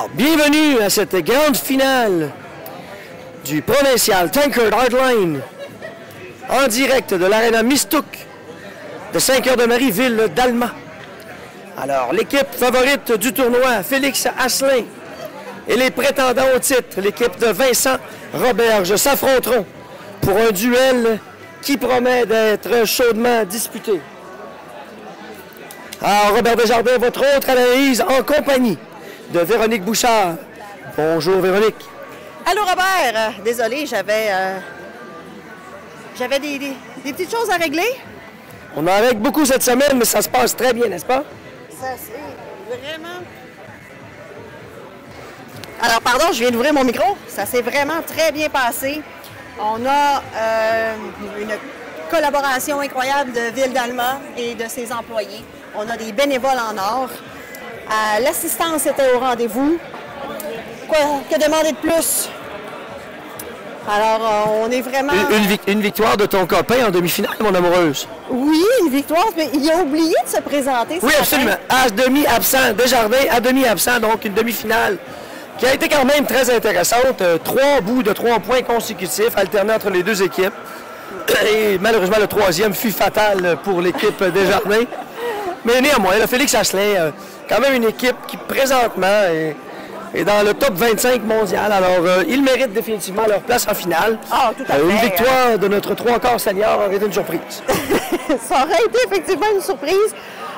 Alors, bienvenue à cette grande finale du provincial Tankard Hardline en direct de l'aréna Mistook de Saint-Cœur-de-Marie, ville d'Alma. Alors, l'équipe favorite du tournoi, Félix Asselin, et les prétendants au titre, l'équipe de Vincent Roberge, s'affronteront pour un duel qui promet d'être chaudement disputé. Alors, Robert Desjardins, votre autre analyse en compagnie de Véronique Bouchard. Bonjour, Véronique. Allô, Robert. Désolée, j'avais des petites choses à régler. On en règle beaucoup cette semaine, mais ça se passe très bien, n'est-ce pas? Ça, c'est vraiment... Alors, pardon, je viens d'ouvrir mon micro. Ça s'est vraiment très bien passé. On a une collaboration incroyable de Ville d'Alma et de ses employés. On a des bénévoles en or. L'assistance était au rendez-vous. Quoi, que demander de plus? Alors, on est vraiment... Une victoire de ton copain en demi-finale, mon amoureuse. Oui, une victoire, mais il a oublié de se présenter. Oui, absolument. À demi-absent, Desjardins à demi-absent, donc une demi-finale qui a été quand même très intéressante. 3 bouts de 3 points consécutifs, alternés entre les deux équipes. Et malheureusement, le troisième fut fatal pour l'équipe Desjardins. Mais néanmoins, le Félix Asselin, quand même une équipe qui présentement est dans le top 25 mondial. Alors, ils méritent définitivement leur place en finale. Ah, tout à fait. Une victoire de notre 3 quarts senior aurait été une surprise. Ça aurait été effectivement une surprise.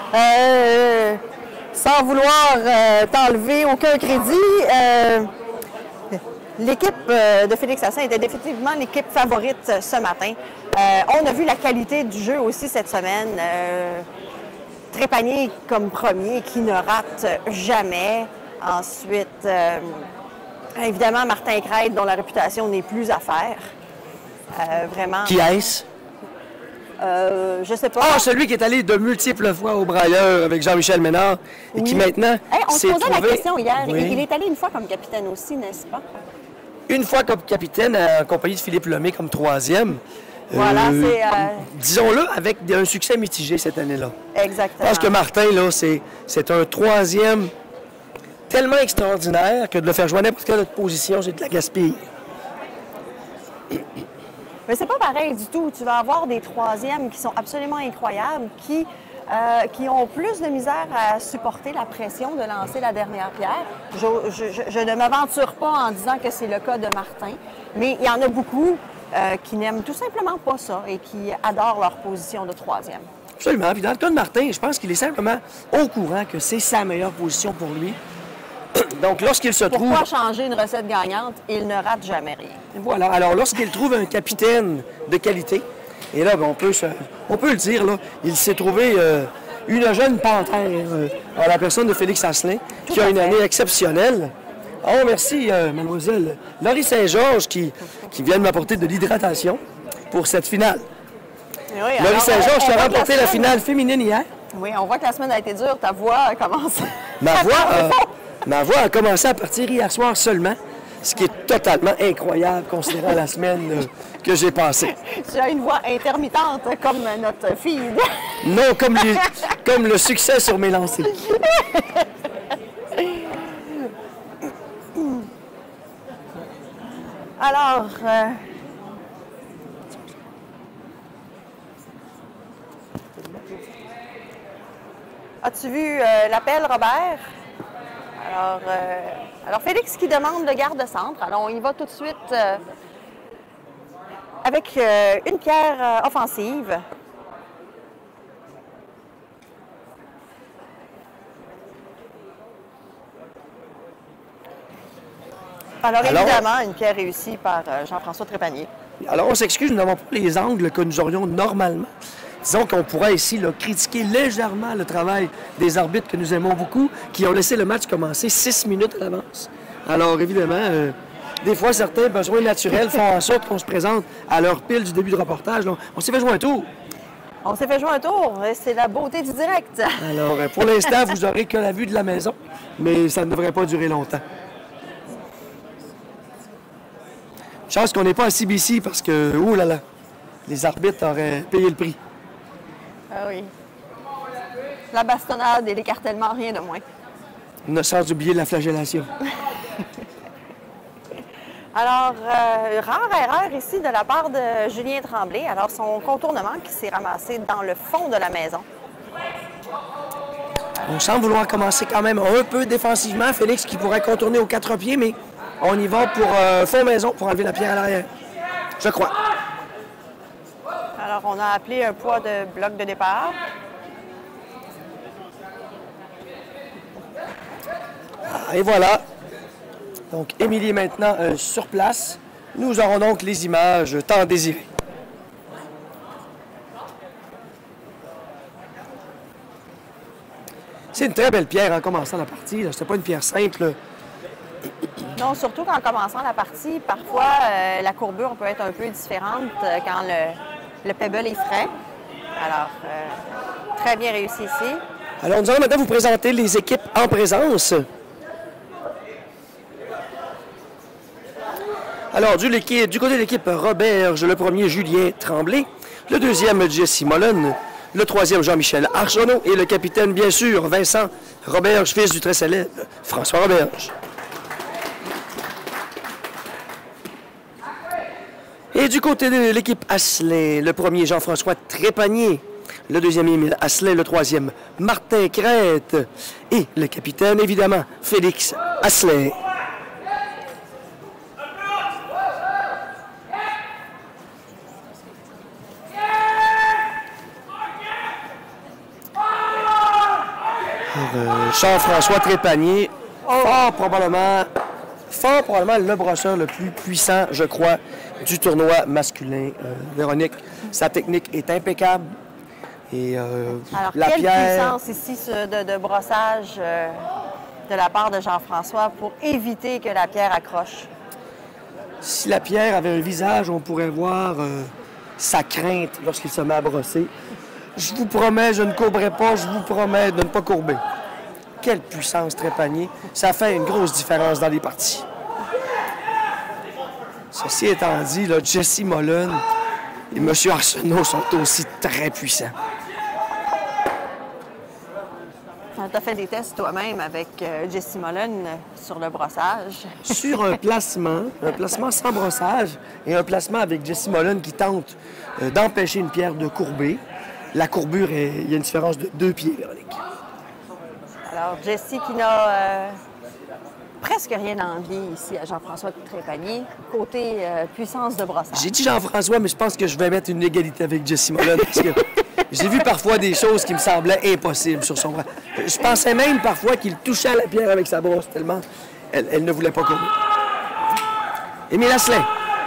Sans vouloir t'enlever aucun crédit, l'équipe de Félix Asselin était définitivement l'équipe favorite ce matin. On a vu la qualité du jeu aussi cette semaine. Trépanier comme premier, qui ne rate jamais. Ensuite, évidemment, Martin Crête, dont la réputation n'est plus à faire. Vraiment. Qui est-ce? Je sais pas. Ah, celui qui est allé de multiples fois au brailleur avec Jean-Michel Ménard et qui maintenant on se posait la question hier. Oui. Il est allé une fois comme capitaine aussi, n'est-ce pas? Une fois comme capitaine en compagnie de Philippe Lemay comme 3e. Voilà, c'est... Disons-le, avec un succès mitigé cette année-là. Exactement. Parce que Martin, là, c'est un 3e tellement extraordinaire que de le faire jouer à n'importe quelle autre position, c'est de la gaspille. Mais c'est pas pareil du tout. Tu vas avoir des 3e qui sont absolument incroyables, qui ont plus de misère à supporter la pression de lancer la dernière pierre. Je ne m'aventure pas en disant que c'est le cas de Martin, mais il y en a beaucoup qui n'aiment tout simplement pas ça et qui adorent leur position de 3e. Absolument. Puis dans le cas de Martin, je pense qu'il est simplement au courant que c'est sa meilleure position pour lui. Donc, lorsqu'il se trouve... Pourquoi changer une recette gagnante? Il ne rate jamais rien. Voilà. Alors, lorsqu'il trouve un capitaine de qualité, et là, ben, on peut le dire, là, il s'est trouvé une jeune panthère à la personne de Félix Asselin, qui a une année exceptionnelle. Oh, merci, mademoiselle Laurie Saint-Georges, qui vient de m'apporter de l'hydratation pour cette finale. Oui, Laurie Saint-Georges, tu as remporté la finale féminine hier. Oui, on voit que la semaine a été dure. Ta voix commence... Ma voix a commencé à partir hier soir seulement, ce qui est totalement incroyable considérant la semaine que j'ai passée. Tu as une voix intermittente comme notre fille. Non, comme le succès sur mes lancers. Alors, as-tu vu l'appel, Robert? Alors, Félix qui demande le garde-centre. Alors, on y va tout de suite avec une pierre offensive. Alors, évidemment, une pierre réussie par Jean-François Trépanier. Alors, on s'excuse, nous n'avons pas les angles que nous aurions normalement. Disons qu'on pourrait ici là, critiquer légèrement le travail des arbitres que nous aimons beaucoup, qui ont laissé le match commencer 6 minutes à l'avance. Alors, évidemment, des fois, certains besoins naturels font en sorte qu'on se présente à l'heure pile du début du reportage. Là, on s'est fait jouer un tour. On s'est fait jouer un tour. C'est la beauté du direct. Alors, pour l'instant, vous n'aurez que la vue de la maison, mais ça ne devrait pas durer longtemps. Chance qu'on n'est pas à CBC parce que, ouh là là, les arbitres auraient payé le prix. Ah oui. La bastonnade et l'écartèlement, rien de moins. Sans oublier la flagellation. Alors, rare erreur ici de la part de Julien Tremblay. Alors, son contournement qui s'est ramassé dans le fond de la maison. On semble vouloir commencer quand même un peu défensivement. Félix qui pourrait contourner aux 4 pieds, mais on y va pour fond maison pour enlever la pierre à l'arrière. Je crois. Alors, on a appelé un poids de bloc de départ. Et voilà. Donc, Émilie est maintenant sur place. Nous aurons donc les images tant désirées. C'est une très belle pierre en commençant la partie. C'est pas une pierre simple. Non, surtout qu'en commençant la partie, parfois, la courbure peut être un peu différente quand le pebble est frais. Alors, très bien réussi ici. Alors, nous allons maintenant vous présenter les équipes en présence. Alors, du côté de l'équipe Roberge, le premier, Julien Tremblay. Le deuxième, Jesse Mullen. Le troisième, Jean-Michel Arsenault. Et le capitaine, bien sûr, Vincent Roberge, fils du très célèbre François Roberge. Et du côté de l'équipe Asselin, le premier, Jean-François Trépanier. Le deuxième, Émile Asselin. Le troisième, Martin Crête. Et le capitaine, évidemment, Félix Asselin. Jean-François Trépanier, fort probablement le brosseur le plus puissant, je crois, du tournoi masculin. Véronique, sa technique est impeccable. Et alors, la quelle pierre... puissance ici de brossage de la part de Jean-François pour éviter que la pierre accroche. Si la pierre avait un visage, on pourrait voir sa crainte lorsqu'il se met à brosser. Je vous promets, je ne courberai pas, je vous promets de ne pas courber. Quelle puissance Trépanier. Ça fait une grosse différence dans les parties. Ceci étant dit, là, Jesse Mullen et M. Arsenault sont aussi très puissants. Tu as fait des tests toi-même avec Jesse Mullen sur le brossage. Sur un placement sans brossage et un placement avec Jesse Mullen qui tente d'empêcher une pierre de courber. La courbure, il y a une différence de 2 pieds, Véronique. Alors, Jesse qui n'a presque rien envié ici à Jean-François Trépanier, côté puissance de brossage. J'ai dit Jean-François, mais je pense que je vais mettre une égalité avec Jesse Mullen parce que j'ai vu parfois des choses qui me semblaient impossibles sur son bras. Je pensais même parfois qu'il touchait la pierre avec sa brosse tellement elle ne voulait pas courir. Émile Asselin.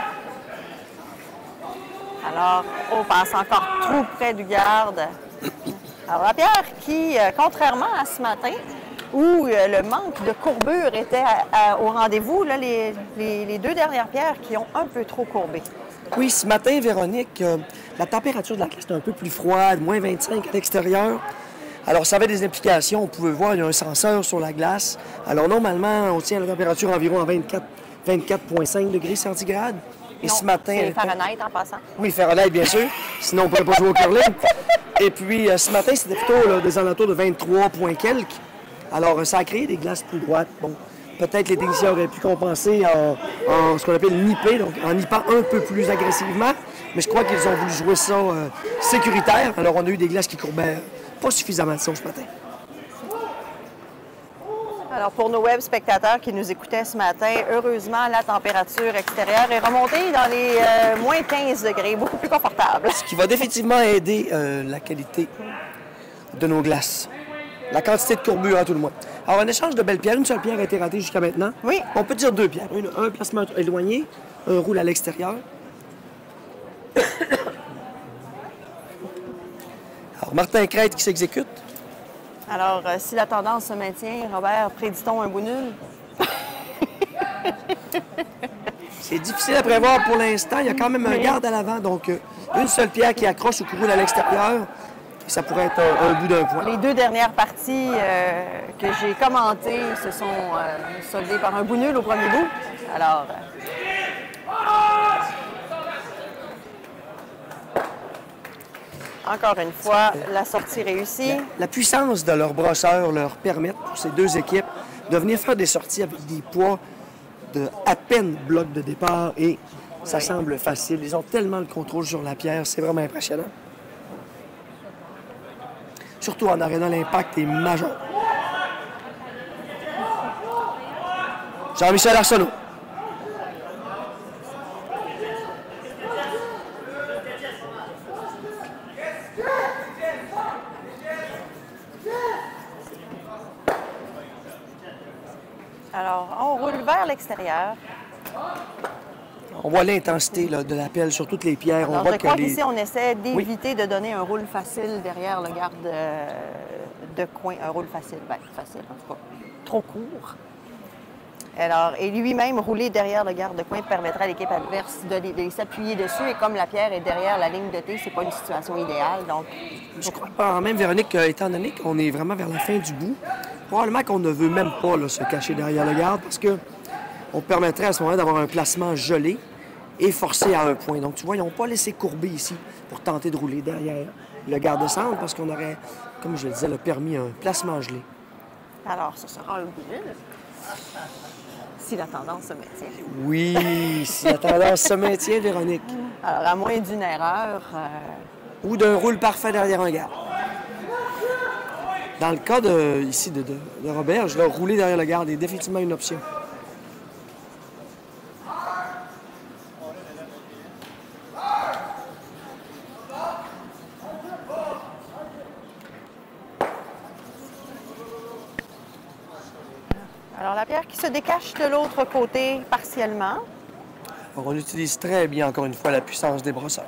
Alors, on passe encore trop près du garde. Alors, la pierre qui, contrairement à ce matin, où le manque de courbure était au rendez-vous, là, les 2 dernières pierres qui ont un peu trop courbé. Oui, ce matin, Véronique, la température de la glace est un peu plus froide, moins 25 à l'extérieur. Alors, ça avait des implications. On pouvait voir, il y a un senseur sur la glace. Alors, normalement, on tient la température environ à 24,5 degrés centigrades. Et non, ce matin... c'est Fahrenheit en passant. Oui, Fahrenheit, bien sûr. Sinon, on ne pourrait pas jouer au curling. Et puis, ce matin, c'était plutôt là, des alentours de 23 points quelques. Alors, ça a créé des glaces plus droites. Bon, peut-être les techniciens auraient pu compenser en ce qu'on appelle nipper, donc en nippant un peu plus agressivement. Mais je crois qu'ils ont voulu jouer ça sécuritaire. Alors, on a eu des glaces qui courbaient pas suffisamment de son ce matin. Alors, pour nos web spectateurs qui nous écoutaient ce matin, heureusement, la température extérieure est remontée dans les moins 15 degrés, beaucoup plus confortable. Ce qui va définitivement aider la qualité de nos glaces. La quantité de courbure, à tout le moins. Alors, un échange de belles pierres. Une seule pierre a été ratée jusqu'à maintenant. Oui. On peut dire 2 pierres. Un placement éloigné, un roule à l'extérieur. Alors, Martin Crête qui s'exécute. Alors, si la tendance se maintient, Robert, prédit-on un bout nul? C'est difficile à prévoir pour l'instant. Il y a quand même un garde à l'avant. Donc, une seule pierre qui accroche ou qui roule à l'extérieur. Et ça pourrait être un bout d'un point. Les 2 dernières parties que j'ai commentées se sont soldées par un bout nul au premier bout. Alors... Encore une fois, la sortie réussie. La puissance de leurs brosseurs leur permet, pour ces 2 équipes, de venir faire des sorties avec des poids de à peine bloc de départ et ça semble facile. Ils ont tellement le contrôle sur la pierre, c'est vraiment impressionnant. Surtout en aréna, l'impact est majeur. Jean-Michel Arsenault. Alors, on roule vers l'extérieur. On voit l'intensité là, de la pelle sur toutes les pierres. Alors, on voit je que crois les... qu'ici, on essaie d'éviter de donner un roule facile derrière le garde de coin. Un roule facile, bien, facile en tout cas, trop court. Alors, et lui-même, rouler derrière le garde de coin permettra à l'équipe adverse de s'appuyer dessus. Et comme la pierre est derrière la ligne de T, c'est pas une situation idéale. Donc, je crois pas. Même Véronique, étant donné qu'on est vraiment vers la fin du bout, probablement qu'on ne veut même pas là, se cacher derrière le garde parce que on permettrait à ce moment d'avoir un placement gelé et forcé à un point. Donc, tu vois, ils n'ont pas laissé courber ici pour tenter de rouler derrière le garde de centre parce qu'on aurait, comme je le disais, permis un placement gelé. Alors, ce sera un bout. Si la tendance se maintient. Oui, si la tendance se maintient, Véronique. Alors, à moins d'une erreur... Ou d'un roule parfait derrière un garde. Dans le cas ici de Roberge, là, rouler derrière le garde est définitivement une option. Alors, la pierre qui se décache de l'autre côté partiellement. Alors, on utilise très bien, encore une fois, la puissance des brosseurs.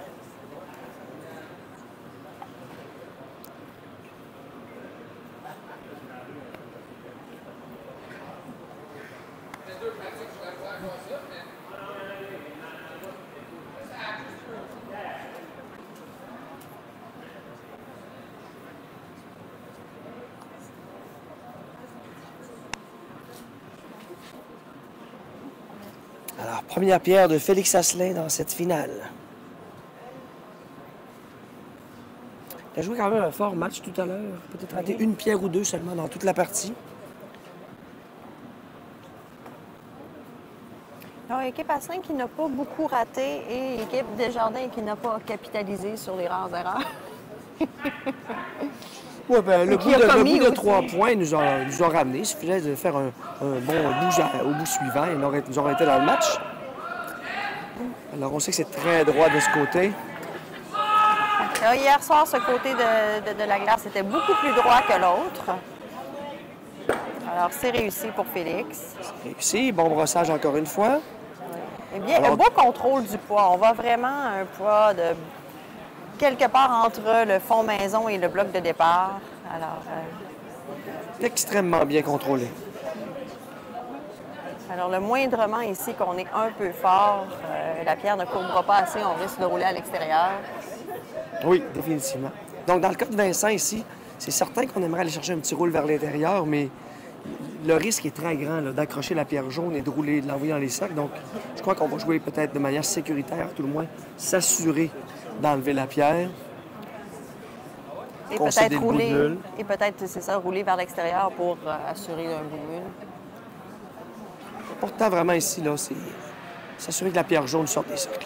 Alors, première pierre de Félix Asselin dans cette finale. Il a joué quand même un fort match tout à l'heure. Peut-être raté une pierre ou deux seulement dans toute la partie. Alors, équipe Asselin qui n'a pas beaucoup raté et équipe Desjardins qui n'a pas capitalisé sur les rares erreurs. Oui, bien, le bout de 3 aussi. points nous a ramenés. Il suffisait de faire un bon bout au bout suivant et nous aurions été dans le match. Alors, on sait que c'est très droit de ce côté. Alors, hier soir, ce côté de la glace était beaucoup plus droit que l'autre. Alors, c'est réussi pour Félix. C'est réussi. Bon brossage encore une fois. Eh bien, un beau contrôle du poids. On voit vraiment un poids de quelque part entre le fond maison et le bloc de départ. Alors, Extrêmement bien contrôlé. alors le moindrement ici qu'on est un peu fort, la pierre ne courbera pas assez, on risque de rouler à l'extérieur. Oui, définitivement. Donc, dans le cas de Vincent ici, c'est certain qu'on aimerait aller chercher un petit roule vers l'intérieur, mais le risque est très grand là, d'accrocher la pierre jaune et de rouler, de l'envoyer dans les sacs. Donc, je crois qu'on va jouer peut-être de manière sécuritaire, tout le moins, s'assurer d'enlever la pierre. Et concéder peut-être le bout de rouler, mule. et peut-être, c'est ça, rouler vers l'extérieur pour assurer un bout de mule. L'important vraiment ici, là, c'est s'assurer que la pierre jaune sorte des cercles.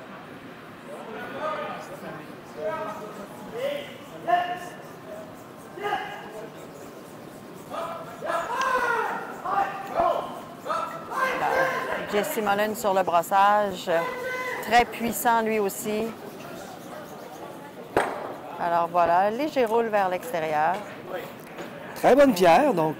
Jesse Mullen sur le brossage, très puissant lui aussi. Alors voilà, léger roule vers l'extérieur. Très bonne pierre, donc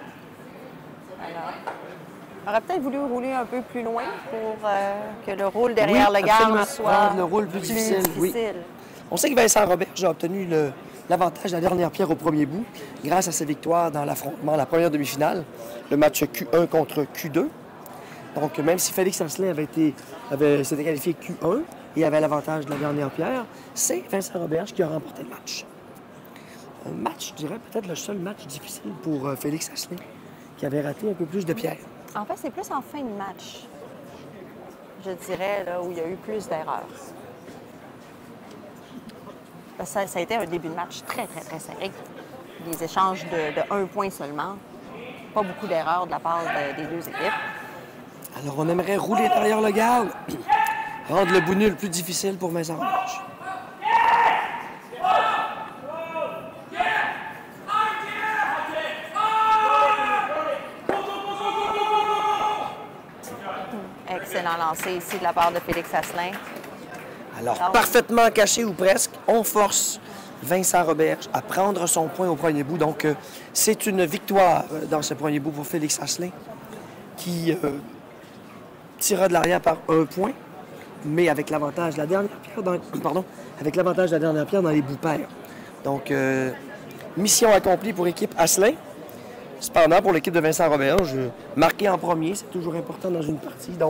On aurait peut-être voulu rouler un peu plus loin pour que le roule derrière oui, le garde absolument. soit Rendre le roule plus difficile, oui. On sait que Vincent Roberge a obtenu l'avantage de la dernière pierre au premier bout grâce à sa victoire dans l'affrontement, la première demi-finale, le match Q1 contre Q2. Donc, même si Félix Asselin s'était qualifié Q1 et avait l'avantage de la dernière pierre, c'est Vincent Roberge qui a remporté le match. Un match, je dirais, peut-être le seul match difficile pour Félix Asselin, qui avait raté un peu plus de pierres. En fait, c'est plus en fin de match, je dirais, là, où il y a eu plus d'erreurs. Ça a été un début de match très, très, très serré. Des échanges de 1 point seulement. pas beaucoup d'erreurs de la part des deux équipes. Alors, on aimerait rouler derrière le garde, rendre le bout nul plus difficile pour Vincent Roberge. Excellent lancé ici de la part de Félix Asselin. Alors, parfaitement caché ou presque, on force Vincent Roberge à prendre son point au premier bout. Donc, c'est une victoire dans ce premier bout pour Félix Asselin qui tirera de l'arrière par un point, mais avec l'avantage de la dernière pierre dans les bouts pairs. Donc, mission accomplie pour l'équipe Asselin. Cependant, pour l'équipe de Vincent Roberge, marquer en premier, c'est toujours important dans une partie. Donc,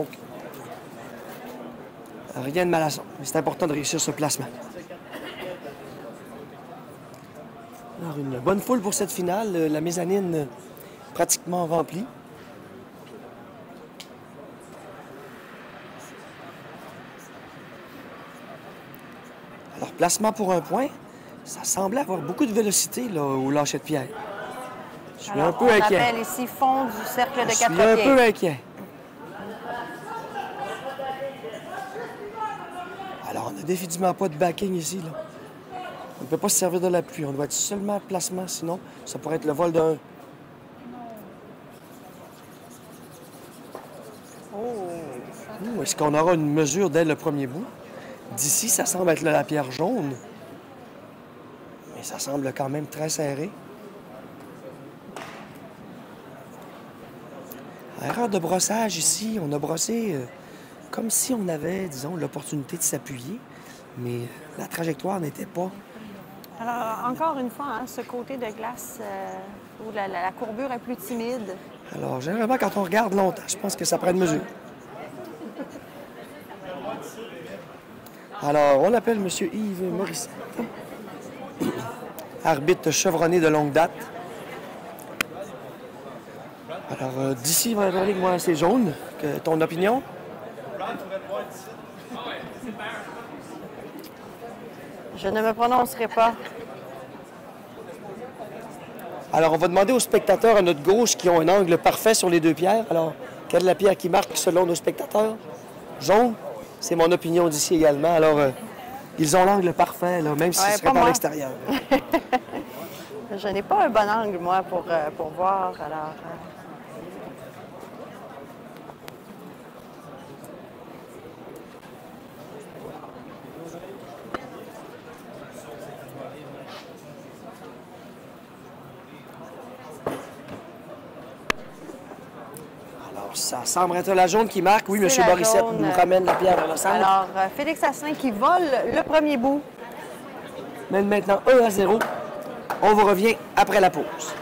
rien de mal à ça. Mais c'est important de réussir ce placement. Alors, une bonne foule pour cette finale. La mezzanine pratiquement remplie. Alors, placement pour un point. Ça semblait avoir beaucoup de vélocité là, au lâcher de pierre. Je suis un peu inquiet. On appelle ici fond du cercle de 4 pieds. Je suis un peu inquiet. Alors, on n'a définitivement pas de backing ici. Là. On ne peut pas se servir de la pluie. On doit être seulement à placement, sinon ça pourrait être le vol d'un. Est-ce qu'on aura une mesure dès le premier bout? D'ici, ça semble être la pierre jaune. Mais ça semble quand même très serré. Erreur de brossage ici. On a brossé comme si on avait, disons, l'opportunité de s'appuyer. Mais la trajectoire n'était pas. Alors, encore une fois, hein, ce côté de glace où la courbure est plus timide. Alors, généralement, quand on regarde longtemps, je pense que ça prend une mesure. Alors, on appelle M. Yves Morissette, arbitre chevronné de longue date. Alors, d'ici, Véronique, moi, c'est jaune. Ton opinion? Je ne me prononcerai pas. Alors, on va demander aux spectateurs à notre gauche qui ont un angle parfait sur les deux pierres. Alors, quelle est la pierre qui marque selon nos spectateurs? Jaune? C'est mon opinion d'ici également. Alors, ils ont l'angle parfait, là, même si ce serait par l'extérieur. Je n'ai pas un bon angle, moi, pour voir. Alors, ça semble être la jaune qui marque. Oui, M. Morissette nous ramène la pierre vers le centre. Alors, Félix Asselin qui vole le premier bout. Mène maintenant 1-0. On vous revient après la pause.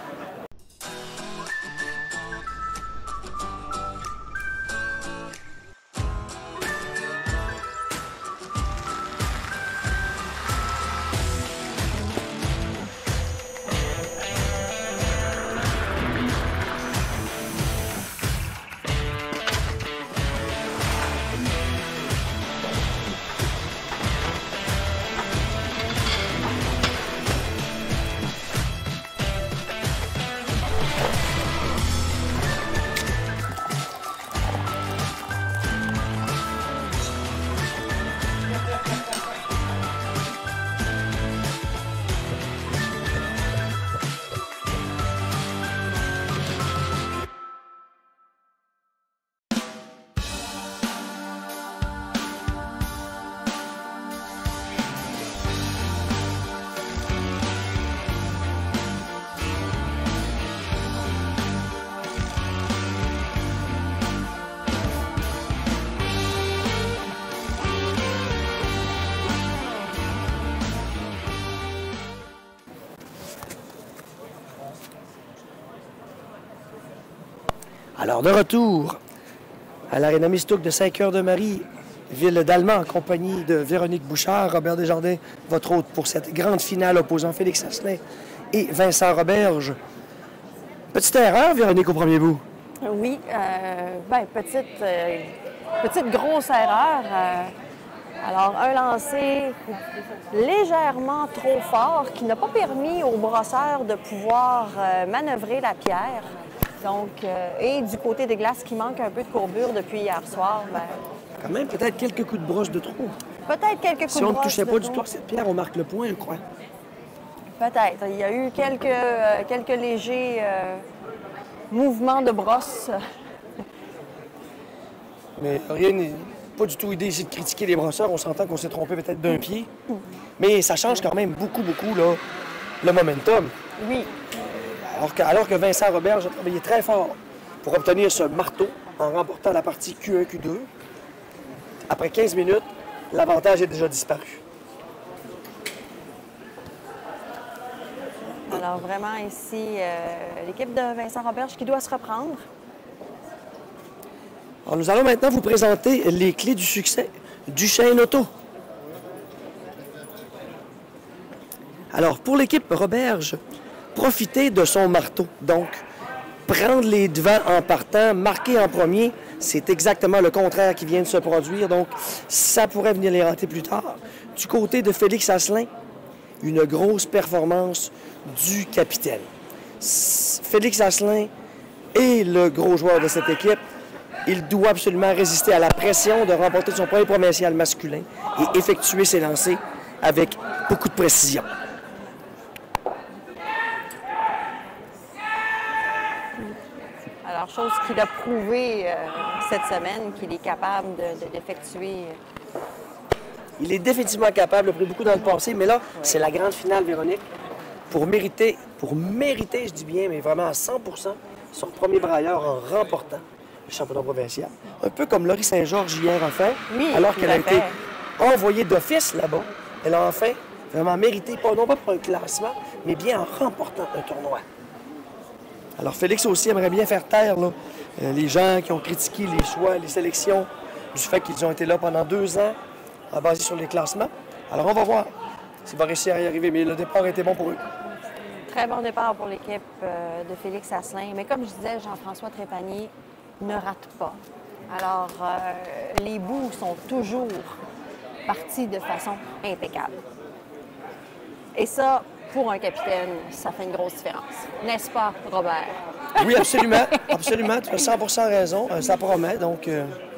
Alors, de retour à l'Aréna Mistook de Saint-Cœur-de-Marie, ville d'Allemand, en compagnie de Véronique Bouchard, Robert Desjardins, votre hôte pour cette grande finale opposant Félix Asselin et Vincent Roberge. Petite erreur, Véronique, au premier bout? Oui, petite grosse erreur. Alors, un lancé légèrement trop fort qui n'a pas permis au brosseur de pouvoir manœuvrer la pierre. Donc, et du côté des glaces qui manque un peu de courbure depuis hier soir, ben, Quand même, peut-être quelques coups de brosse de trop. peut-être quelques coups Si de on ne brosse touchait de pas du dos. tout à cette pierre, on marque le point, je crois. Peut-être. Il y a eu quelques légers mouvements de brosse. Mais rien n'est pas du tout idée ici de critiquer les brosseurs. On s'entend qu'on s'est trompé peut-être d'un pied. Mais ça change quand même beaucoup, là, le momentum. Oui. Alors que Vincent Roberge a travaillé très fort pour obtenir ce marteau en remportant la partie Q1, Q2. Après 15 minutes, l'avantage est déjà disparu. Alors vraiment ici, l'équipe de Vincent Roberge qui doit se reprendre. Alors, nous allons maintenant vous présenter les clés du succès du Chêne Auto. Alors, pour l'équipe Roberge, profitez de son marteau. Donc, prendre les devants en partant, marquer en premier, c'est exactement le contraire qui vient de se produire. Donc, ça pourrait venir les hanter plus tard. Du côté de Félix Asselin, une grosse performance du capitaine. Félix Asselin est le gros joueur de cette équipe. Il doit absolument résister à la pression de remporter son premier provincial masculin et effectuer ses lancers avec beaucoup de précision. Alors, chose qu'il a prouvé cette semaine, qu'il est capable d'effectuer. Il est définitivement capable, il a pris beaucoup dans le passé, mais là, c'est la grande finale, Véronique, pour mériter, je dis bien, mais vraiment à 100 son premier brailleur en remportant le championnat provincial. Un peu comme Laurie Saint-Georges hier a fait, Oui, alors tout qu'elle à a été fait. envoyée d'office là-bas. Elle a enfin vraiment mérité, non pas pour un classement, mais bien en remportant un tournoi. Alors Félix aussi aimerait bien faire taire là, les gens qui ont critiqué les choix, les sélections, du fait qu'ils ont été là pendant 2 ans, basé sur les classements. Alors on va voir s'il va réussir à y arriver, mais le départ a été bon pour eux. Très bon départ pour l'équipe de Félix Asselin. Mais comme je disais, Jean-François Trépanier ne rate pas. Alors, les bouts sont toujours partis de façon impeccable. Et ça, pour un capitaine, ça fait une grosse différence. N'est-ce pas, Robert? Oui, absolument. Absolument. Tu as 100 raison. Ça promet. Donc,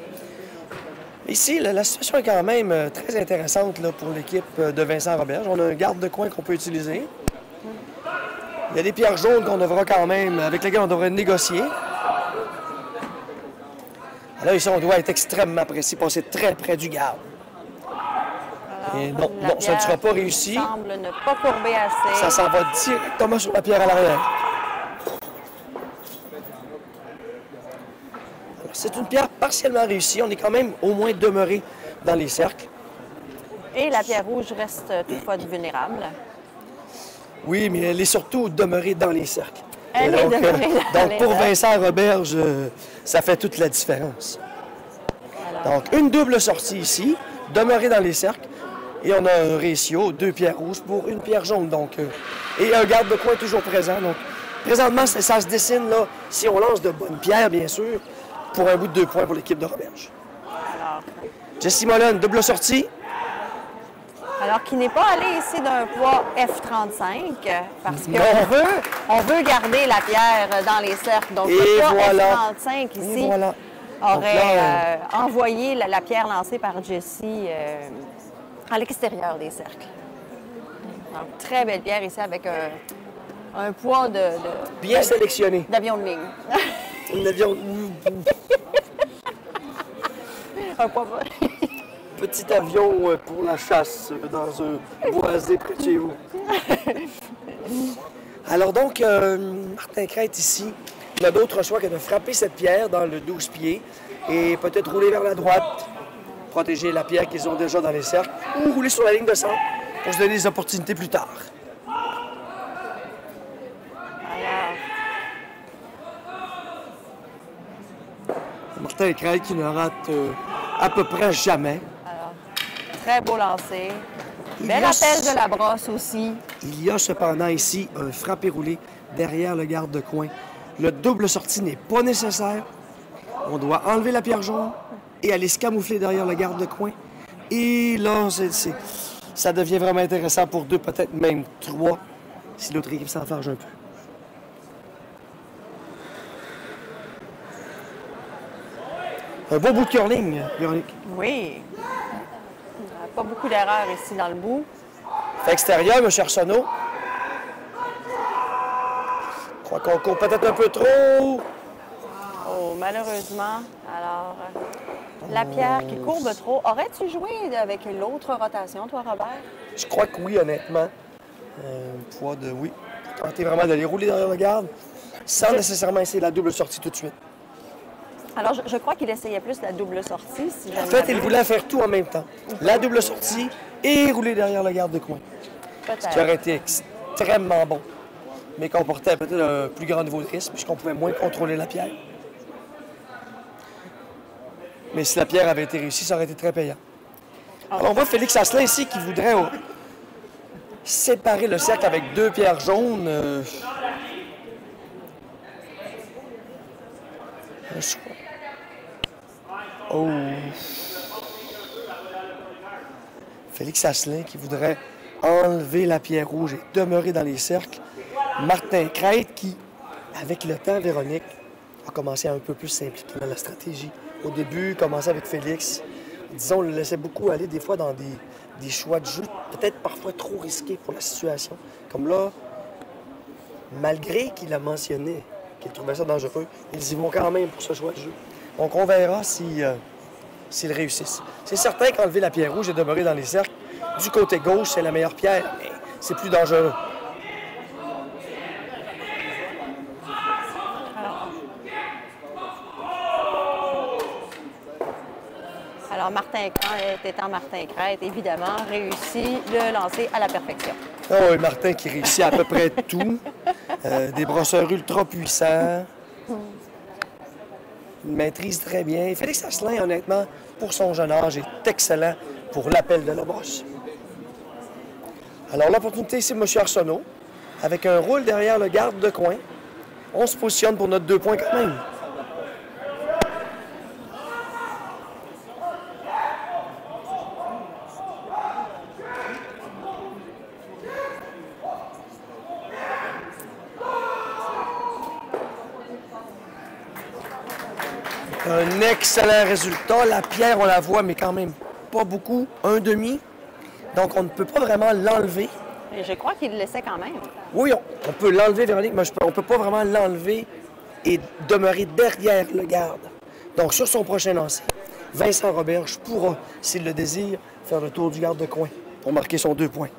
ici, la situation est quand même très intéressante là, pour l'équipe de Vincent Roberge. On a un garde de coin qu'on peut utiliser. Il y a des pierres jaunes qu'on devra quand même, avec lesquelles on devrait négocier. Là, ici, on doit être extrêmement précis, passer très près du garde. Et non, ça ne sera pas réussi. Il semble ne pas courber assez. Ça s'en va directement sur la pierre à l'arrière. C'est une pierre partiellement réussie. On est quand même au moins demeuré dans les cercles. Et la pierre rouge reste toutefois vulnérable. Oui, mais elle est surtout demeurée dans les cercles. Elle est demeurée dans donc les pour cercles. Vincent Roberge, ça fait toute la différence. Donc, une double sortie ici, demeurée dans les cercles. Et on a un ratio, 2 pierres rouges pour 1 pierre jaune. Donc, et un garde de coin toujours présent. Donc, présentement, ça se dessine, là, si on lance de bonnes pierres, bien sûr, pour un bout de 2 points pour l'équipe de Roberge. Jessie Mollen, double sortie. Alors qu'il n'est pas allé ici d'un poids F35, parce Non. qu'on veut garder la pierre dans les cercles. Donc, Et le poids voilà. F35 ici Et voilà. aurait Donc là, envoyé la pierre lancée par Jessie à l'extérieur des cercles. Donc, très belle pierre ici avec un poids bien sélectionné. d'avion de ligne. Nous avions Un poids... petit avion pour la chasse dans un boisé près de chez vous. Alors donc, Martin Crête ici, il a d'autres choix que de frapper cette pierre dans le 12 pieds et peut-être rouler vers la droite, protéger la pierre qu'ils ont déjà dans les cercles, ou rouler sur la ligne de centre pour se donner des opportunités plus tard. Martin Crête qui ne rate à peu près jamais. Très beau lancer. Il Bel y a- appel de la brosse aussi. Il y a cependant ici un frappé roulé derrière le garde de coin. Le double sortie n'est pas nécessaire. On doit enlever la pierre jaune et aller se camoufler derrière le garde de coin. Et là, ça devient vraiment intéressant pour 2, peut-être même 3, si l'autre équipe s'enfarge un peu. Un beau bout de curling, Véronique. Oui. Pas beaucoup d'erreurs ici dans le bout. Fait extérieur, M. Arsenault. Je crois qu'on court peut-être un peu trop. Oh, malheureusement. Alors, la pierre qui courbe trop. Aurais-tu joué avec l'autre rotation, toi, Robert? Je crois que oui, honnêtement. Poids de oui. Tenter vraiment d'aller rouler derrière le garde sans nécessairement essayer la double sortie tout de suite. Alors, je crois qu'il essayait plus la double sortie. Si En fait, il voulait faire tout en même temps. La double sortie et rouler derrière le garde de coin. Ce qui aurait été extrêmement bon, mais comportait peut-être un plus grand niveau de risque puisqu'on pouvait moins contrôler la pierre. Mais si la pierre avait été réussie, ça aurait été très payant. Alors, on voit Félix Asselin ici qui voudrait séparer le cercle avec 2 pierres jaunes. Oh! Félix Asselin qui voudrait enlever la pierre rouge et demeurer dans les cercles. Martin Crête qui, avec le temps, Véronique, a commencé à un peu plus s'impliquer dans la stratégie. Au début, commençait avec Félix. Disons, on le laissait beaucoup aller des fois dans des choix de jeu, peut-être parfois trop risqués pour la situation. Comme là, malgré qu'il a mentionné qu'il trouvait ça dangereux, ils y vont quand même pour ce choix de jeu. Donc, on verra s'ils réussissent. C'est certain qu'enlever la pierre rouge et demeurer dans les cercles, du côté gauche, c'est la meilleure pierre, mais c'est plus dangereux. Alors, Martin Crête, étant Martin Crête, évidemment, réussit le lancer à la perfection. Oh, oui, Martin qui réussit à peu près tout. Des brosseurs ultra puissants. Il maîtrise très bien. Félix Asselin, honnêtement, pour son jeune âge, est excellent pour l'appel de la brosse. Alors, l'opportunité, c'est M. Arsenault. Avec un roule derrière le garde de coin, on se positionne pour notre 2 points quand même. Un excellent résultat. La pierre, on la voit, mais quand même pas beaucoup. 1,5. Donc, on ne peut pas vraiment l'enlever. Et je crois qu'il le laissait quand même. Oui, on peut l'enlever, Véronique, mais on ne peut pas vraiment l'enlever et demeurer derrière le garde. Donc, sur son prochain lancer, Vincent Roberge pourra, s'il le désire, faire le tour du garde de coin pour marquer son 2 points.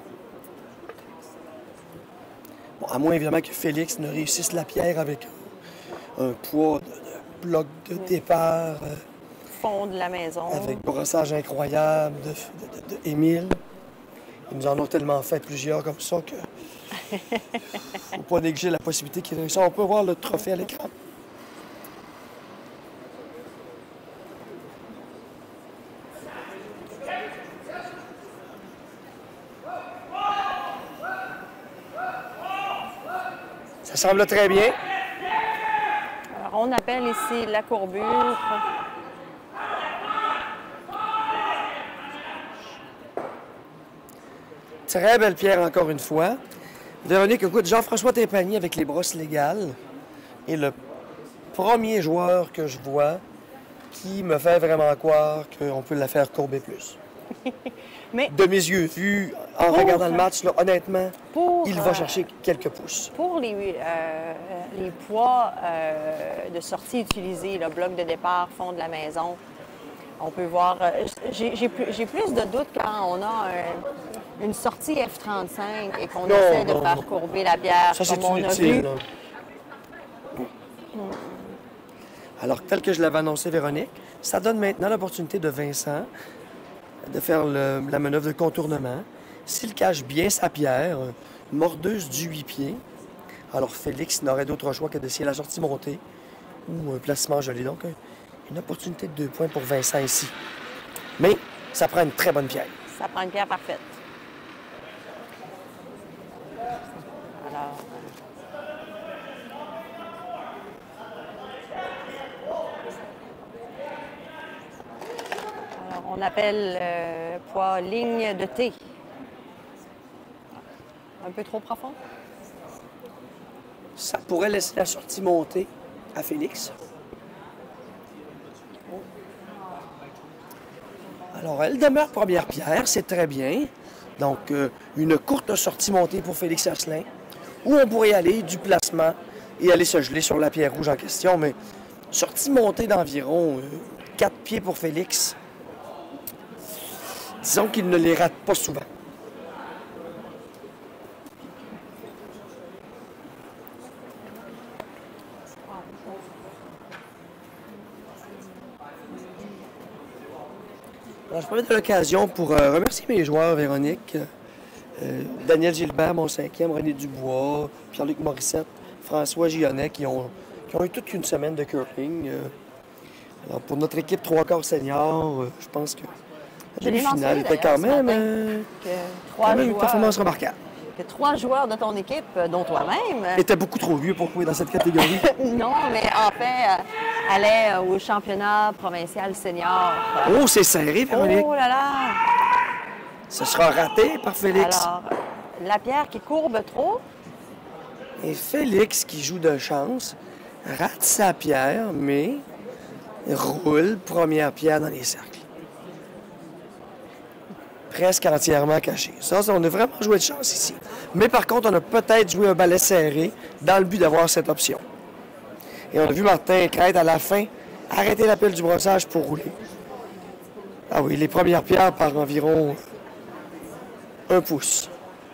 Bon, à moins, évidemment, que Félix ne réussisse la pierre avec un poids de bloc de départ. Fond de la maison. Avec brossage incroyable de Émile. Ils nous en ont tellement fait plusieurs comme ça que faut pas négliger la possibilité qu'il réussisse. On peut voir le trophée à l'écran. Ça semble très bien. Alors, on appelle ici la courbure. Très belle pierre encore une fois. Véronique, écoute, Jean-François Timpagny avec les brosses légales est le premier joueur que je vois qui me fait vraiment croire qu'on peut la faire courber plus. Mais de mes yeux vus, en regardant le match, là, honnêtement, il va chercher quelques pouces. Pour les poids de sortie utilisés, le bloc de départ, fond de la maison, on peut voir... J'ai plus de doutes quand on a une sortie F-35 et qu'on essaie de faire courber la pierre, ça, comme on a inutile, vu. Alors, tel que je l'avais annoncé, Véronique, ça donne maintenant l'opportunité de Vincent de faire la manœuvre de contournement. S'il cache bien sa pierre, mordeuse du 8 pieds, alors Félix n'aurait d'autre choix que d'essayer la sortie montée ou un placement gelé. Donc, une opportunité de 2 points pour Vincent ici. Mais ça prend une très bonne pierre. Ça prend une pierre parfaite. Alors... on appelle poids ligne de T. Un peu trop profond? Ça pourrait laisser la sortie monter à Félix. Oh, Alors, elle demeure première pierre, c'est très bien. Donc, une courte sortie montée pour Félix Asselin, où on pourrait aller du placement et aller se geler sur la pierre rouge en question. Mais sortie montée d'environ 4 pieds pour Félix. Disons qu'il ne les rate pas souvent. Alors, je profite de l'occasion pour remercier mes joueurs, Véronique, Daniel Gilbert, mon 5e, René Dubois, Pierre-Luc Morissette, François Gionnet, qui ont eu toute une semaine de curling. Alors, pour notre équipe 3 quarts senior, je pense que la demi-finale était quand même une performance remarquable. Que 3 joueurs de ton équipe, dont toi-même... Était beaucoup trop vieux pour jouer dans cette catégorie. Non, mais en fait, allait au championnat provincial senior. Oh, c'est serré, Véronique. Oh là là! Ce sera raté par Félix. Alors, Lapierre qui courbe trop. Et Félix, qui joue de chance, rate sa pierre, mais roule première pierre dans les cercles. Presque entièrement caché. Ça, on a vraiment joué de chance ici. Mais par contre, on a peut-être joué un balai serré dans le but d'avoir cette option. Et on a vu Martin Crête à la fin arrêter l'appel du brossage pour rouler. Ah oui, les premières pierres par environ 1 pouce.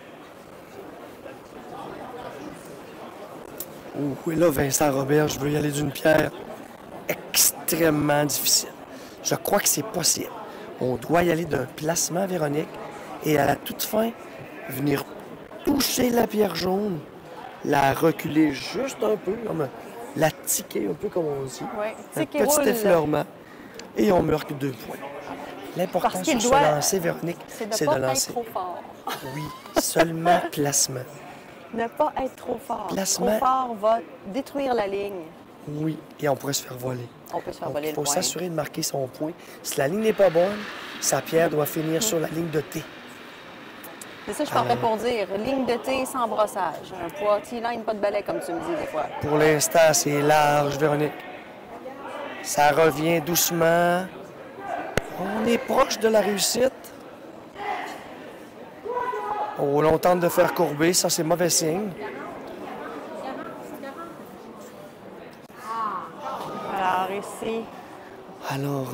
Oh, et là, Vincent Robert, je veux y aller d'une pierre extrêmement difficile. Je crois que c'est possible. On doit y aller d'un placement, Véronique, et à la toute fin, venir toucher la pierre jaune, la reculer juste un peu, comme la tiquer un peu comme on dit. Oui, un petit effleurement. Et on marque 2 points. L'important sur ce lancer, Véronique, c'est de lancer. Être trop fort. Oui, seulement placement. Ne pas être trop fort. Placement. Trop fort va détruire la ligne. Oui, et on pourrait se faire voler. On peut se faire Donc, voler le point. il faut s'assurer de marquer son point. Si la ligne n'est pas bonne, sa pierre doit finir sur la ligne de T. C'est ça que je partais pour dire. Ligne de T sans brossage. Un poids T-line, pas de balai, comme tu me dis des fois. Pour l'instant, c'est large, Véronique. Ça revient doucement. On est proche de la réussite. Oh, là, on tente de faire courber. Ça, c'est mauvais signe. Alors, ici... Alors,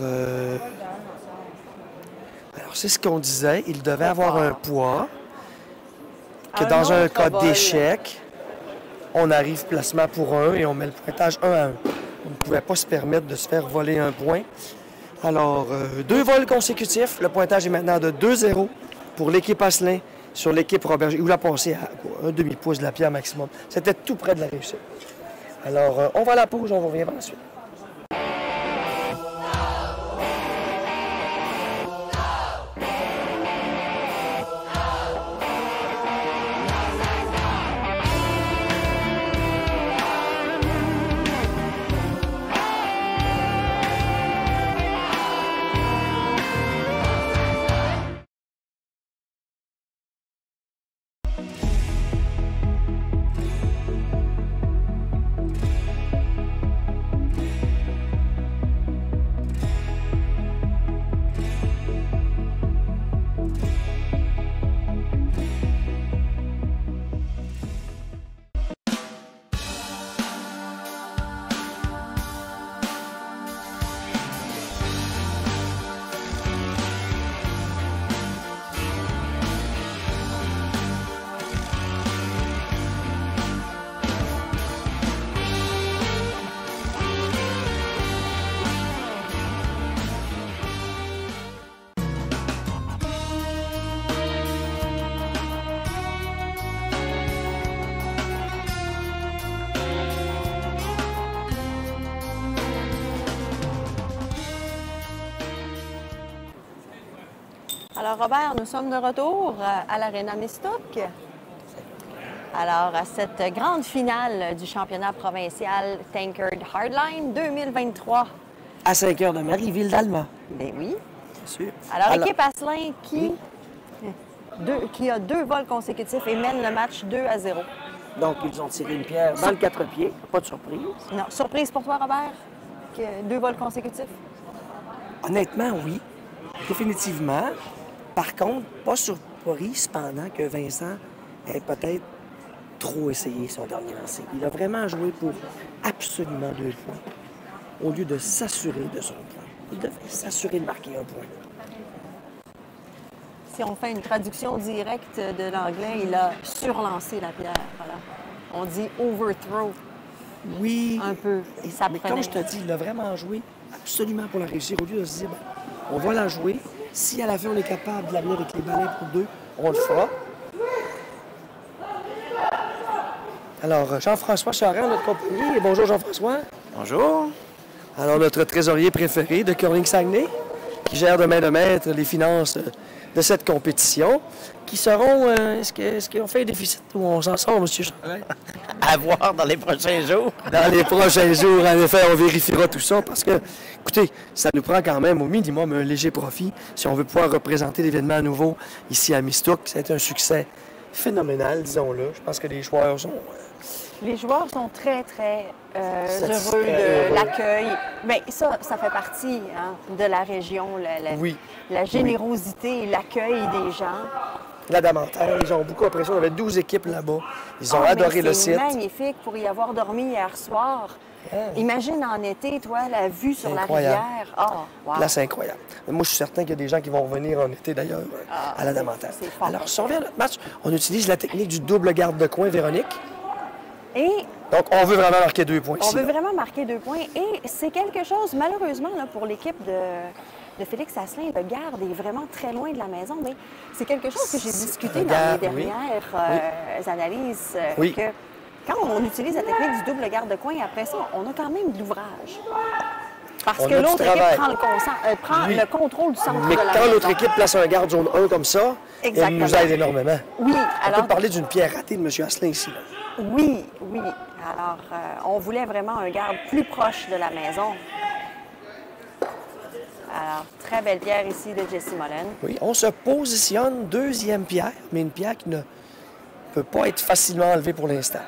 c'est ce qu'on disait. Il devait avoir un poids. Que dans un cas d'échec, on arrive placement pour 1 et on met le pointage 1 à 1. On ne pouvait pas se permettre de se faire voler un point. Alors, 2 vols consécutifs. Le pointage est maintenant de 2-0 pour l'équipe Asselin sur l'équipe Robert. Il a passé à un demi-pouce de la pierre maximum. C'était tout près de la réussite. Alors, on va à la pause, on revient par la suite. Alors, Robert, nous sommes de retour à l'Arena Mistook. Alors, à cette grande finale du championnat provincial Tankard Hardline 2023. À 5 heures de Marieville d'Alma. Ben oui. Bien sûr. Alors, l'équipe Asselin qui a 2 vols consécutifs et mène le match 2-0. Donc, ils ont tiré une pierre dans le 4 pieds. Pas de surprise. Non, surprise pour toi, Robert? 2 vols consécutifs? Honnêtement, oui. définitivement. Par contre, pas surpris, cependant, que Vincent ait peut-être trop essayé son dernier lancer. Il a vraiment joué pour absolument 2 points, au lieu de s'assurer de son point. Il devait s'assurer de marquer un point. Si on fait une traduction directe de l'anglais, il a surlancé la pierre. Voilà. On dit overthrow. Oui. Un peu. Et Ça mais prenait. comme je te dis, il a vraiment joué absolument pour la réussir. Au lieu de se dire, ben, on va la jouer. Si à la fin on est capable de la venir avec les balais pour 2, on le fera. Alors, Jean-François Charest, notre compagnie. Et bonjour Jean-François. Bonjour. Alors, notre trésorier préféré de Curling Saguenay, qui gère de main de maître les finances de cette compétition, qui seront... est-ce qu'on fait un déficit ou on s'en sort, M. Charest? À voir dans les prochains jours. Dans les prochains jours, en effet, on vérifiera tout ça parce que, écoutez, ça nous prend quand même au minimum un léger profit si on veut pouvoir représenter l'événement à nouveau ici à Mistook. C'est un succès phénoménal, disons-le. Je pense que les joueurs sont... Les joueurs sont très, très Satisfaits, heureux de heureux. l'accueil. Bien, ça fait partie hein, de la région, Oui. la générosité et l'accueil des gens. La Damentaire, ils ont beaucoup apprécié. On avait 12 équipes là-bas. Ils ont Ah, adoré mais le c'est site. magnifique pour y avoir dormi hier soir. Imagine en été, toi, la vue sur la Incroyable. rivière. Ah, wow. Là, c'est incroyable. Moi, je suis certain qu'il y a des gens qui vont revenir en été, d'ailleurs, à la Damentaire. c'est fort. Alors, si on revient à notre match, on utilise la technique du double garde de coin, Véronique. Et Donc, on veut vraiment marquer 2 points on ici. veut là. vraiment marquer 2 points. Et c'est quelque chose, malheureusement, là, pour l'équipe de Félix Asselin, le garde est vraiment très loin de la maison. Mais c'est quelque chose que j'ai discuté un dans garde, les oui. dernières analyses. Oui. Que quand on utilise la technique du double garde de coin, après ça, on a quand même de l'ouvrage. Parce On que a du l'autre travail. équipe prend Oui. le contrôle du centre Mais de la quand maison. l'autre équipe place un garde zone 1 comme ça, elle Exactement. nous aide énormément. Oui, On alors peut parler d'une pierre ratée de M. Asselin ici. Là. oui, oui. Alors, on voulait vraiment un garde plus proche de la maison. Alors, très belle pierre ici de Jessie Mullen. Oui, on se positionne deuxième pierre, mais une pierre qui ne peut pas être facilement enlevée pour l'instant.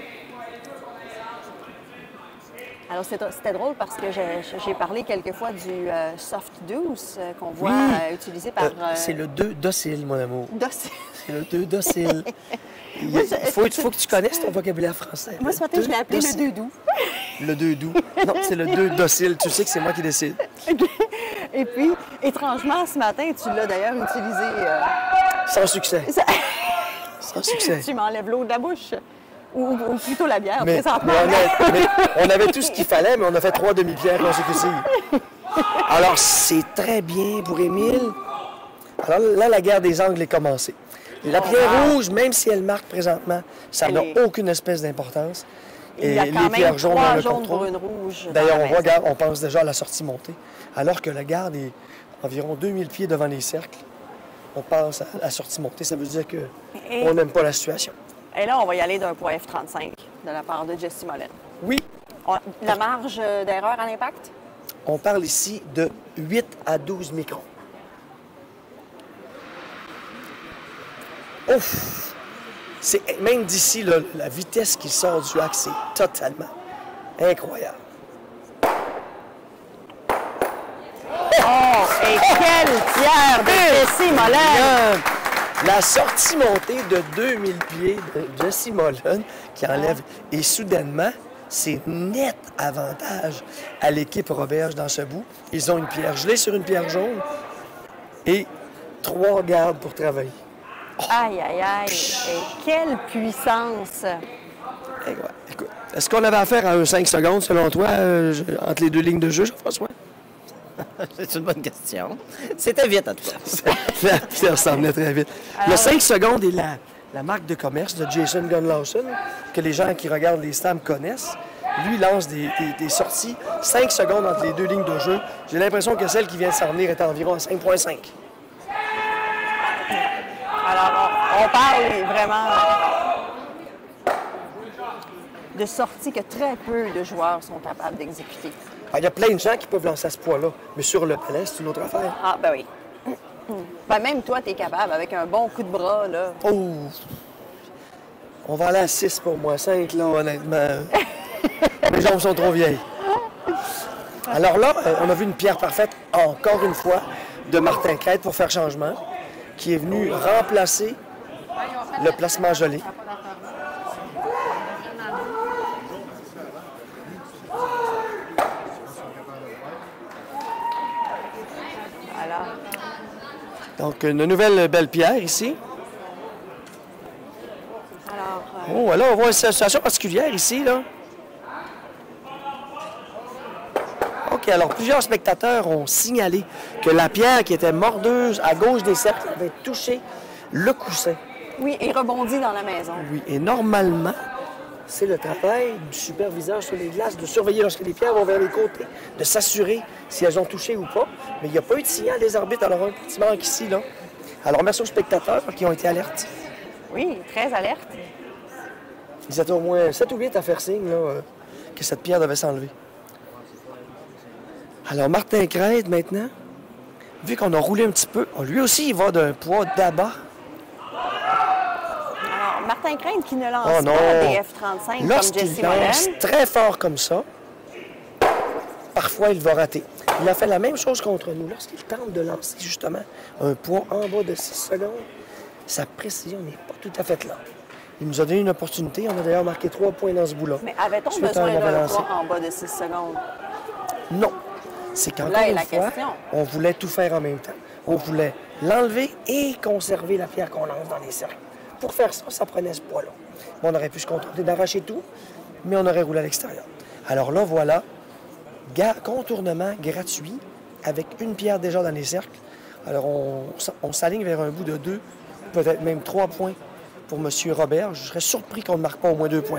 Alors, c'était drôle parce que j'ai parlé quelquefois du soft deuce qu'on voit utilisé par... C'est le 2 docile, mon amour. Doce. C'est le 2 docile. Il faut que tu connaisses ton vocabulaire français. Moi, ce matin, je l'ai appelé le 2 doux. Le 2 doux. Non, c'est le 2 docile. Tu sais que c'est moi qui décide. Et puis, étrangement, ce matin, tu l'as d'ailleurs utilisé... Sans succès. ça- Sans succès. tu m'enlèves l'eau de la bouche. Ou plutôt la bière, Mais, présentement. mais on avait tout ce qu'il fallait, mais on a fait 3 demi-pierres consécutives. Alors, c'est très bien pour Émile. Alors là, la guerre des angles est commencée. La pierre rouge, même si elle marque présentement, ça n'a aucune espèce d'importance. Il y a Et quand les même pierres jaunes dans 3 le jaunes contrôle. pour une rouge. D'ailleurs, dans la on voit, maison. on pense déjà à la sortie montée, alors que la garde est environ 2000 pieds devant les cercles. On pense à la sortie montée, ça veut dire Et- qu'on n'aime pas la situation. Et là, on va y aller d'un point F35 de la part de Jessie Mullen. Oui, La marge d'erreur à l'impact? on parle ici de 8 à 12 microns. Ouf! C'est même d'ici, là, la vitesse qui sort du axe, c'est totalement incroyable. Oh, et quelle pierre de Jessie Mullen! La sortie montée de 2000 pieds de Jessie Mullen qui enlève. Et soudainement, c'est net avantage à l'équipe Roberge dans ce bout. Ils ont une pierre gelée sur une pierre jaune et 3 gardes pour travailler. Aïe, aïe, aïe! Et quelle puissance! Écoute, est-ce qu'on avait affaire à un 5 secondes, selon toi, entre les 2 lignes de jeu, Jean-François? C'est une bonne question. C'était vite, en tout cas. La pierre s'en venait très vite. Le 5 secondes est la marque de commerce de Jason Gunlausen, que les gens qui regardent les stamps connaissent. Lui lance des sorties 5 secondes entre les 2 lignes de jeu. J'ai l'impression que celle qui vient de s'en venir est environ à 5,5. Alors, on parle vraiment de sorties que très peu de joueurs sont capables d'exécuter. Il y a plein de gens qui peuvent lancer à ce poids-là, mais sur le palais, c'est une autre affaire. Ah, ben oui. Ben, même toi, tu es capable avec un bon coup de bras, là. Oh! On va aller à 6 pour moi, 5 là, honnêtement. Mes jambes sont trop vieilles. Alors là, on a vu une pierre parfaite, encore une fois. de Martin Crête pour faire changement, qui est venu remplacer le placement gelé. Alors, Donc, une nouvelle belle pierre ici. alors Oh, là, on voit une situation particulière ici, là. OK, alors plusieurs spectateurs ont signalé que la pierre qui était mordeuse à gauche des cercles avait touché le coussin. oui, il rebondit dans la maison. Oui, et normalement, c'est le travail du superviseur sur les glaces de surveiller lorsque les pierres vont vers les côtés, de s'assurer si elles ont touché ou pas. Mais il n'y a pas eu de signal des arbitres, alors un petit manque ici, là. Alors, merci aux spectateurs qui ont été alertés. Oui, très alerte. Ils étaient au moins 7 ou 8 à faire signe là, que cette pierre devait s'enlever. Alors, Martin Crête, maintenant, vu qu'on a roulé un petit peu, lui aussi, il va d'un poids d'abat. Alors, Martin Crête qui ne lance Oh non! pas des F-35 comme Lorsqu'il Jesse lance Mullen. très fort comme ça, parfois, il va rater. Il a fait la même chose contre nous. Lorsqu'il tente de lancer, justement, un poids en bas de 6 secondes, sa précision n'est pas tout à fait là. Il nous a donné une opportunité. On a d'ailleurs marqué 3 points dans ce bout-là. Mais avait-on Suite à besoin un mauvais d'un lancer. poids en bas de 6 secondes? Non. C'est qu'encore Là est une la fois, question. on voulait tout faire en même temps. On voulait l'enlever et conserver la pierre qu'on lance dans les cercles. Pour faire ça, ça prenait ce poids-là. On aurait pu se contenter d'arracher tout, mais on aurait roulé à l'extérieur. Alors là, voilà, contournement gratuit avec une pierre déjà dans les cercles. Alors, on s'aligne vers un bout de 2, peut-être même 3 points pour M. Robert. Je serais surpris qu'on ne marque pas au moins 2 points.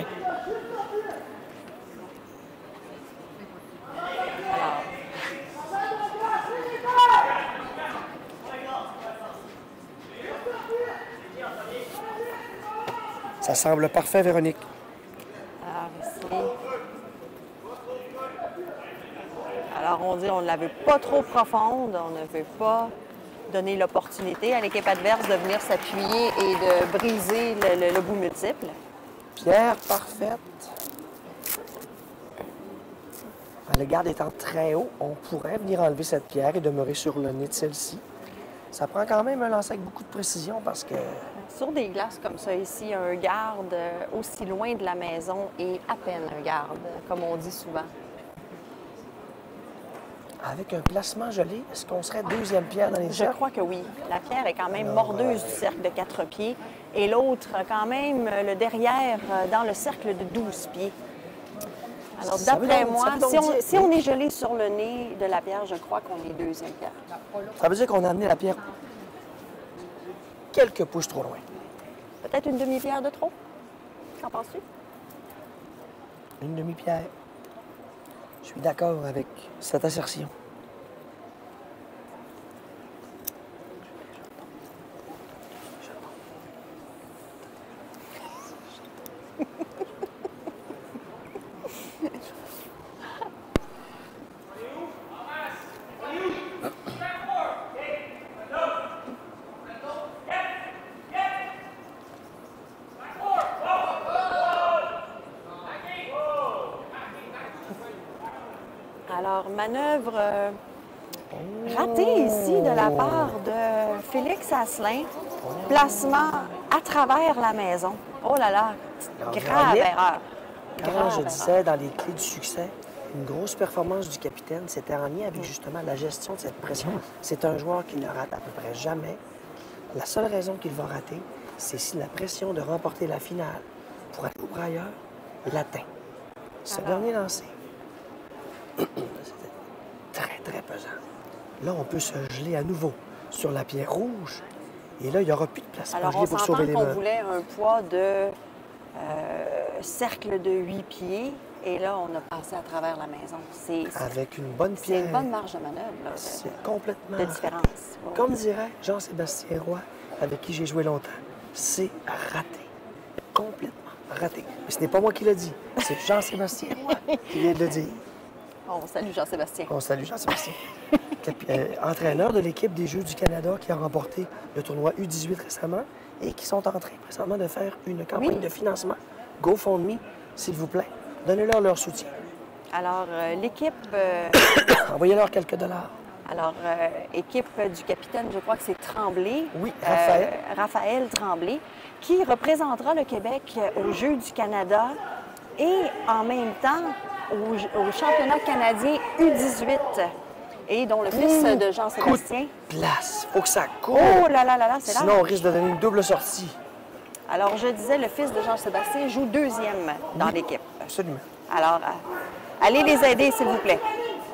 Ça semble parfait, Véronique. Alors, ici. Alors, on dit on ne la veut pas trop profonde, on ne veut pas donner l'opportunité à l'équipe adverse de venir s'appuyer et de briser le bout multiple. Pierre parfaite. Le garde étant très haut, on pourrait venir enlever cette pierre et demeurer sur le nez de celle-ci. Ça prend quand même un lancer avec beaucoup de précision parce que... Sur des glaces comme ça ici, un garde aussi loin de la maison est à peine un garde, comme on dit souvent. Avec un placement gelé, est-ce qu'on serait deuxième pierre dans les Je cercles? crois que oui. La pierre est quand même mordeuse du cercle de 4 pieds et l'autre quand même le derrière dans le cercle de 12 pieds. Alors Ça veut d'après donc- moi, ça veut donc si dire- on est gelé sur le nez de la pierre, je crois qu'on est deuxième pierre. Ça veut dire qu'on a amené la pierre quelques pouces trop loin. Peut-être une demi-pierre de trop? Qu'en penses-tu? Une demi-pierre. Je suis d'accord avec cette assertion. Alors, manœuvre ratée ici de la part de Félix Asselin. Placement à travers la maison. Oh là là, grave Véronique, erreur. Quand Grave je erreur. disais dans les clés du succès, une grosse performance du capitaine, c'était en lien avec justement la gestion de cette pression. C'est un joueur qui ne rate à peu près jamais. La seule raison qu'il va rater, c'est si la pression de remporter la finale pour aller au brailleur l'atteint. Ce dernier lancé, c'était très, très pesant. Là, on peut se geler à nouveau sur la pierre rouge. Et là, il n'y aura plus de placement Alors, gelé on pour s'entend sauver les qu'on mains. voulait un poids de cercle de 8 pieds. Et là, on a passé à travers la maison. Avec une bonne C'est pierre. une bonne marge de manœuvre, là, C'est complètement... de différence. Ouais. Comme dirait Jean-Sébastien Roy, avec qui j'ai joué longtemps, c'est raté. Complètement raté. Mais ce n'est pas moi qui l'ai dit, c'est Jean-Sébastien Roy qui vient de le dire. On salue Jean-Sébastien. On salue Jean-Sébastien. Entraîneur de l'équipe des Jeux du Canada qui a remporté le tournoi U18 récemment et qui sont en train présentement de faire une campagne Oui. de financement. GoFundMe, s'il vous plaît. Donnez-leur leur soutien. Alors, l'équipe Envoyez-leur quelques dollars. Alors, équipe du capitaine, je crois que c'est Tremblay. Oui, Raphaël. Raphaël Tremblay, qui représentera le Québec aux Jeux du Canada et en même temps au championnat canadien U18 et dont le fils de Jean-Sébastien. Place, faut que ça court. Oh là là là là, c'est là. Sinon, on risque de donner une double sortie. Alors, je disais, le fils de Jean-Sébastien joue deuxième dans l'équipe. Absolument. Alors, allez les aider, s'il vous plaît.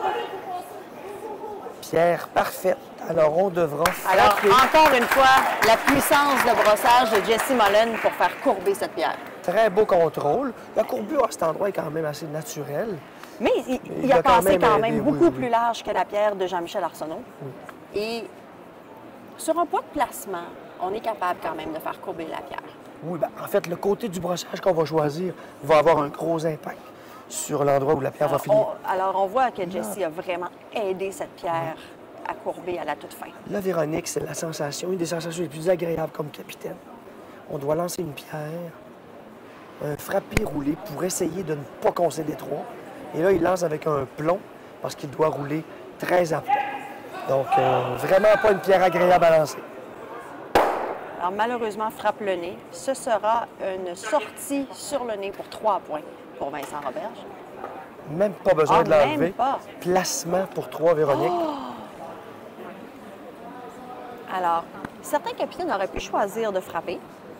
Pierre, parfaite. Alors, on devra Alors, frapper. encore une fois, la puissance de brossage de Jesse Mullen pour faire courber cette pierre. Très beau contrôle. La courbure à cet endroit est quand même assez naturelle. Mais il a passé quand même beaucoup plus large que la pierre de Jean-Michel Arsenault. Et sur un poids de placement, on est capable quand même de faire courber la pierre. Oui, ben, en fait, le côté du brossage qu'on va choisir va avoir un gros impact sur l'endroit où la pierre va finir. Alors, on voit que Jesse a vraiment aidé cette pierre à courber à la toute fin. Là, Véronique, c'est la sensation, une des sensations les plus agréables comme capitaine. On doit lancer une pierre, un frappé roulé pour essayer de ne pas concéder trop. Et là, il lance avec un plomb parce qu'il doit rouler très à plat. Donc, vraiment pas une pierre agréable à lancer. Alors, malheureusement, frappe le nez. Ce sera une sortie sur le nez pour 3 points pour Vincent Roberge. Même pas besoin de l'enlever. Même pas. Placement pour 3, Véronique. Alors, certains capitaines auraient pu choisir de frapper.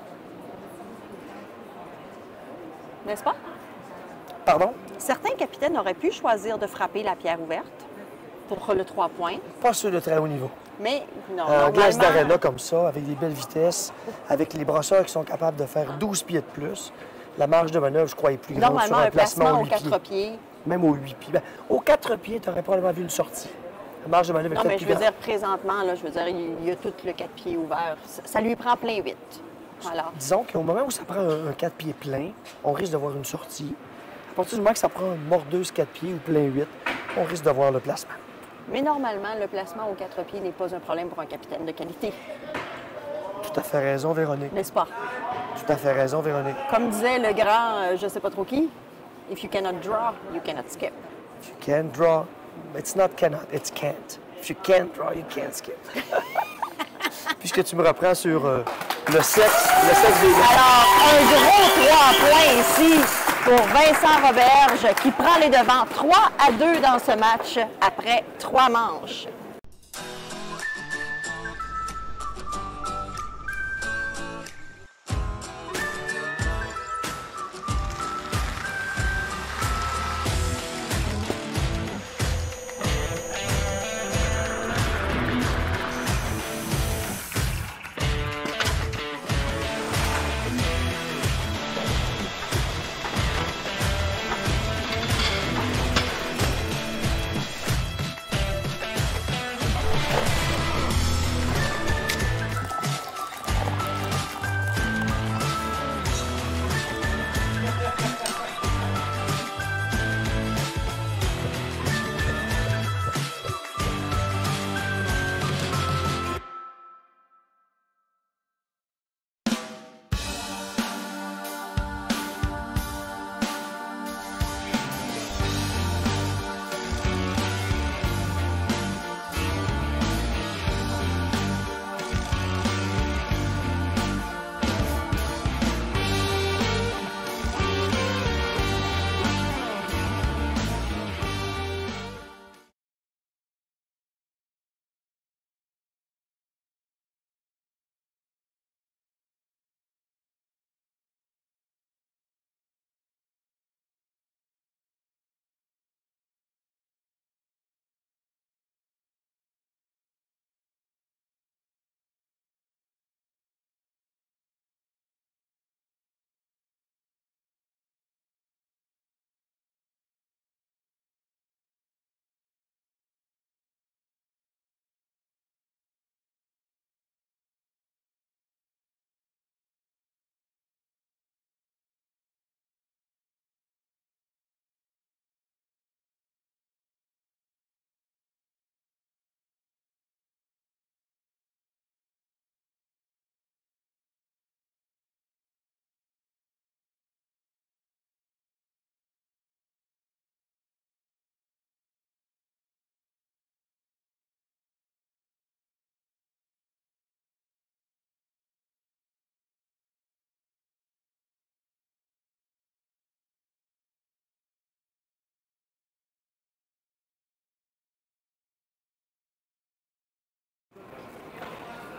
N'est-ce pas? Pardon? Certains capitaines auraient pu choisir de frapper la pierre ouverte pour le 3 points. Pas ceux de très haut niveau. Mais non, En glace normalement, d'aréna comme ça, avec des belles vitesses, avec les brosseurs qui sont capables de faire 12 pieds de plus, la marge de manœuvre, je crois, est plus grande sur normalement, un un placement placement aux aux 8 4 pieds. pieds. Même aux 8 pieds. Ben, aux 4 pieds, tu aurais probablement vu une sortie. La marge de manœuvre est Non, peut-être mais je plus veux grande. dire, présentement, là, je veux dire, il y a tout le 4 pieds ouvert. Ça lui prend plein 8. Voilà. Disons qu'au moment où ça prend un 4 pieds plein, on risque de voir une sortie. À partir du moment que ça prend une mordeuse 4 pieds ou plein 8, on risque de voir le placement. Mais normalement, le placement aux 4 pieds n'est pas un problème pour un capitaine de qualité. Tout à fait raison, Véronique. N'est-ce pas? Tout à fait raison, Véronique. Comme disait le grand, je sais pas trop qui, « If you cannot draw, you cannot skip If you can draw, it's not cannot, it's can't. If you can't draw, you can't skip. Puisque tu me reprends sur le sexe des gars. » Alors, un gros 3 points ici pour Vincent Roberge qui prend les devants 3-2 dans ce match après 3 manches.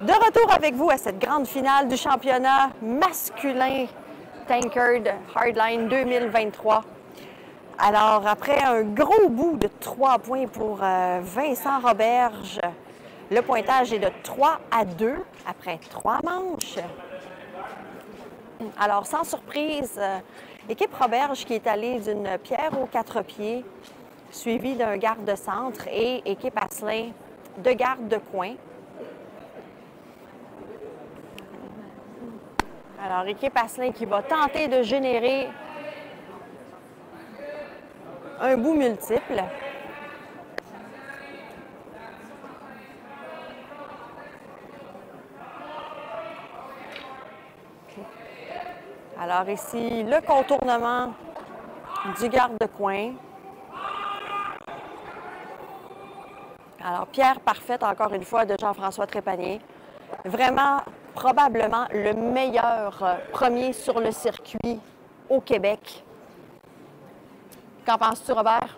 De retour avec vous à cette grande finale du championnat masculin Tankard Hardline 2023. Alors, après un gros bout de 3 points pour Vincent Roberge, le pointage est de 3-2 après 3 manches. Alors, sans surprise, équipe Roberge qui est allée d'une pierre aux 4 pieds, suivie d'un garde-centre, et équipe Asselin de garde-coin. Alors, équipe Asselin qui va tenter de générer un bout multiple. Alors ici, le contournement du garde-coin. Alors, pierre parfaite, encore une fois, de Jean-François Trépanier. Vraiment, probablement le meilleur premier sur le circuit au Québec. Qu'en penses-tu, Robert?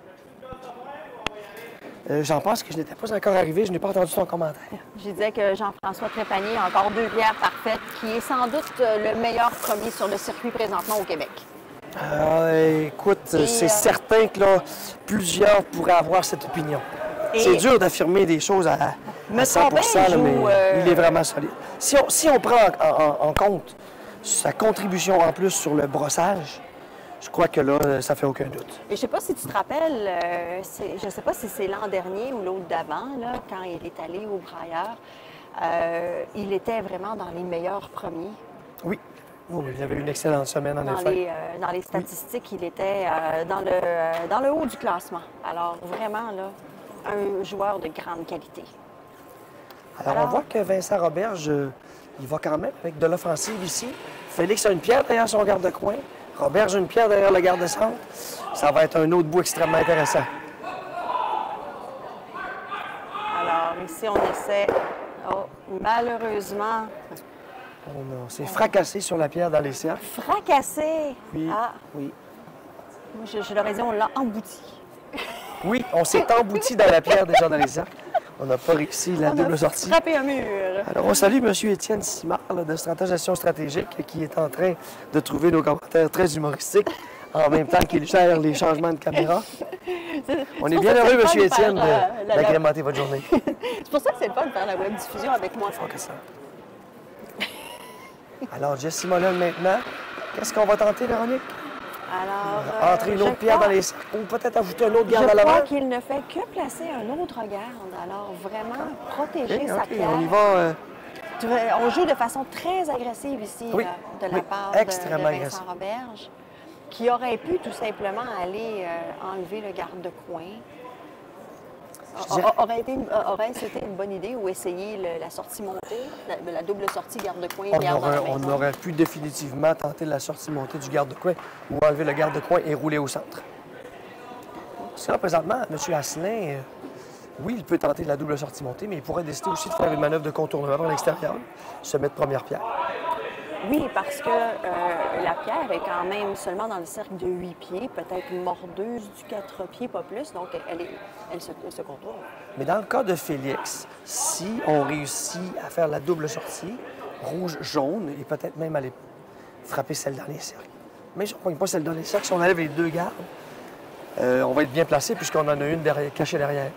J'en pense que je n'étais pas encore arrivé, je n'ai pas entendu ton commentaire. Je disais que Jean-François Trépanier a encore 2 pierres parfaites, qui est sans doute le meilleur premier sur le circuit présentement au Québec. Écoute, c'est certain que là, plusieurs pourraient avoir cette opinion. C'est dur d'affirmer des choses à 100%, là, mais il est vraiment solide. Si on prend en compte sa contribution en plus sur le brossage, je crois que là, ça fait aucun doute. Et je ne sais pas si tu te rappelles, je ne sais pas si c'est l'an dernier ou l'autre d'avant, quand il est allé au Brailleur, il était vraiment dans les meilleurs premiers. Oui. Oui, il avait une excellente semaine, en effet. Dans les statistiques, il était dans le haut du classement. Alors, vraiment, là, un joueur de grande qualité. Alors, on voit que Vincent Roberge, il va quand même avec de l'offensive ici. Félix a une pierre derrière son garde-coin. Roberge a une pierre derrière le garde-centre. Ça va être un autre bout extrêmement intéressant. Alors, ici, on essaie... Oh, malheureusement... On s'est fracassé sur la pierre dans les cercles. Fracassé? Oui, ah. oui. Moi, je l'aurais dit, on l'a embouti. Oui, on s'est embouti dans la pierre déjà dans les cercles. On n'a pas réussi la double sortie. Frappé un mur. Alors, on salue M. Étienne Simard de Stratégisation stratégique qui est en train de trouver nos commentaires très humoristiques en même temps qu'il gère les changements de caméra. On est bien heureux, M. Étienne, d'agrémenter votre journée. C'est pour ça que c'est le fun de faire la web-diffusion avec moi. Que ça. Alors, Jessie Mollen maintenant. Qu'est-ce qu'on va tenter, Véronique? Alors, entrer une autre pierre dans les cercles ou peut-être ajouter un autre garde à l'avant? Je crois qu'il ne fait que placer un autre garde. Alors, vraiment protéger sa pierre. On y va. On joue de façon très agressive ici de la part de Vincent Roberge, qui aurait pu tout simplement aller enlever le garde-coin. Aurait-ce été une bonne idée ou essayer la sortie montée, la double sortie garde-coin? On aurait pu définitivement tenter la sortie montée du garde-coin ou enlever le garde-coin et rouler au centre. Parce que là, présentement, M. Asselin, oui, il peut tenter la double sortie montée, mais il pourrait décider aussi de faire une manœuvre de contournement vers l'extérieur, se mettre première pierre. Oui, parce que la pierre est quand même seulement dans le cercle de 8 pieds, peut-être mordeuse du 4 pieds, pas plus, donc elle se contourne. Mais dans le cas de Félix, si on réussit à faire la double sortie, rouge-jaune, et peut-être même aller frapper celle dans les cercles. Mais si on ne pogne pas celle dans les cercles, si on enlève les 2 gardes, on va être bien placé puisqu'on en a une cachée derrière.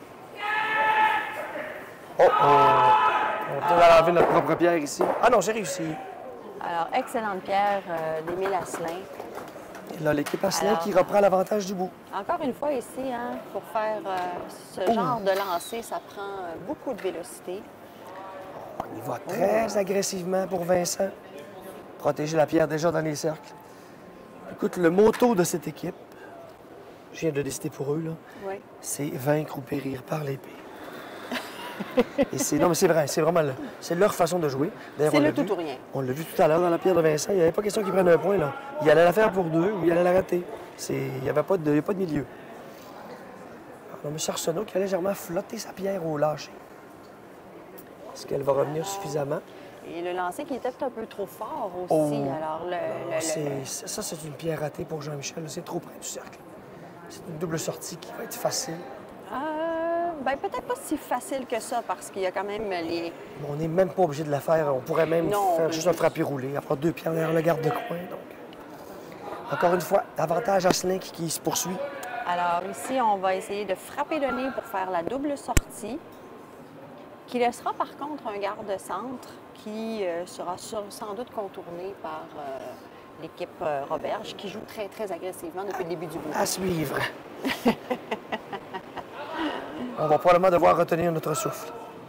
On va enlever notre propre pierre ici. Ah non, j'ai réussi. Alors, excellente pierre d'Émile Asselin. Et là, l'équipe Asselin qui reprend l'avantage du bout. Encore une fois ici, pour faire ce genre de lancer, ça prend beaucoup de vélocité. On y va très agressivement pour Vincent. Protéger la pierre déjà dans les cercles. Écoute, le motto de cette équipe, je viens de décider pour eux, là, c'est vaincre ou périr par l'épée. Non, mais c'est vrai, c'est vraiment c'est leur façon de jouer. C'est le tout ou rien. On l'a vu tout à l'heure dans la pierre de Vincent. Il n'y avait pas question qu'il prenne un point. Là. Il allait la faire pour 2 ou il allait la rater. Il n'y avait pas de milieu. Alors, M. Arsenault qui a légèrement flotté sa pierre au lâcher. Est-ce qu'elle va revenir suffisamment? Et le lancer qui était peut-être un peu trop fort aussi. Alors, Ça, c'est une pierre ratée pour Jean-Michel. C'est trop près du cercle. C'est une double sortie qui va être facile. Ben, peut-être pas si facile que ça, parce qu'il y a quand même les... On n'est même pas obligé de la faire. On pourrait même Non. faire juste un frappé roulé, avoir 2 pierres derrière le garde-coin. Donc, encore une fois, avantage à Slink qui se poursuit. Alors ici, on va essayer de frapper le nez pour faire la double sortie, qui laissera par contre un garde-centre qui sera sans doute contourné par l'équipe Roberge, qui joue très, très agressivement depuis le début du bout. À suivre. On va probablement devoir retenir notre souffle.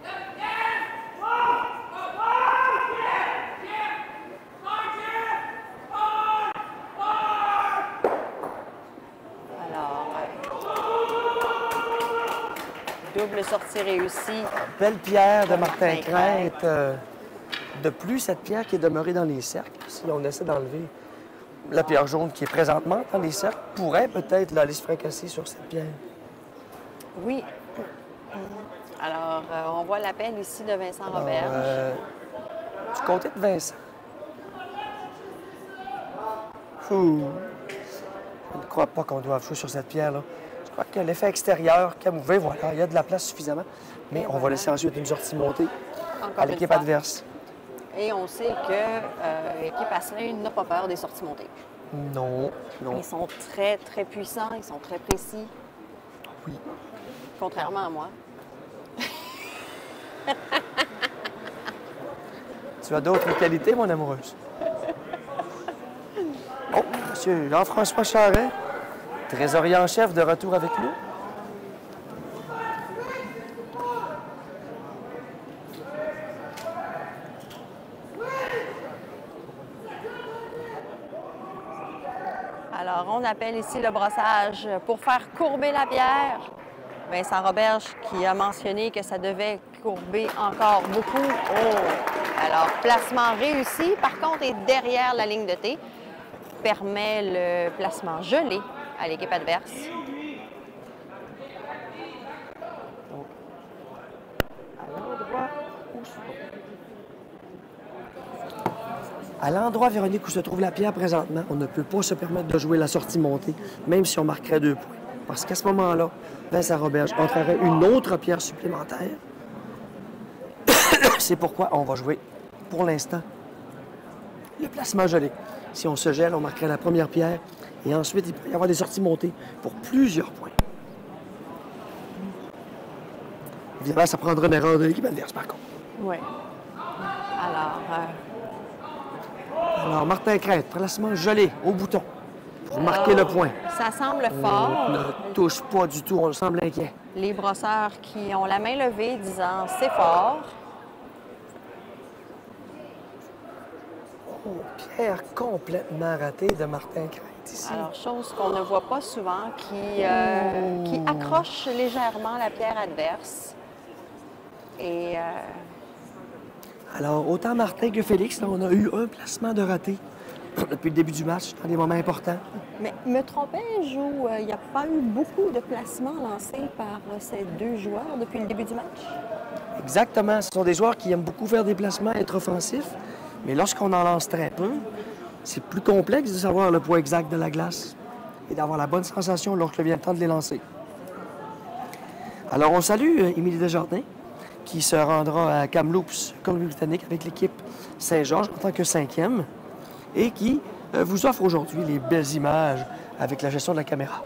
Alors, double sortie réussie. Belle pierre de Martin Martin Crête. Crête. De plus, cette pierre qui est demeurée dans les cercles, si on essaie d'enlever la pierre jaune qui est présentement dans les cercles, pourrait peut-être là, aller se fracasser sur cette pierre. Oui. Alors, on voit l'appel ici de Vincent Roberge. Du côté de Vincent. Ouh. Je ne crois pas qu'on doive jouer sur cette pierre-là. Je crois que l'effet extérieur, camouvé, voilà, il y a de la place suffisamment. Mais on va laisser ensuite une sortie montée Encore à une l'équipe fois. adverse. Et on sait que l'équipe Asselin n'a pas peur des sorties montées. Non, non. Ils sont très, très puissants, ils sont très précis. Oui. Contrairement à moi. Tu as d'autres qualités, mon amoureuse? Oh, monsieur Jean-François Charret, trésorier en chef, de retour avec nous. Alors, on appelle ici le brossage pour faire courber la pierre. Vincent Roberge qui a mentionné que ça devait courber encore beaucoup. Oh! Alors, placement réussi. Par contre, est derrière la ligne de thé. Permet le placement gelé à l'équipe adverse. À l'endroit, Véronique, où se trouve la pierre présentement, on ne peut pas se permettre de jouer la sortie montée, même si on marquerait 2 points. Parce qu'à ce moment-là, Vincent Roberge entrerait une autre pierre supplémentaire. C'est pourquoi on va jouer, pour l'instant, le placement gelé. Si on se gèle, on marquerait la première pierre. Et ensuite, il peut y avoir des sorties montées pour plusieurs points. Évidemment, ça prendra une erreur de l'équipe adverse, par contre. Oui. Alors, Martin Crête, placement gelé au bouton pour marquer le point. Ça semble On fort. ne touche pas du tout, on semble inquiet. Les brosseurs qui ont la main levée disant « c'est fort ». Oh, pierre complètement ratée de Martin Crête ici. Alors, chose qu'on ne voit pas souvent, qui accroche légèrement la pierre adverse. Et Alors, autant Martin que Félix, là, on a eu un placement de raté depuis le début du match, dans des moments importants. mais me trompais-je ou il n'y a pas eu beaucoup de placements lancés par ces deux joueurs depuis le début du match? Exactement. Ce sont des joueurs qui aiment beaucoup faire des placements, être offensifs. Mais lorsqu'on en lance très peu, c'est plus complexe de savoir le poids exact de la glace et d'avoir la bonne sensation lorsque vient le temps de les lancer. Alors, on salue Émilie Desjardins, qui se rendra à Kamloops, Colombie-Britannique, avec l'équipe Saint-Georges en tant que 5e et qui vous offre aujourd'hui les belles images avec la gestion de la caméra.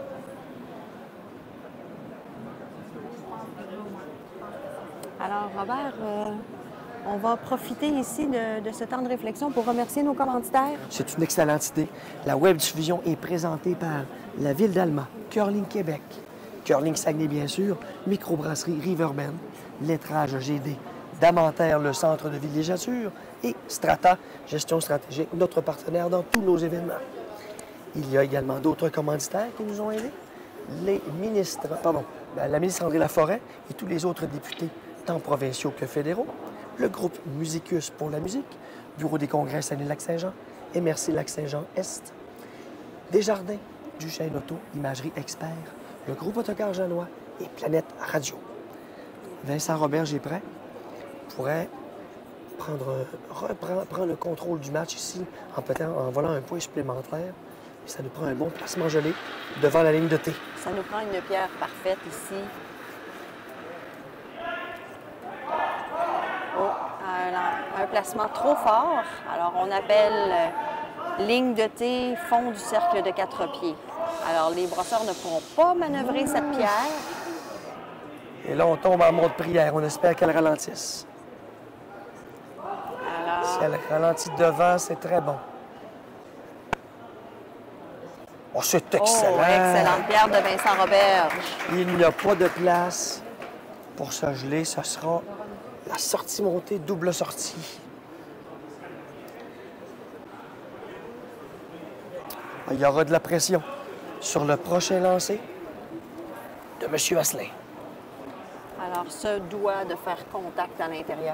Alors, Robert, on va profiter ici de ce temps de réflexion pour remercier nos commanditaires. C'est une excellente idée. La web-diffusion est présentée par la Ville d'Alma, Curling Québec, Curling Saguenay, bien sûr, Microbrasserie Riverbend, Lettrage GD, Damentaire, le centre de villégiature, et Strata, gestion stratégique, notre partenaire dans tous nos événements. Il y a également d'autres commanditaires qui nous ont aidés. Les ministres, la ministre André Laforêt et tous les autres députés, tant provinciaux que fédéraux, le groupe Musicus pour la musique, Bureau des congrès Saguenay-Lac-Saint-Jean, MRC Lac-Saint-Jean-Est, Desjardins, Duchesne Auto, Imagerie Expert, le groupe Autocar Janois et Planète Radio. Vincent Roberge est prêt. Pourrait prendre le contrôle du match ici en volant un point supplémentaire. Et ça nous prend un bon placement gelé devant la ligne de thé. Ça nous prend une pierre parfaite ici. un placement trop fort. Alors, on appelle ligne de thé, fond du cercle de 4 pieds. Alors, les brosseurs ne pourront pas manœuvrer cette pierre. Et là, on tombe en mode prière. On espère qu'elle ralentisse. Alors, Si elle ralentit devant, c'est très bon. Oh, c'est excellent! oh, excellente pierre de Vincent Roberge. Il n'y a pas de place pour se geler. Ce sera la sortie montée, double sortie. Il y aura de la pression sur le prochain lancer de M. Asselin. Alors, se doit de faire contact à l'intérieur.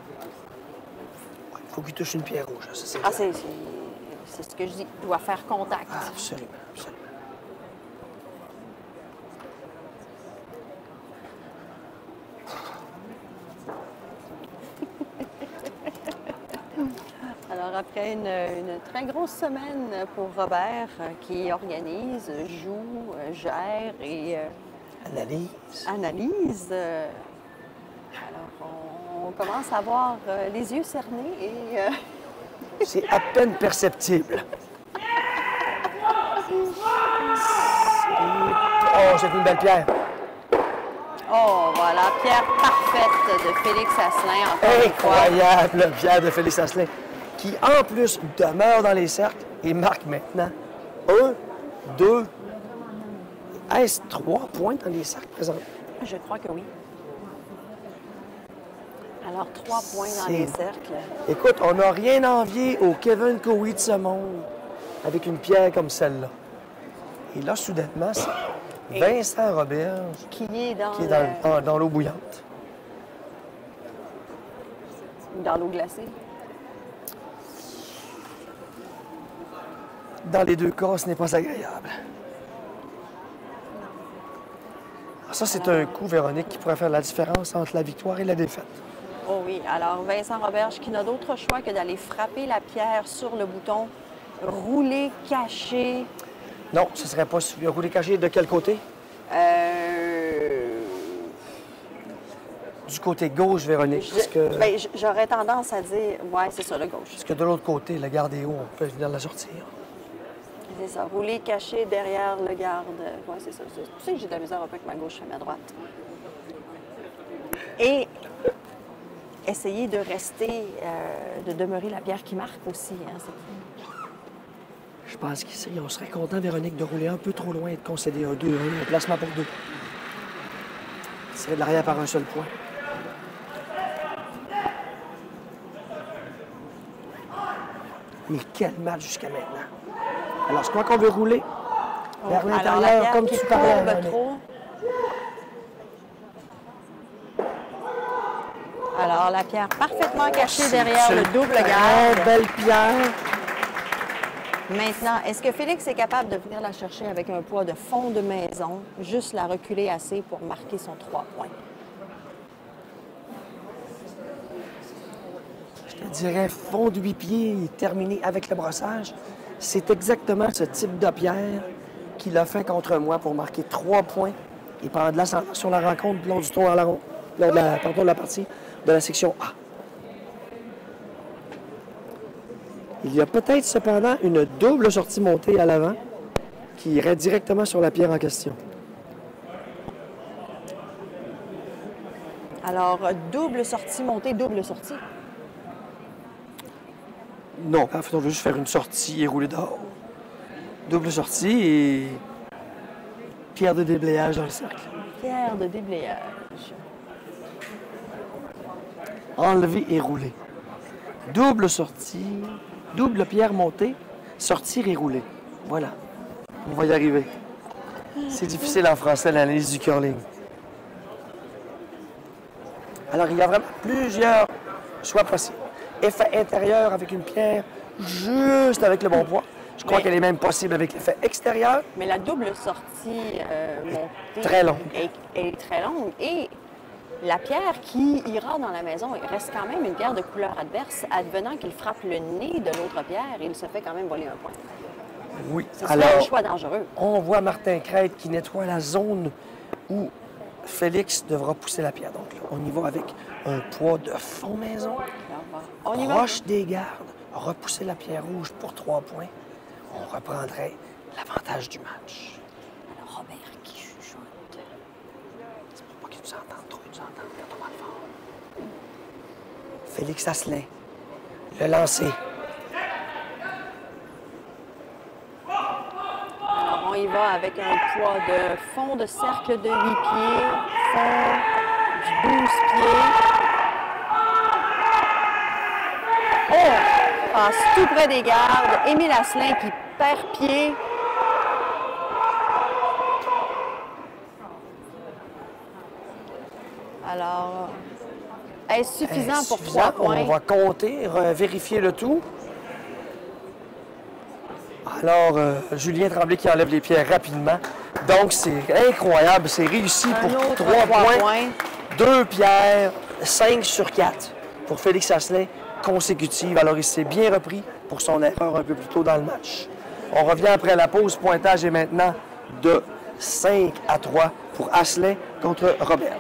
Il faut qu'il touche une pierre rouge. Ça, Ah, c'est ce que je dis. Doit faire contact. Absolument, absolument. Alors, après une très grosse semaine pour Robert, qui organise, joue, gère et analyse, alors on commence à avoir les yeux cernés et... C'est à peine perceptible. Oh, c'est une belle pierre. Oh, voilà, pierre parfaite de Félix Asselin, encore une fois. Incroyable pierre de Félix Asselin, qui en plus demeure dans les cercles et marque maintenant 1, 2, est-ce 3 points dans les cercles présents? Je crois que oui. Alors, 3 points dans les cercles. Écoute, on n'a rien envié au Kevin Cowie de ce monde avec une pierre comme celle-là. Et là, soudainement, c'est Vincent Roberge Qui est dans l'eau bouillante. dans l'eau glacée. Dans les deux cas, ce n'est pas agréable. Alors ça, c'est un coup, Véronique, qui pourrait faire la différence entre la victoire et la défaite. Oh oui. Alors, Vincent Roberge qui n'a d'autre choix que d'aller frapper la pierre sur le bouton, rouler, cacher. Non, ce ne serait pas roulé caché de quel côté? Du côté gauche, Véronique. J'aurais tendance à dire, ouais, c'est ça, le gauche. Parce que de l'autre côté, le garde est haut, on peut venir la sortir. C'est ça, rouler, cacher derrière le garde. Ouais, c'est ça. Tu sais que j'ai de la misère un peu avec ma gauche et ma droite. Et essayer de rester, de demeurer la pierre qui marque aussi. Hein, Je pense qu'ici, on serait content, Véronique, de rouler un peu trop loin et de concéder un 2, un placement pour 2. Tirer de l'arrière par un seul point. Mais quel match jusqu'à maintenant. Alors, je crois qu'on veut rouler vers l'intérieur, comme tu parlais. Trop. Alors, la pierre parfaitement cachée derrière le double garde. Très belle pierre. Maintenant, est-ce que Félix est capable de venir la chercher avec un poids de fond de maison, juste la reculer assez pour marquer son 3 points? Je te dirais fond de 8 pieds et terminé avec le brossage. C'est exactement ce type de pierre qu'il a fait contre moi pour marquer 3 points et prendre l'ascendant sur la rencontre lors du tour à la ronde, lors de la partie de la section A. Il y a peut-être cependant une double sortie montée à l'avant qui irait directement sur la pierre en question. Alors, double sortie montée, double sortie. Non, en fait, on veut juste faire une sortie et rouler dehors. Double sortie et pierre de déblayage dans le cercle. Pierre de déblayage. Enlever et rouler. Double sortie, double pierre montée, sortir et rouler. Voilà. On va y arriver. C'est difficile en français, l'analyse du curling. Alors, il y a vraiment plusieurs choix possibles. Effet intérieur avec une pierre juste avec le bon poids. Je crois qu'elle est même possible avec l'effet extérieur. Mais la double sortie montée Très longue. est très longue. Et la pierre qui ira dans la maison reste quand même une pierre de couleur adverse, advenant qu'il frappe le nez de l'autre pierre, il se fait quand même voler un point. Oui. C'est un choix dangereux. On voit Martin Crête qui nettoie la zone où Félix devra pousser la pierre. Donc là, on y va avec un poids de fond maison. Là, on va On y va. proche des gardes, repousser la pierre rouge pour 3 points, on reprendrait l'avantage du match. Alors, Robert qui chuchote. C'est pour pas qu'ils nous entendent trop, ils nous entendent pas mal fort. Félix Asselin, le lancer. Alors, on y va avec un poids de fond de cercle de 8 pieds, fond du 12 pieds. Oh! Passe tout près des gardes. Émile Asselin qui perd pied. Alors, est-ce suffisant pour 3 points? On va compter, vérifier le tout. Alors, Julien Tremblay qui enlève les pierres rapidement. Donc, c'est incroyable. C'est réussi Un pour autre 3 3 points. 2 pierres, 5 sur 4 pour Félix Asselin consécutive. Alors, il s'est bien repris pour son erreur un peu plus tôt dans le match. On revient après la pause. Pointage est maintenant de 5-3 pour Asselin contre Roberge.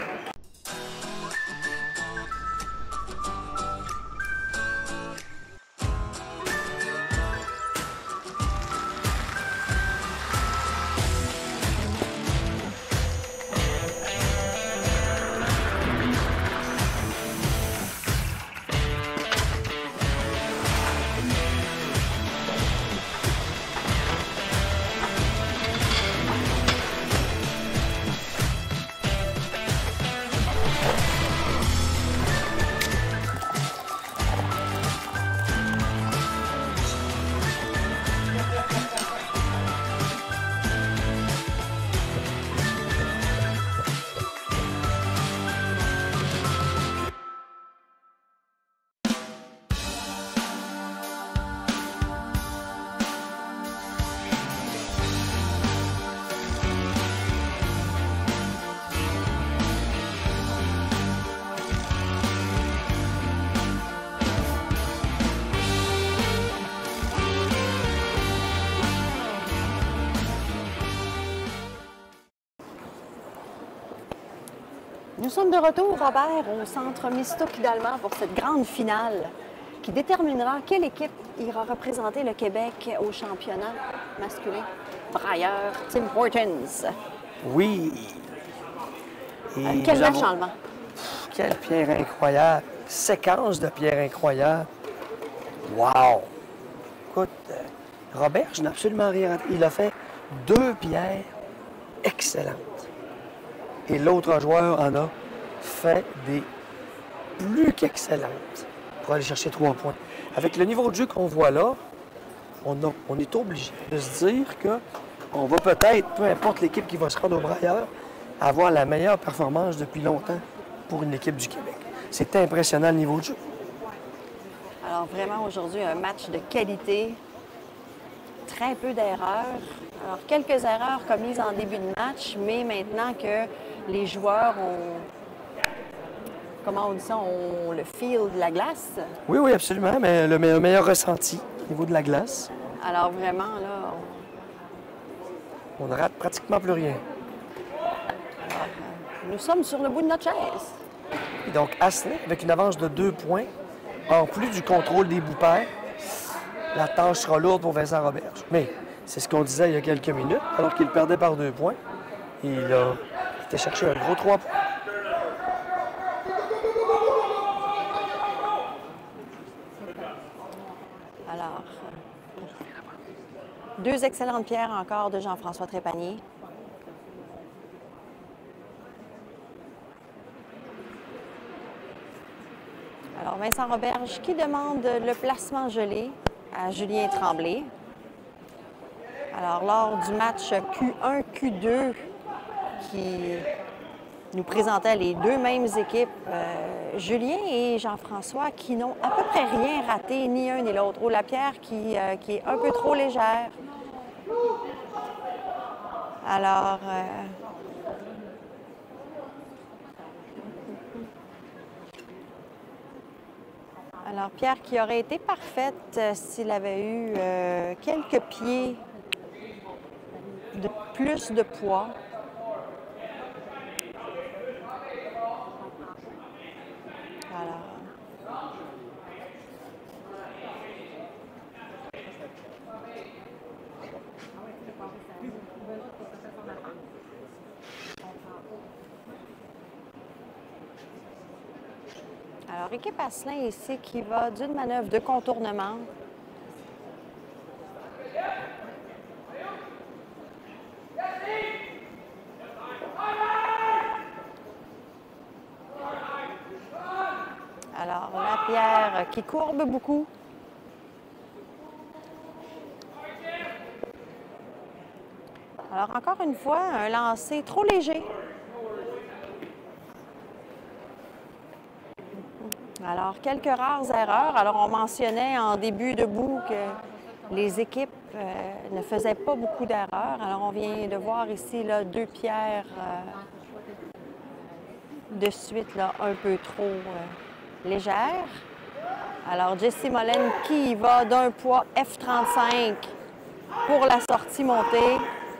Nous sommes de retour, Robert, au centre Mistook d'Allemand pour cette grande finale qui déterminera quelle équipe ira représenter le Québec au championnat masculin. Brailleur, Tim Hortons. Oui. Et Quel nous match avons- allemand. Quelle pierre incroyable. Séquence de pierres incroyables. Wow! Écoute, Robert, je n'ai absolument rien raté. Il a fait 2 pierres excellentes. Et l'autre joueur en a fait des plus qu'excellentes pour aller chercher 3 points. Avec le niveau de jeu qu'on voit là, on est obligé de se dire qu'on va peut-être, peu importe l'équipe qui va se rendre au brailleur, avoir la meilleure performance depuis longtemps pour une équipe du Québec. C'est impressionnant le niveau de jeu. Alors vraiment aujourd'hui, un match de qualité. Très peu d'erreurs. Alors quelques erreurs commises en début de match, mais maintenant que les joueurs ont, comment on dit ça, ont le feel de la glace. Oui, oui, absolument, mais le meilleur ressenti au niveau de la glace. Alors vraiment, là, On ne rate pratiquement plus rien. nous sommes sur le bout de notre chaise. Et donc, Asselin, avec une avance de 2 points, en plus du contrôle des bouts pairs, la tâche sera lourde pour Vincent Roberge. Mais c'est ce qu'on disait il y a quelques minutes, alors qu'il perdait par 2 points. Il a été chercher un gros 3 points. Alors, 2 excellentes pierres encore de Jean-François Trépanier. Alors, Vincent Roberge qui demande le placement gelé à Julien Tremblay. Alors, lors du match Q1, Q2, qui nous présentait les deux mêmes équipes, Julien et Jean-François, qui n'ont à peu près rien raté, ni un ni l'autre. Ou la pierre qui est un peu trop légère. Alors, pierre qui aurait été parfaite s'il avait eu quelques pieds de plus de poids. Alors, Alors, équipe Asselin ici qui va d'une manœuvre de contournement. Alors, Lapierre qui courbe beaucoup. Alors, encore une fois, un lancer trop léger. Alors, quelques rares erreurs. Alors, on mentionnait en début de bout que les équipes ne faisaient pas beaucoup d'erreurs. Alors, on vient de voir ici là, deux pierres de suite là, un peu trop légères. Alors, Jessie Mollen qui y va d'un poids F35 pour la sortie montée.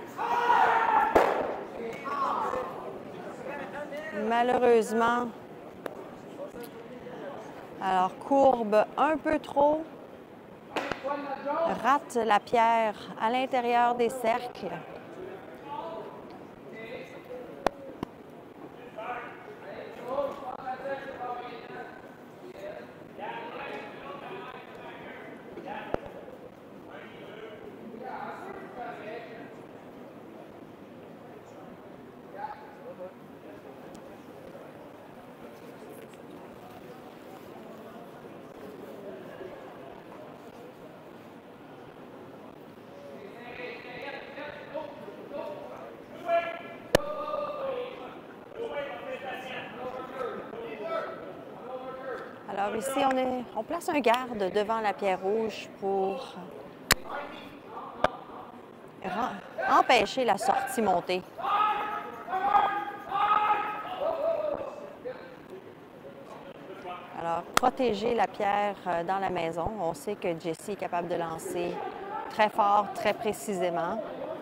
Malheureusement, alors courbe un peu trop, rate la pierre à l'intérieur des cercles. Alors ici, on place un garde devant la pierre rouge pour empêcher la sortie montée. Alors, protéger la pierre dans la maison. On sait que Jessie est capable de lancer très fort, très précisément.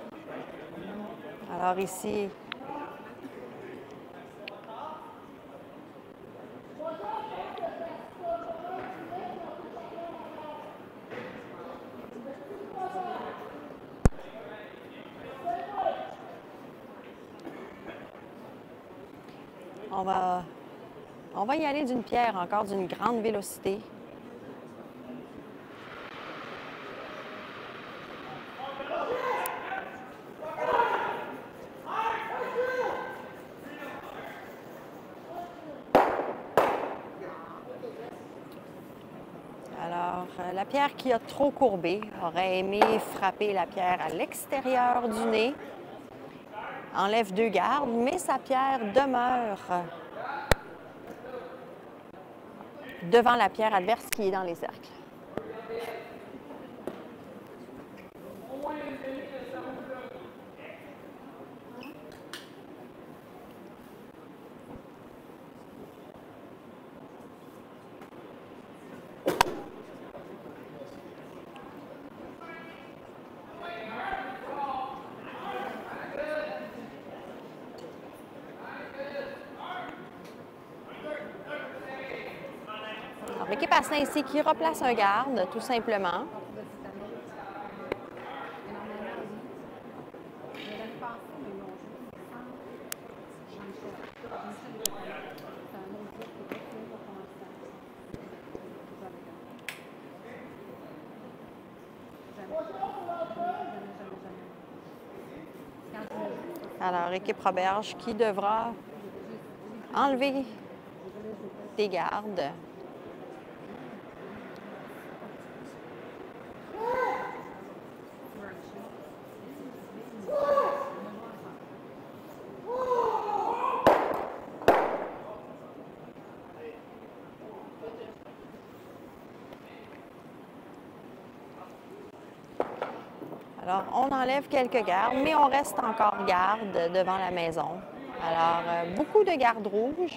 Alors ici, on va y aller d'une pierre encore d'une grande vélocité. Alors, la pierre qui a trop courbé aurait aimé frapper la pierre à l'extérieur du nez. Enlève deux gardes, mais sa pierre demeure devant la pierre adverse qui est dans les cercles. L'équipe Asselin ici qui replace un garde, tout simplement. Alors, équipe Roberge qui devra enlever des gardes. Alors, on enlève quelques gardes, mais on reste encore garde devant la maison. Alors, beaucoup de gardes rouges.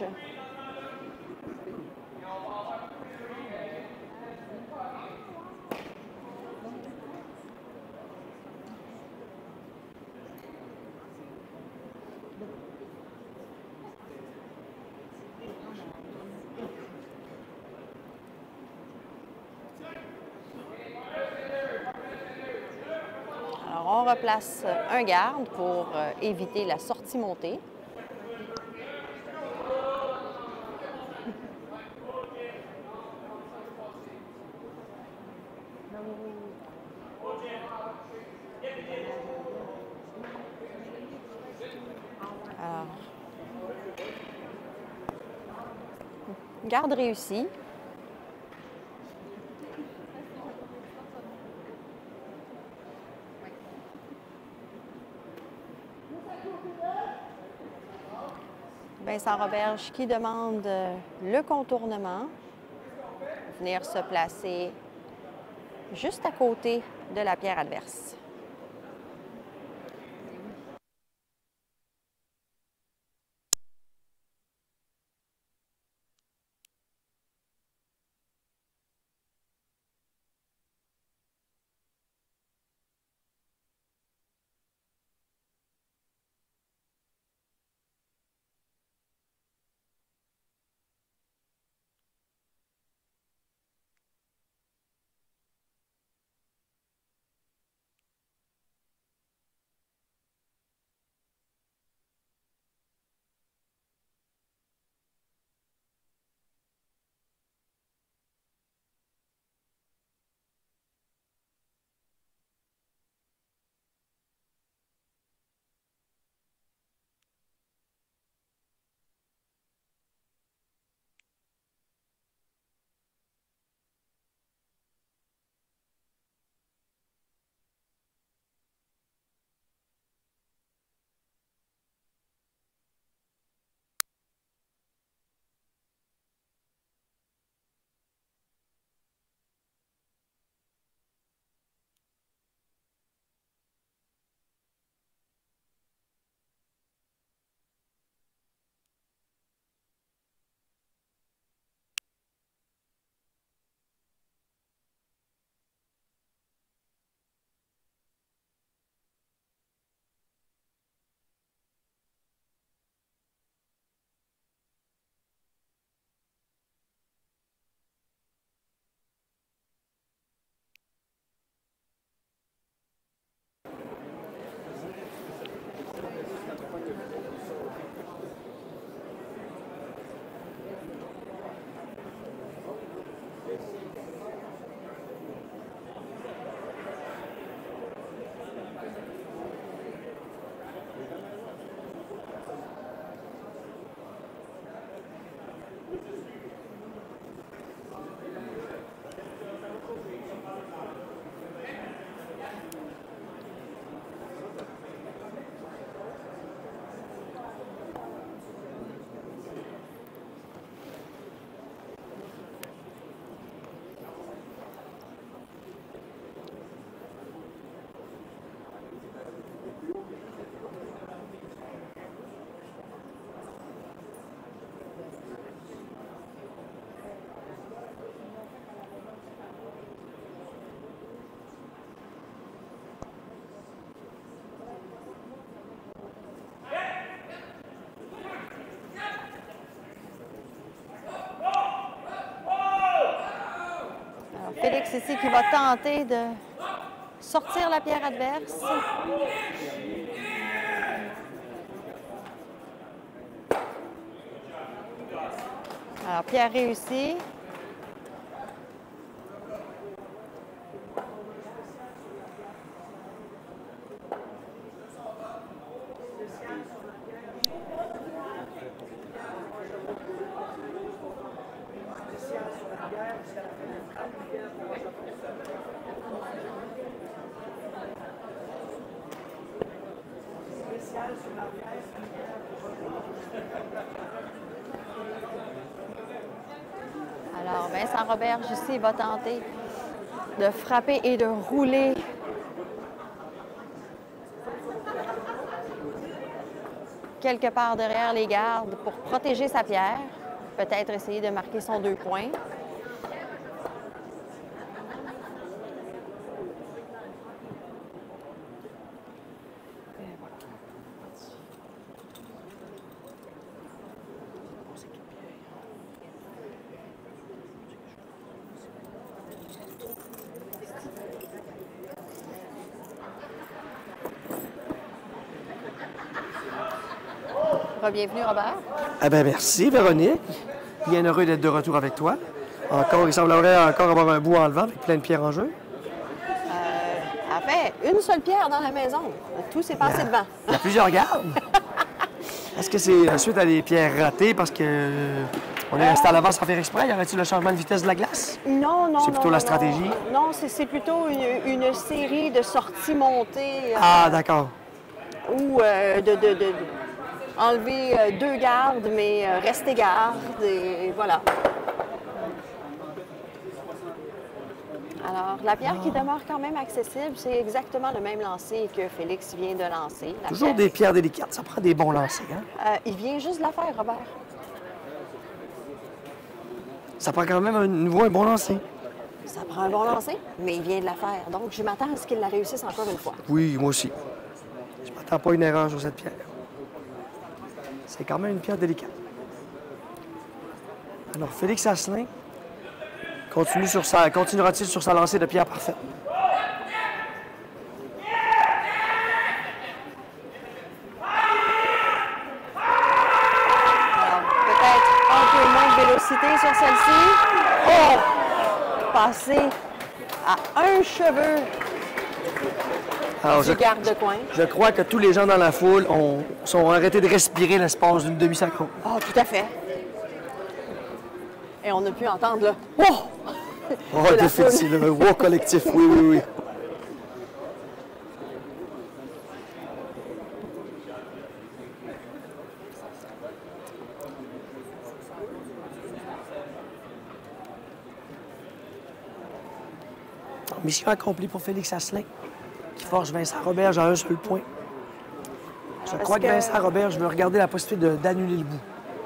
On replace un garde pour éviter la sortie montée. Alors, garde réussie. Vincent Roberge qui demande le contournement. Venir se placer juste à côté de la pierre adverse. Félix ici qui va tenter de sortir la pierre adverse. Alors, pierre réussie. Alors, Vincent Roberge ici va tenter de frapper et de rouler quelque part derrière les gardes pour protéger sa pierre. Peut-être essayer de marquer son 2 points. Bienvenue, Robert. Eh bien, merci, Véronique. Bien heureux d'être de retour avec toi. Encore, il semblerait encore avoir un bout enlevant avec plein de pierres en jeu. Parfait. Une seule pierre dans la maison. Tout s'est passé devant. Il y a plusieurs gardes. Est-ce que c'est suite à des pierres ratées parce que on est resté à l'avant sans faire exprès? Y aurait-il le changement de vitesse de la glace? Non, non, C'est plutôt non, la non, stratégie? Non, c'est plutôt une série de sorties montées. Ah, d'accord. Ou enlever 2 gardes, mais rester garde, et voilà. Alors, la pierre qui demeure quand même accessible, c'est exactement le même lancer que Félix vient de lancer. La Toujours pierre. des pierres délicates, ça prend des bons lancers. Hein? Il vient juste de la faire, Robert. Ça prend quand même un bon lancer. Ça prend un bon lancer, mais il vient de la faire. Donc, je m'attends à ce qu'il la réussisse encore une fois. Oui, moi aussi. Je m'attends pas à une erreur sur cette pierre. C'est quand même une pierre délicate. Alors, Félix Asselin continuera-t-il sur sa lancée de pierre parfaite? Alors, peut-être un peu moins de vélocité sur celle-ci. Oh! Passer à un cheveu Alors, du garde-coin. je crois que tous les gens dans la foule sont arrêtés de respirer l'espace d'une demi-seconde. Oh, tout à fait. Et on a pu entendre le « Oh! » Oh, de la définitivement, le wow collectif, oui, oui, oui. Mission accomplie pour Félix Asselin, qui force Vincent Roberge à un seul point. Je crois que Vincent Roberge veut regarder la possibilité d'annuler le bout.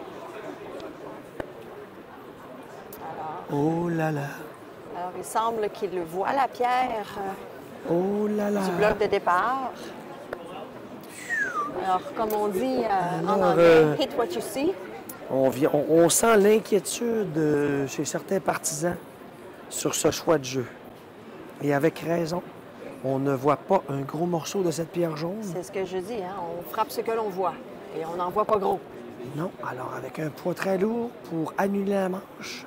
Oh là là. Alors, il semble qu'il voit la pierre Oh là là. du bloc de départ. Alors, comme on dit en Alors, anglais, hit what you see. On sent l'inquiétude chez certains partisans sur ce choix de jeu. Et avec raison, on ne voit pas un gros morceau de cette pierre jaune. C'est ce que je dis, hein? On frappe ce que l'on voit et on n'en voit pas gros. Non, alors avec un poids très lourd pour annuler la manche.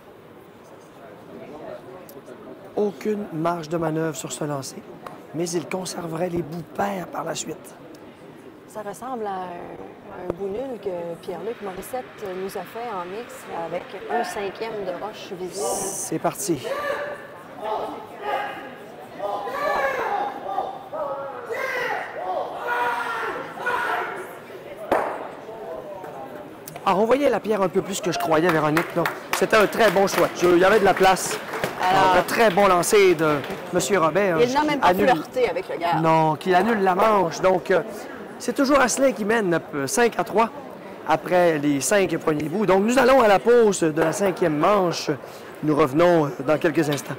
Aucune marge de manœuvre sur ce lancer, mais il conserverait les bouts pairs par la suite. Ça ressemble à un bout nul que Pierre-Luc Morissette nous a fait en mix avec 1/5 de roche visible. C'est parti. Alors, on voyait la pierre un peu plus que je croyais, Véronique. Là. C'était un très bon choix. Il y avait de la place. Alors, un très bon lancer de M. Robert. Il n'a même pas flirté avec le gars. Non, qui annule la manche. Donc, c'est toujours Asselin qui mène 5-3 après les 5 premiers bouts. Donc, nous allons à la pause de la 5e manche. Nous revenons dans quelques instants.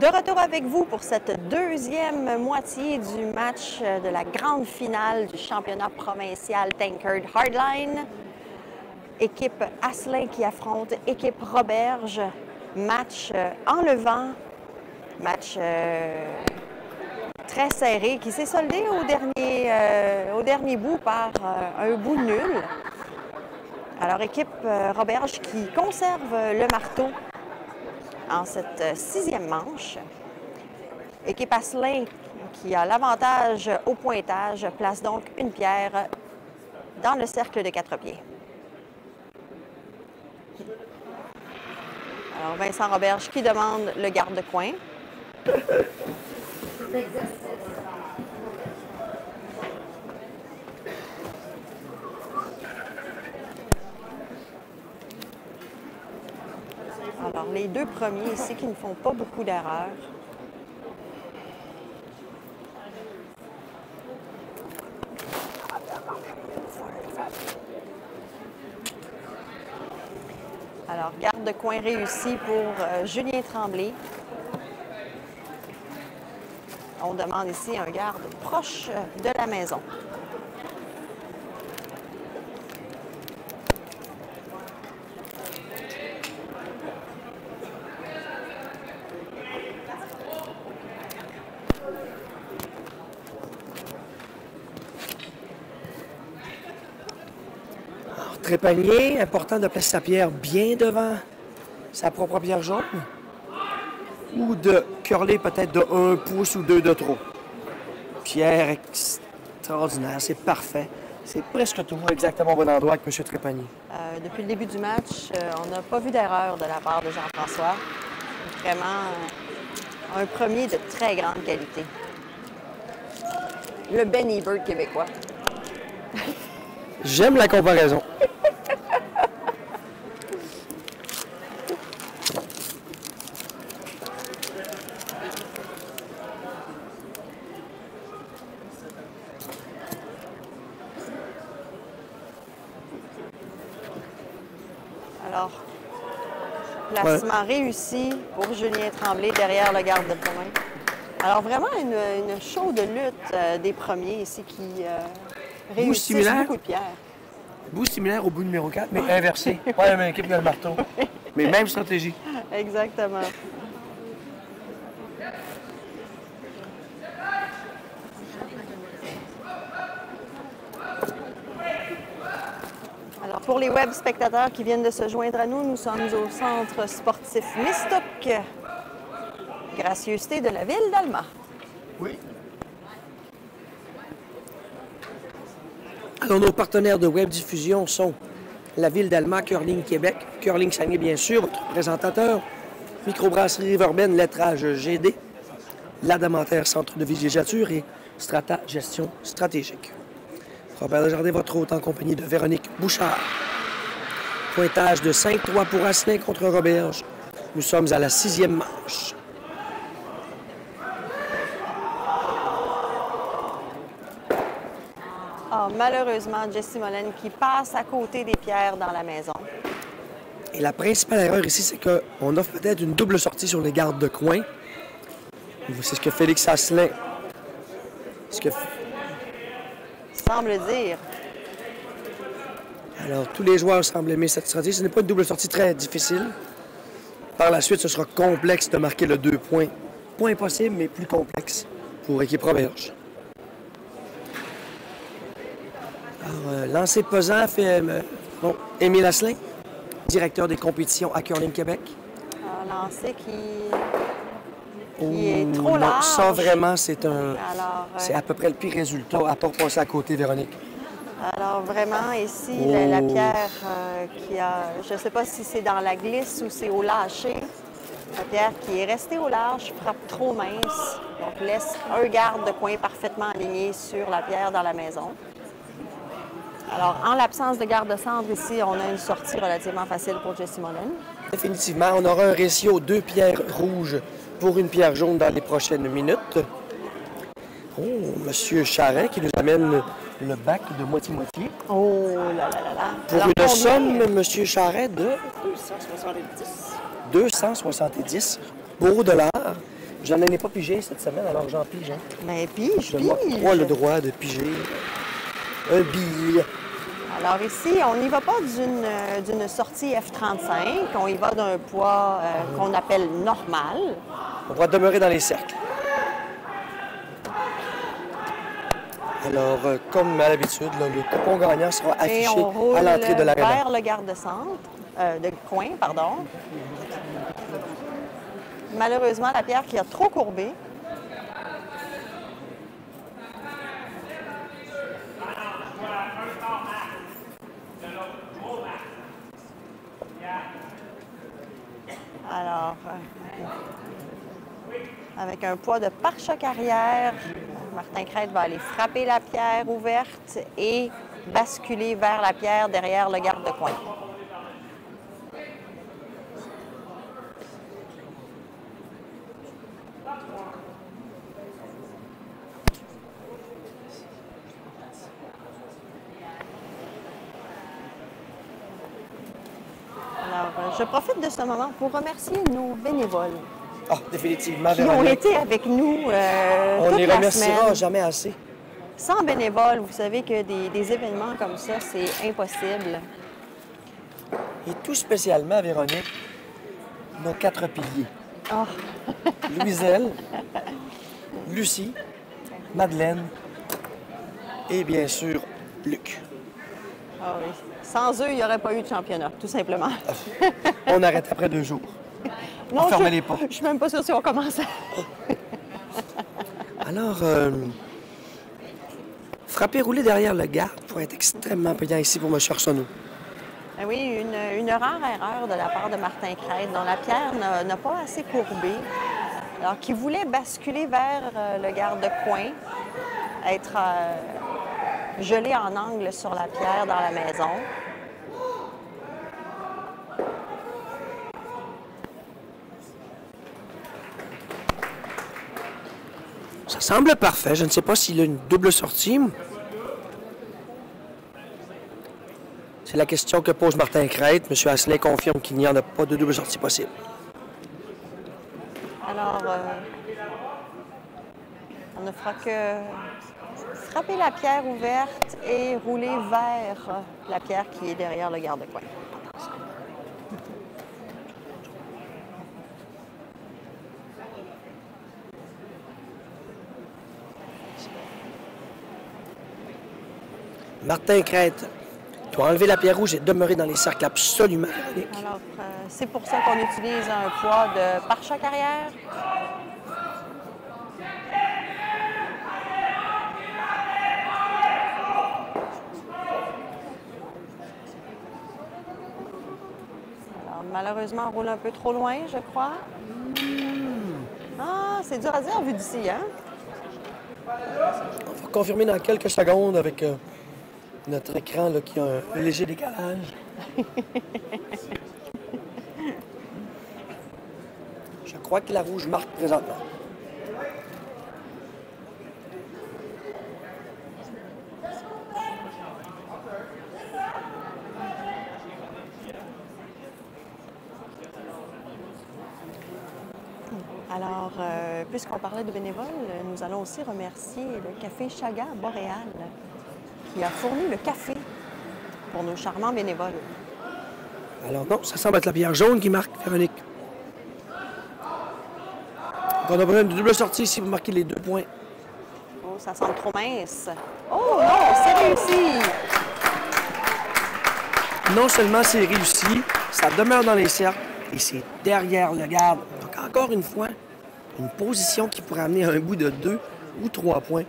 De retour avec vous pour cette deuxième moitié du match de la grande finale du championnat provincial Tankard Hardline. Équipe Asselin qui affronte équipe Roberge. Match enlevant, match très serré qui s'est soldé au dernier bout par un bout nul. Alors, équipe Roberge qui conserve le marteau en cette sixième manche. Équipe Asselin qui a l'avantage au pointage place donc une pierre dans le cercle de 4 pieds. Alors, Vincent Roberge qui demande le garde-coin. Alors, les deux premiers ici qui ne font pas beaucoup d'erreurs. Alors, garde-coin réussi pour Julien Tremblay. On demande ici un garde proche de la maison. Trépanier, important de placer sa pierre bien devant sa propre pierre jaune ou de curler peut-être de 1 pouce ou 2 de trop. Pierre extraordinaire, c'est parfait. C'est presque toujours exactement au bon endroit avec M. Trépanier. Depuis le début du match, on n'a pas vu d'erreur de la part de Jean-François. Vraiment un premier de très grande qualité. Le Ben Ebert québécois. J'aime la comparaison. Alors, placement réussi pour Julien Tremblay derrière le garde de point. Alors, vraiment une chaude lutte des premiers ici qui réussissent beaucoup de pierres. Bout similaire au bout numéro 4, mais inversé. Pas la même équipe qui a le marteau. Mais même stratégie. Exactement. Alors, pour les web spectateurs qui viennent de se joindre à nous, nous sommes au centre sportif Mistook. Gracieuseté de la ville d'Alma. Oui. Alors, nos partenaires de web diffusion sont la ville d'Alma, Curling Québec, Curling Saguenay, bien sûr, votre présentateur, Microbrasserie Riverben, lettrage GD, l'Adamentaire Centre de villégiature et Strata Gestion stratégique. Robert Desjardins, votre hôte en compagnie de Véronique Bouchard. Pointage de 5-3 pour Asselin contre Roberge. Nous sommes à la 6e manche. Ah, malheureusement, Jessie Mollen qui passe à côté des pierres dans la maison. Et la principale erreur ici, c'est qu'on offre peut-être une double sortie sur les gardes de coin. C'est ce que Félix Asselin... semble dire. Alors, tous les joueurs semblent aimer cette stratégie. Ce n'est pas une double sortie très difficile. Par la suite, ce sera complexe de marquer le 2 points. Pas impossible, mais plus complexe pour équipe Roberge. Alors, lancer pesant fait Émile Asselin, directeur des compétitions à Curling Québec. Un lancer qui est trop large. Non, ça, vraiment, c'est à peu près le pire résultat, à part passer à côté, Véronique. Alors, vraiment, ici, la pierre qui a... Je ne sais pas si c'est dans la glisse ou c'est au lâcher. La pierre qui est restée au large, frappe trop mince. Donc, laisse un garde de coin parfaitement aligné sur la pierre dans la maison. Alors, en l'absence de garde de centre, ici, on a une sortie relativement facile pour Jessie Mollen. Définitivement, on aura un ratio 2 pierres rouges pour une pierre jaune dans les prochaines minutes. Oh, M. Charret qui nous amène le bac de moitié-moitié. Oh là là là là. Pour alors, une somme, M. Charret, de 270. 270 beaux dollars. J'en ai pas pigé cette semaine, alors j'en pige. Hein. Mais pige, Je m'octroie le droit de piger un billet. Alors ici, on n'y va pas d'une sortie F-35, on y va d'un poids qu'on appelle normal. On va demeurer dans les cercles. Alors, comme à l'habitude, le coupon gagnant sera Et affiché on roule à l'entrée de l'aréna. vers le garde-centre, de coin, pardon. Malheureusement, la pierre qui a trop courbé. Alors, avec un poids de pare-choc arrière, Martin Crête va aller frapper la pierre ouverte et basculer vers la pierre derrière le garde-coin. Alors, je profite de ce moment pour remercier nos bénévoles Ah, définitivement, qui ont Véronique. été avec nous On toute les la remerciera semaine. jamais assez. Sans bénévoles, vous savez que des événements comme ça, c'est impossible. Et tout spécialement, Véronique, nos 4 piliers. Oh, Louiselle, Lucie, Madeleine et bien sûr, Luc. ah oui. Sans eux, il n'y aurait pas eu de championnat, tout simplement. On arrête après 2 jours. Non, fermait je les portes. ne suis même pas sûre si on commençait. Alors, frapper rouler derrière le garde pourrait être extrêmement payant ici pour M. Arsenault. Ah oui, une rare erreur de la part de Martin Crête, dont la pierre n'a pas assez courbé. Alors, qui voulait basculer vers le garde-coin, être gelé en angle sur la pierre dans la maison. Ça semble parfait. Je ne sais pas s'il a une double sortie. C'est la question que pose Martin Crête. M. Asselin confirme qu'il n'y en a pas de double sortie possible. Alors, on ne fera que frapper la pierre ouverte et rouler vers la pierre qui est derrière le garde-coin. Martin Crête doit enlever la pierre rouge et demeurer dans les cercles absolument, Véronique. Alors, c'est pour ça qu'on utilise un poids de pare-choc arrière. Alors, malheureusement, on roule un peu trop loin, je crois. Ah, c'est dur à dire vu d'ici, hein? On va confirmer dans quelques secondes avec notre écran là, qui a un léger décalage. Je crois que la rouge marque présentement. Alors, puisqu'on parlait de bénévoles, nous allons aussi remercier le Café Chaga Boréal qui a fourni le café pour nos charmants bénévoles. Alors non, ça semble être la pierre jaune qui marque, Véronique. Donc, on a besoin de double sortie ici pour marquer les 2 points. Oh, ça semble trop mince. Oh non, c'est réussi! Non seulement c'est réussi, ça demeure dans les cercles et c'est derrière le garde. Donc encore une fois, une position qui pourrait amener à un bout de 2 ou 3 points.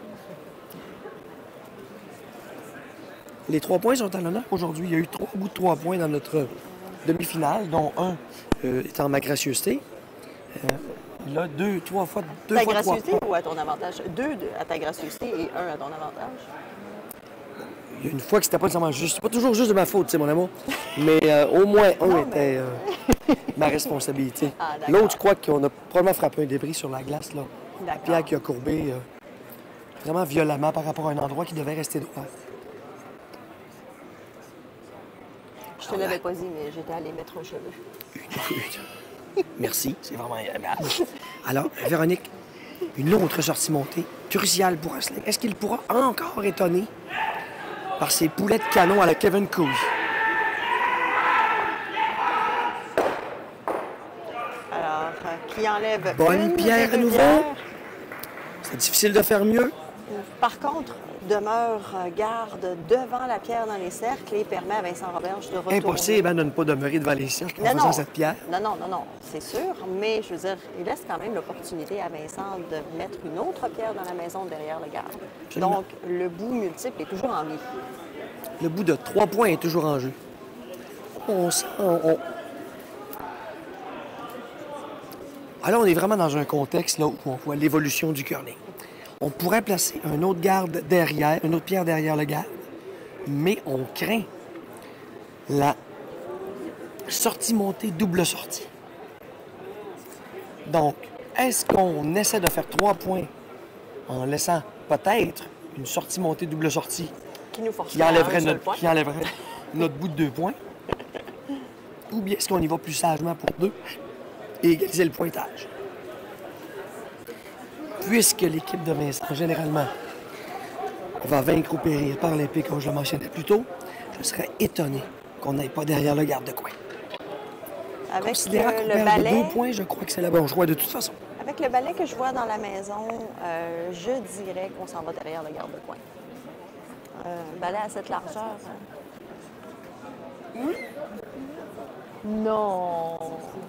Les 3 points sont à l'honneur aujourd'hui. Il y a eu 3 bouts de 3 points dans notre demi-finale, dont un étant ma gracieuseté. Là, 3 fois Ta 3 gracieuseté points. ou à ton avantage? 2 à ta gracieuseté et 1 à ton avantage. Il y a une fois que c'était pas nécessairement juste. C'est pas toujours juste de ma faute, tu sais, mon amour. Mais au moins un était ma responsabilité. Ah, d'accord. L'autre, je crois qu'on a probablement frappé un débris sur la glace, là. La D'accord. pierre qui a courbé vraiment violemment par rapport à un endroit qui devait rester droit. Je te l'avais pas dit, mais j'étais allée mettre un cheveu. Merci, c'est vraiment aimable. Alors, Véronique, une autre sortie montée, cruciale pour Asselin. Est-ce qu'il pourra encore étonner par ses poulets de canon à la Kevin Cooley? Alors, qui enlève Bonne une pierre à des deux nouveau. pierres. C'est difficile de faire mieux. Par contre, demeure, garde devant la pierre dans les cercles et permet à Vincent Roberge de retourner. Impossible de ne pas demeurer devant les cercles en Non, faisant non. cette pierre. Non, c'est sûr, mais je veux dire, il laisse quand même l'opportunité à Vincent de mettre une autre pierre dans la maison derrière le garde. Absolument. Donc, le bout multiple est toujours en vie. Le bout de 3 points est toujours en jeu. On sent... Alors, on est vraiment dans un contexte là, où on voit l'évolution du curling. On pourrait placer un autre garde derrière, une autre pierre derrière le garde, mais on craint la sortie montée, double sortie. Donc, est-ce qu'on essaie de faire 3 points en laissant peut-être une sortie montée, double sortie Qui nous force qui enlèverait, notre bout de 2 points? Ou bien est-ce qu'on y va plus sagement pour 2 et égaliser le pointage? Puisque l'équipe de Vincent, généralement, va vaincre ou périr par l'épée, comme je le mentionnais plus tôt, je serais étonné qu'on n'aille pas derrière le garde-coin. Avec Considérant qu'on le perd de balai, 2 points, je crois que c'est le bon choix de toute façon. avec le balai que je vois dans la maison, je dirais qu'on s'en va derrière le garde-coin. Un balai à cette largeur. Non.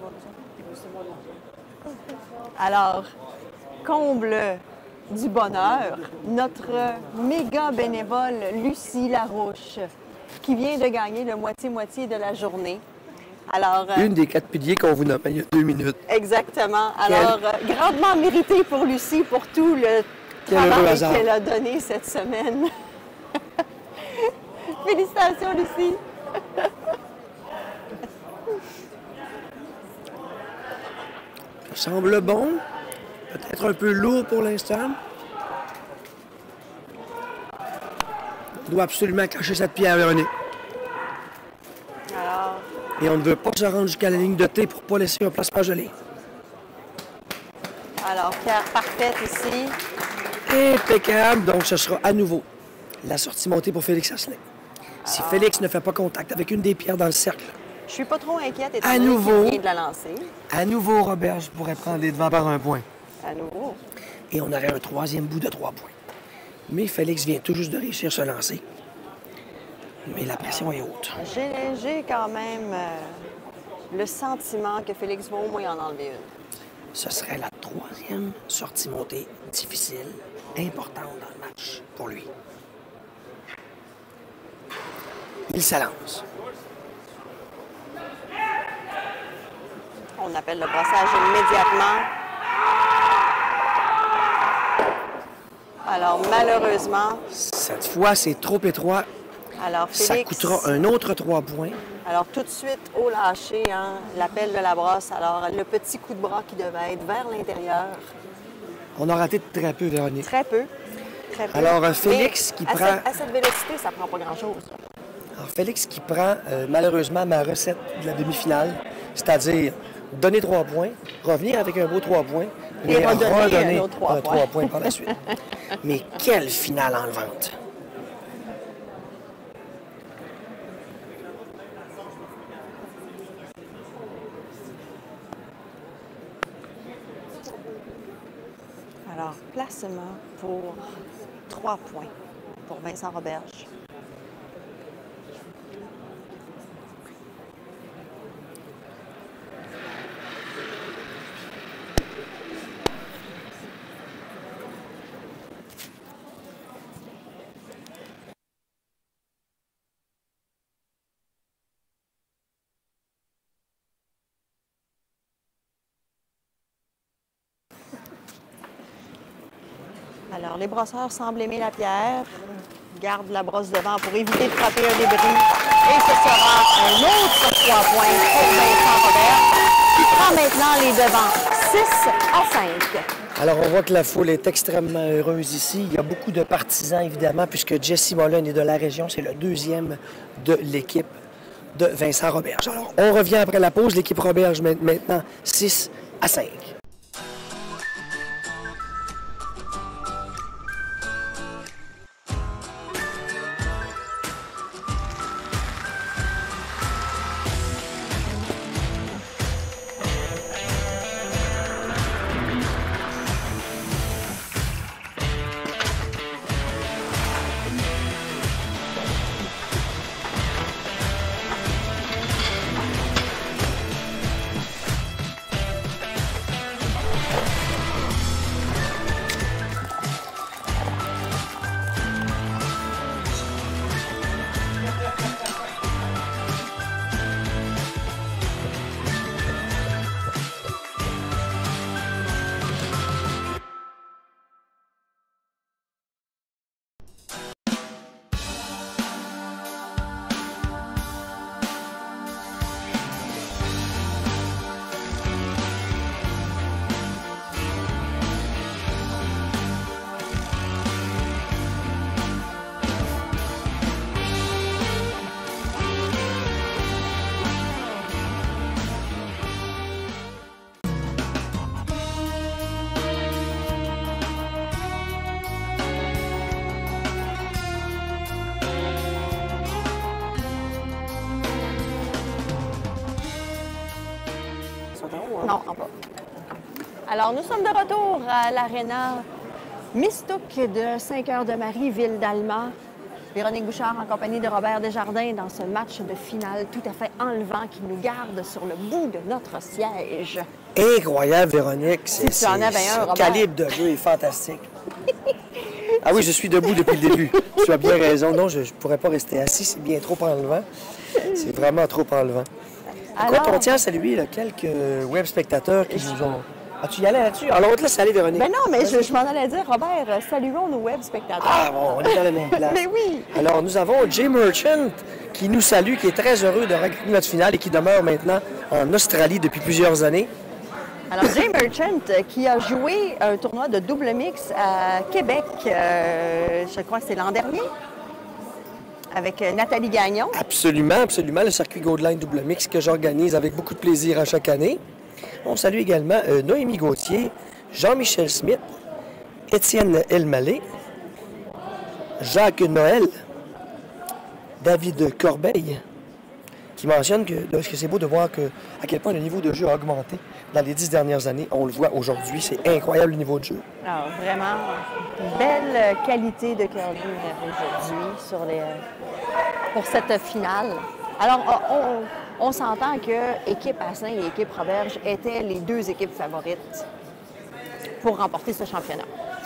Alors, comble du bonheur, notre méga bénévole Lucie Larouche, qui vient de gagner le moitié-moitié de la journée. Alors, Une des 4 piliers qu'on vous nommait il y a 2 minutes. exactement. Alors, grandement mérité pour Lucie pour tout le Quel heureux travail hasard. qu'elle a donné cette semaine. Félicitations, Lucie. Ça semble bon. Peut-être un peu lourd pour l'instant. On doit absolument cacher cette pierre, Véronique. Alors, Et on ne veut pas se rendre jusqu'à la ligne de thé pour ne pas laisser un placement gelé. pierre parfaite ici. Impeccable. Donc, ce sera à nouveau la sortie montée pour Félix Asselin. Si Félix ne fait pas contact avec une des pierres dans le cercle, Je suis pas trop inquiète étant À donné nouveau. qu'il vient de la lancer. à nouveau, Roberge pourrait prendre les devants par 1 point. À nouveau. Et on aurait un 3e bout de 3 points. Mais Félix vient tout juste de réussir à se lancer. Mais la pression est haute. J'ai quand même le sentiment que Félix va au moins en enlever une. Ce serait la 3e sortie montée difficile, importante dans le match pour lui. Il s'élance. On appelle le brassage immédiatement. Alors, malheureusement, Cette fois, c'est trop étroit. alors Ça Félix... coûtera un autre 3 points. Alors, tout de suite, au lâcher, hein, l'appel de la brosse. Alors, le petit coup de bras qui devait être vers l'intérieur. On a raté de très peu, Véronique. Très peu. Très peu. Alors, Félix Mais qui à prend- à cette vélocité, ça prend pas grand-chose. Alors, Félix qui prend malheureusement ma recette de la demi-finale, c'est-à-dire donner 3 points, revenir avec un beau 3 points, Et redonner un autre 3 un 3 points par la suite. Mais quelle finale enlevante! Alors, placement pour 3 points pour Vincent Roberge. Alors, les brosseurs semblent aimer la pierre, gardent la brosse devant pour éviter de frapper un débris. Et ce sera un autre 3 points pour Vincent Robert, qui prend maintenant les devants 6-5. Alors, on voit que la foule est extrêmement heureuse ici. Il y a beaucoup de partisans, évidemment, puisque Jesse Mullen est de la région. C'est le 2e de l'équipe. de Vincent Roberge. Alors, on revient après la pause. L'équipe Roberge maintenant 6-5. Non, en bas. Alors, nous sommes de retour à l'aréna Mistook de Saint-Cœur-de-Marie, ville d'Alma. Véronique Bouchard en compagnie de Robert Desjardins dans ce match de finale tout à fait enlevant qui nous garde sur le bout de notre siège. Incroyable, Véronique. Si tu en avais un, Le Robert. calibre de jeu est fantastique. Ah oui, je suis debout depuis le début. Tu as bien raison. Non, je ne pourrais pas rester assis. C'est bien trop enlevant. C'est vraiment trop enlevant. Écoute, on tient à saluer là, quelques web spectateurs qui nous ont... Ah, tu y allais là-dessus? Alors, on te laisse aller, Véronique. Ben non, mais je m'en allais dire, Robert, saluons nos web spectateurs. Ah bon, on est dans la même place. Mais oui! Alors, nous avons Jay Merchant qui nous salue, qui est très heureux de regarder notre finale et qui demeure maintenant en Australie depuis plusieurs années. Alors, Jay Merchant, qui a joué un tournoi de double mix à Québec, je crois que c'est l'an dernier, avec Nathalie Gagnon. Absolument, absolument. Le circuit Goldline double mix que j'organise avec beaucoup de plaisir à chaque année. On salue également Noémie Gauthier, Jean-Michel Smith, Étienne Elmalé, Jacques Noël, David Corbeil, qui mentionne que c'est beau de voir à quel point le niveau de jeu a augmenté dans les 10 dernières années. On le voit aujourd'hui, c'est incroyable le niveau de jeu. Alors, vraiment, belle qualité de curling aujourd'hui pour cette finale. Alors, on s'entend que équipe Asselin et équipe Roberge étaient les deux équipes favorites pour remporter ce championnat.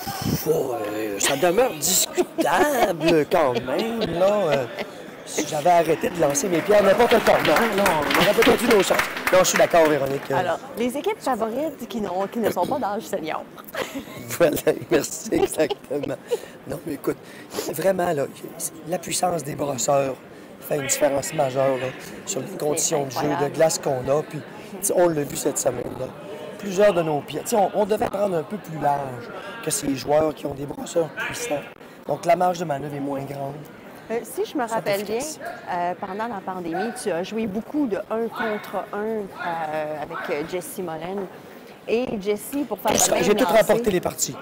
Ça demeure discutable quand même, là. Si j'avais arrêté de lancer mes pierres n'importe quand, non, on aurait pas perdu nos chances. Non, je suis d'accord, Véronique. Alors, les équipes favorites qui ne sont pas d'âge senior. Voilà, merci, exactement. Non, mais écoute, vraiment, là, la puissance des brosseurs fait une différence majeure là, sur les conditions de jeu, de glace qu'on a. Puis, on l'a vu cette semaine-là. Plusieurs de nos pieds. On devait prendre un peu plus large que ces joueurs qui ont des brosseurs puissants. Donc, la marge de manœuvre est moins grande. Si je me rappelle bien, pendant la pandémie, tu as joué beaucoup de 1 contre 1 avec Jessie Mollen. Et Jessie, pour faire le même J'ai tout lancer, remporté les parties.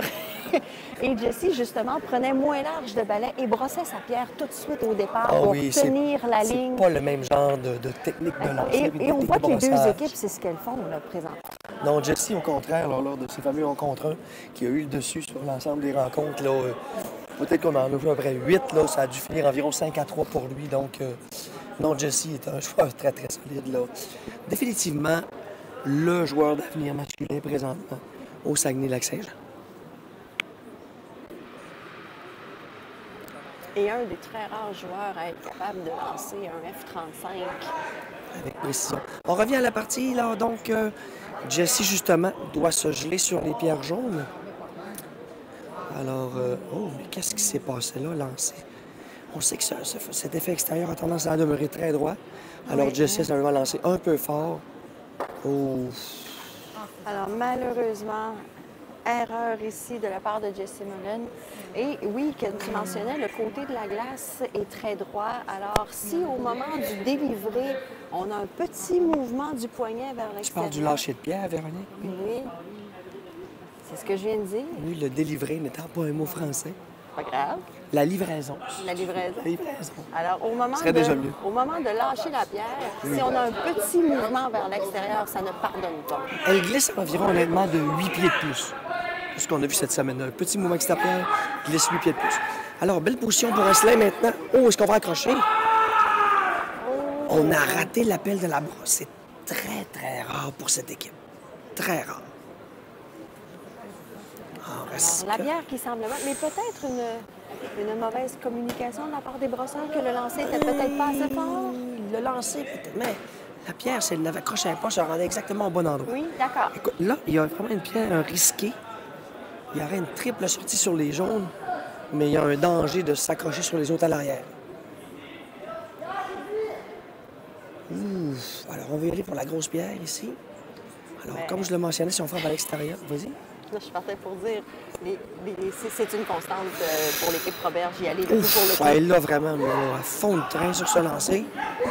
Et Jessie, justement, prenait moins large de balai et brossait sa pierre tout de suite au départ pour tenir la ligne. C'est pas le même genre de technique de lancer. Et on voit que les deux équipes, c'est ce qu'elles font là, présentement. Non, Jessie, au contraire, lors de ces fameux 1 contre 1, qui a eu le dessus sur l'ensemble des rencontres, là, peut-être qu'on en a joué à peu près 8, là, ça a dû finir environ 5-3 pour lui. Donc, non, Jessie est un joueur très, très solide. Là. Définitivement, le joueur d'avenir masculin présentement au Saguenay-Lac-Saint-Jean. Et un des très rares joueurs à être capable de lancer un F-35. Avec précision. On revient à la partie, là. Donc, Jessie, justement, doit se geler sur les pierres jaunes. Alors, mais qu'est-ce qui s'est passé là, lancé? On sait que cet effet extérieur a tendance à demeurer très droit. Alors, oui, Jessie a simplement lancé un peu fort. Oh. Alors, malheureusement, erreur ici de la part de Jesse Mullen. Et oui, comme tu mentionnais, le côté de la glace est très droit. Alors, si au moment du délivré, on a un petit mouvement du poignet vers Tu l'extérieur... parles du lâcher de pierre, Véronique? Oui. C'est ce que je viens de dire. Oui, le délivrer n'étant pas un mot français. Pas grave. La livraison. La livraison. La livraison. Alors, au moment, Ce serait déjà mieux. au moment de lâcher la pierre, si on a un petit mouvement vers l'extérieur, ça ne pardonne pas. Elle glisse environ, honnêtement, de 8 pieds de plus. C'est ce qu'on a vu cette semaine. Un petit mouvement extérieur, glisse 8 pieds de plus. Alors, belle position pour un slam maintenant. Oh, est-ce qu'on va accrocher? On a raté l'appel de la brosse. C'est très, très rare pour cette équipe. Très rare. En reste Alors, la bière qui semble bonne, mais peut-être une mauvaise communication de la part des brosseurs que le lancer était peut-être pas assez fort. Le lancer, peut-être, mais la pierre, si elle ne l'accrochait pas, ça rendait exactement au bon endroit. Oui, d'accord. Écoute, là, il y a vraiment une pierre risquée. Il y aurait une triple sortie sur les jaunes, mais il y a un danger de s'accrocher sur les autres à l'arrière. Ouf. Alors, on va y aller pour la grosse pierre ici. Alors, comme je le mentionnais, si on frappe à l'extérieur, vas-y. Là, je partais pour dire, c'est une constante pour l'équipe Robert. J'y allais le coup pour le coup. Elle l'a vraiment mis à fond de train sur ce lancer.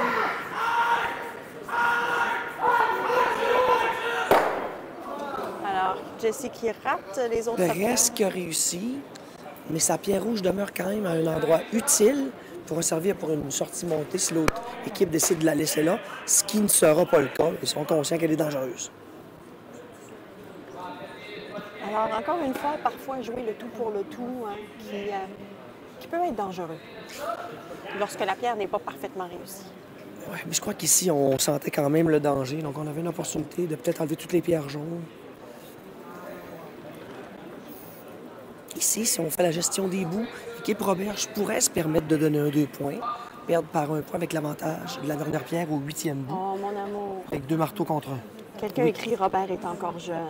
Alors, Jessie qui rate les autres Presque réussi, mais sa pierre rouge demeure quand même à un endroit utile pour servir pour une sortie montée si l'autre équipe décide de la laisser là, ce qui ne sera pas le cas. Ils sont conscients qu'elle est dangereuse. Alors, encore une fois, parfois jouer le tout pour le tout, hein, qui peut être dangereux lorsque la pierre n'est pas parfaitement réussie. Oui, mais je crois qu'ici, on sentait quand même le danger, donc on avait une opportunité de peut-être enlever toutes les pierres jaunes. Ici, si on fait la gestion des bouts, l'équipe Roberge pourrait se permettre de donner un 2 points, perdre par 1 point avec l'avantage de la dernière pierre au 8e bout, Oh, mon amour. avec 2 marteaux contre 1. Quelqu'un écrit « Robert est encore jeune ».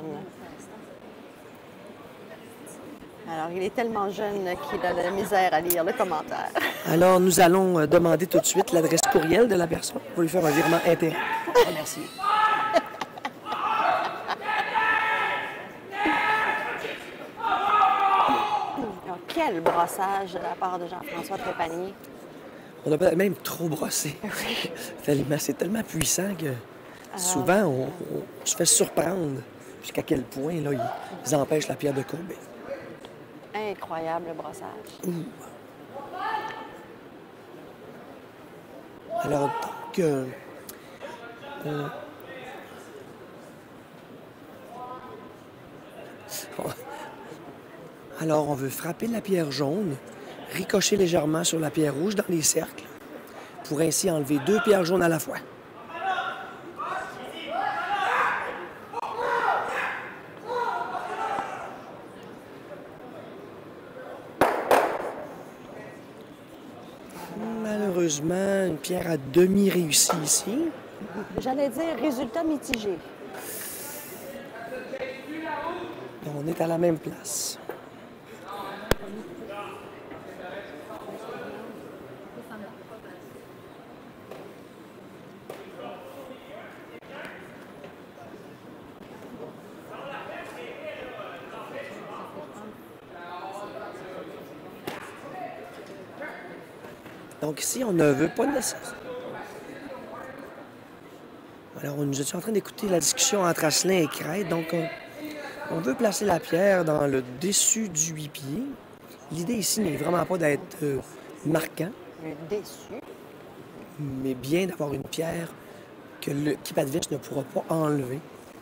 Alors, il est tellement jeune qu'il a de la misère à lire le commentaire. Alors, nous allons demander tout de suite l'adresse courriel de la personne pour lui faire un virement interne. Merci. Alors, quel brossage de la part de Jean-François Trépanier. On a peut-être même trop brossé. Tellement- C'est tellement puissant que souvent, on se fait surprendre jusqu'à quel point là, ils empêchent la pierre de courber. Incroyable le brossage. Alors, donc, alors, on veut frapper la pierre jaune, ricocher légèrement sur la pierre rouge dans les cercles, pour ainsi enlever 2 pierres jaunes à la fois. Malheureusement, une pierre à demi réussie ici. J'allais dire résultat mitigé. On est à la même place. Donc ici, on ne veut pas nécessaire. Alors, nous étions en train d'écouter la discussion entre Asselin et Crête. Donc, on veut placer la pierre dans le dessus du 8 pieds. L'idée ici n'est vraiment pas d'être marquant, Déçu. mais bien d'avoir une pierre que l'équipe adverse ne pourra pas enlever.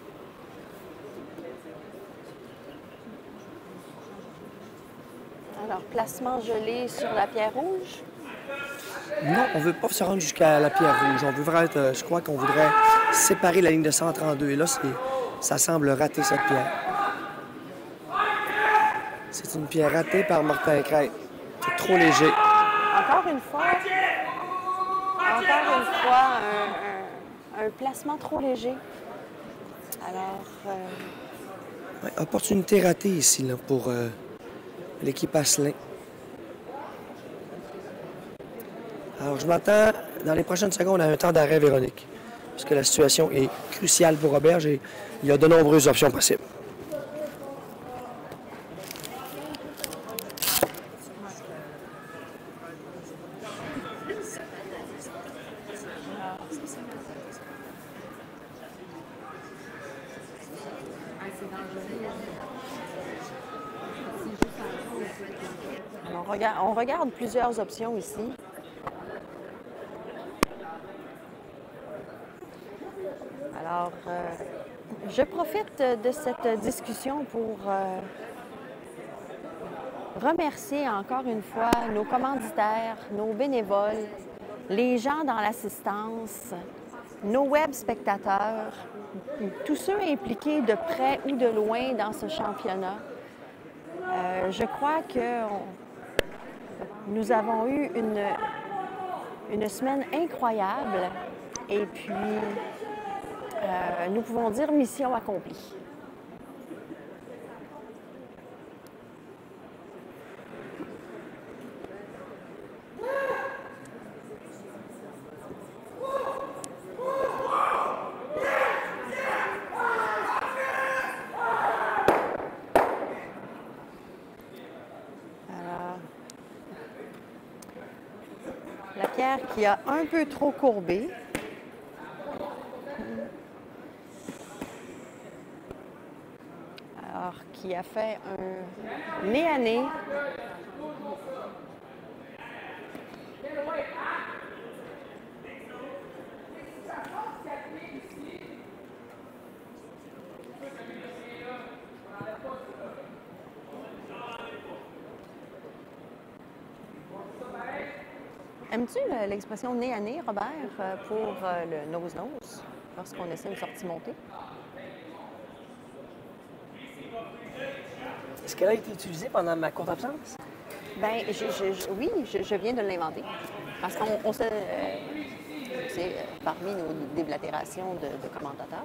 Alors, placement gelé sur la pierre rouge. Non, on ne veut pas se rendre jusqu'à la pierre rouge. On veut vraiment être, je crois qu'on voudrait séparer la ligne de 132. Et là, ça semble rater cette pierre. C'est une pierre ratée par Martin Crête. C'est trop léger. Encore une fois, un placement trop léger. Alors, Ouais, opportunité ratée ici là, pour l'équipe Asselin. Alors, je m'attends, dans les prochaines secondes, à un temps d'arrêt, Véronique. Parce que la situation est cruciale pour Roberge et il y a de nombreuses options possibles. On regarde plusieurs options ici. Alors, je profite de cette discussion pour remercier encore une fois nos commanditaires, nos bénévoles, les gens dans l'assistance, nos web spectateurs, tous ceux impliqués de près ou de loin dans ce championnat. Je crois que nous avons eu une semaine incroyable et puis nous pouvons dire mission accomplie. La pierre qui a un peu trop courbé. Alors, qui a fait un nez à nez. Aimes-tu l'expression nez à nez, Robert, pour le nose-nose, lorsqu'on essaie une sortie montée? Est-ce qu'elle a été utilisée pendant ma courte absence? Bien, oui, je viens de l'inventer. Parce qu'on se... c'est parmi nos déblatérations de commentateurs.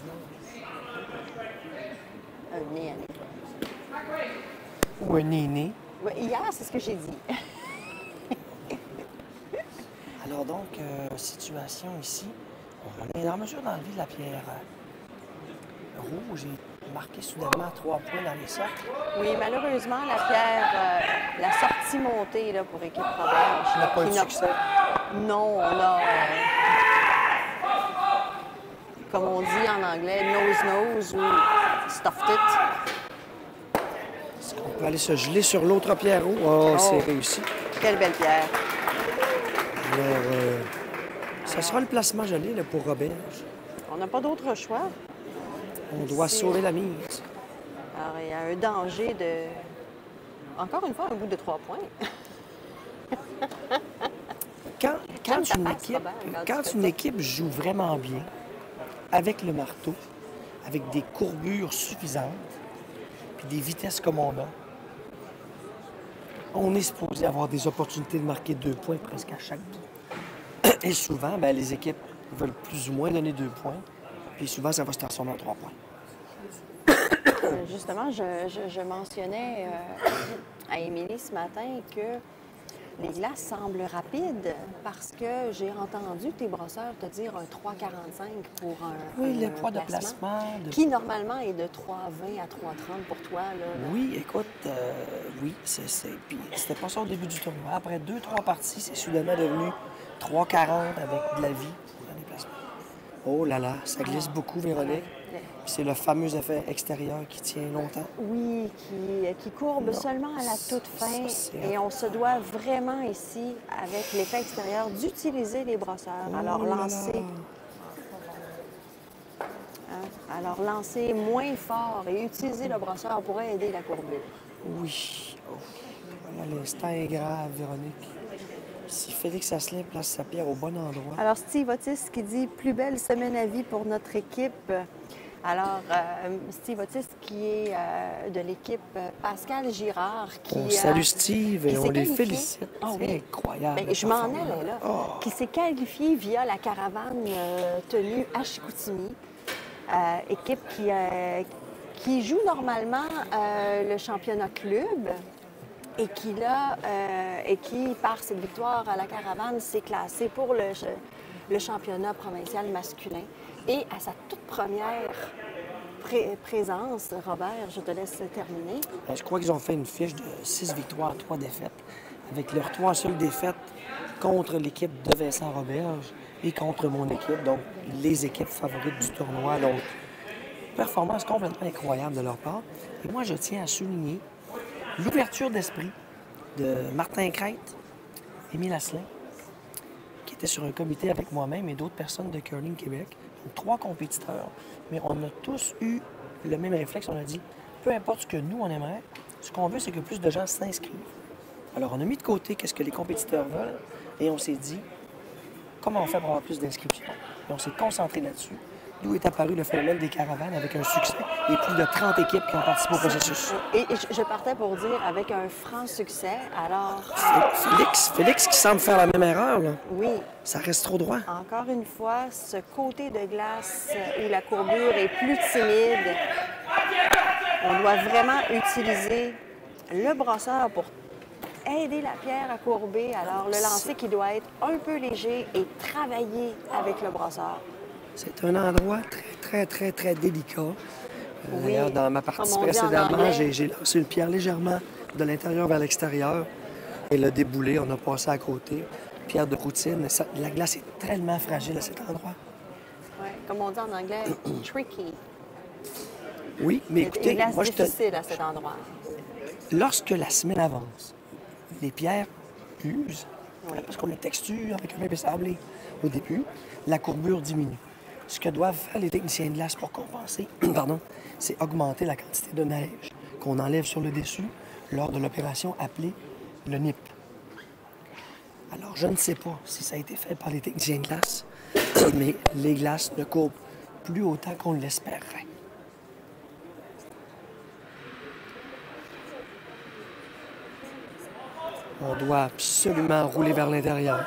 Un nez à nez. Ou un nez-nez. Oui, hier, c'est ce que j'ai dit. Alors donc, situation ici, on est en mesure d'enlever de la pierre rouge et marquer soudainement 3 points dans les cercles. Oui, malheureusement, la pierre, la sortie montée là, pour équipe Robert... n'a pas eu de succès. Non, on a, comme on dit en anglais, nose-nose ou stuffed it. Est-ce qu'on peut aller se geler sur l'autre pierre rouge? Oh, c'est réussi. Quelle belle pierre. Alors, ça sera le placement gelé là, pour Robert. On n'a pas d'autre choix. On doit sauver la mise. Alors, il y a un danger de... Encore une fois, un bout de 3 points. Quand une équipe joue vraiment bien, avec le marteau, avec des courbures suffisantes, puis des vitesses comme on a, on est supposé avoir des opportunités de marquer 2 points presque à chaque bout. Et souvent, bien, les équipes veulent plus ou moins donner 2 points. Puis souvent, ça va se transformer en 3 points. Justement, je mentionnais à Émilie ce matin que les glaces semblent rapides parce que j'ai entendu tes brosseurs te dire un 3,45 pour un Oui, le poids placement, de placement. qui normalement est de 3,20 à 3,30 pour toi. Là. Oui, écoute, oui, puis c'était pas ça au début du tournoi. Après 2-3 parties, c'est soudainement devenu 3,40 avec de la vie pour un déplacement. Oh là là, ça glisse beaucoup, Véronique. C'est le fameux effet extérieur qui tient longtemps. Oui, qui courbe seulement à la toute fin. Et on se doit vraiment ici, avec l'effet extérieur, d'utiliser les brosseurs. Alors, lancer moins fort et utiliser le brosseur pourrait aider la courbure. Oui. Oh. Voilà, l'instant est grave, Véronique. Si Félix Asselin place sa pierre au bon endroit. Alors, Steve Otis qui dit « Plus belle semaine à vie pour notre équipe ». Alors, Steve Otis qui est de l'équipe Pascal Girard. On salue Steve et on les félicite. Oh, c'est oui. incroyable. Bien, je m'en allais là. Oh. Qui s'est qualifié via la caravane tenue à Chicoutimi. Équipe qui joue normalement le championnat club. Et qui, par cette victoire à la caravane, s'est classé pour le championnat provincial masculin. Et à sa toute première présence, Robert, je te laisse terminer. Je crois qu'ils ont fait une fiche de 6 victoires, 3 défaites, avec leurs 3 seules défaites contre l'équipe de Vincent Roberge et contre mon équipe, donc les équipes favorites du tournoi. Donc, performance complètement incroyable de leur part. Et moi, je tiens à souligner l'ouverture d'esprit de Martin Crête, Émile Asselin, qui était sur un comité avec moi-même et d'autres personnes de Curling Québec. Donc, 3 compétiteurs, mais on a tous eu le même réflexe. On a dit, peu importe ce que nous, on aimerait, ce qu'on veut, c'est que plus de gens s'inscrivent. Alors, on a mis de côté qu'est-ce que les compétiteurs veulent et on s'est dit, comment on fait pour avoir plus d'inscriptions? Et on s'est concentré là-dessus. D'où est apparu le phénomène des caravanes avec un succès et plus de 30 équipes qui ont participé au processus. Et je partais pour dire avec un franc succès, alors... Félix qui semble faire la même erreur, là. Oui. Ça reste trop droit. Encore une fois, ce côté de glace où la courbure est plus timide, on doit vraiment utiliser le brosseur pour aider la pierre à courber. Alors, le lancer qui doit être un peu léger et travailler avec le brosseur. C'est un endroit très délicat. Oui. D'ailleurs, dans ma partie Comme on dit en précédemment, anglais. j'ai lancé une pierre légèrement de l'intérieur vers l'extérieur. Elle a déboulé, on a passé à côté. Pierre de routine. La glace est tellement fragile à cet endroit. Ouais, comme on dit en anglais, tricky. Oui, mais écoutez, Une glace moi, difficile à cet endroit. lorsque la semaine avance, les pierres usent, Oui. parce qu'on a texture avec un papier sablé au début, la courbure diminue. Ce que doivent faire les techniciens de glace pour compenser, pardon, c'est augmenter la quantité de neige qu'on enlève sur le dessus lors de l'opération appelée le NIP. Alors, je ne sais pas si ça a été fait par les techniciens de glace, mais les glaces ne courbent plus autant qu'on l'espérerait. On doit absolument rouler vers l'intérieur.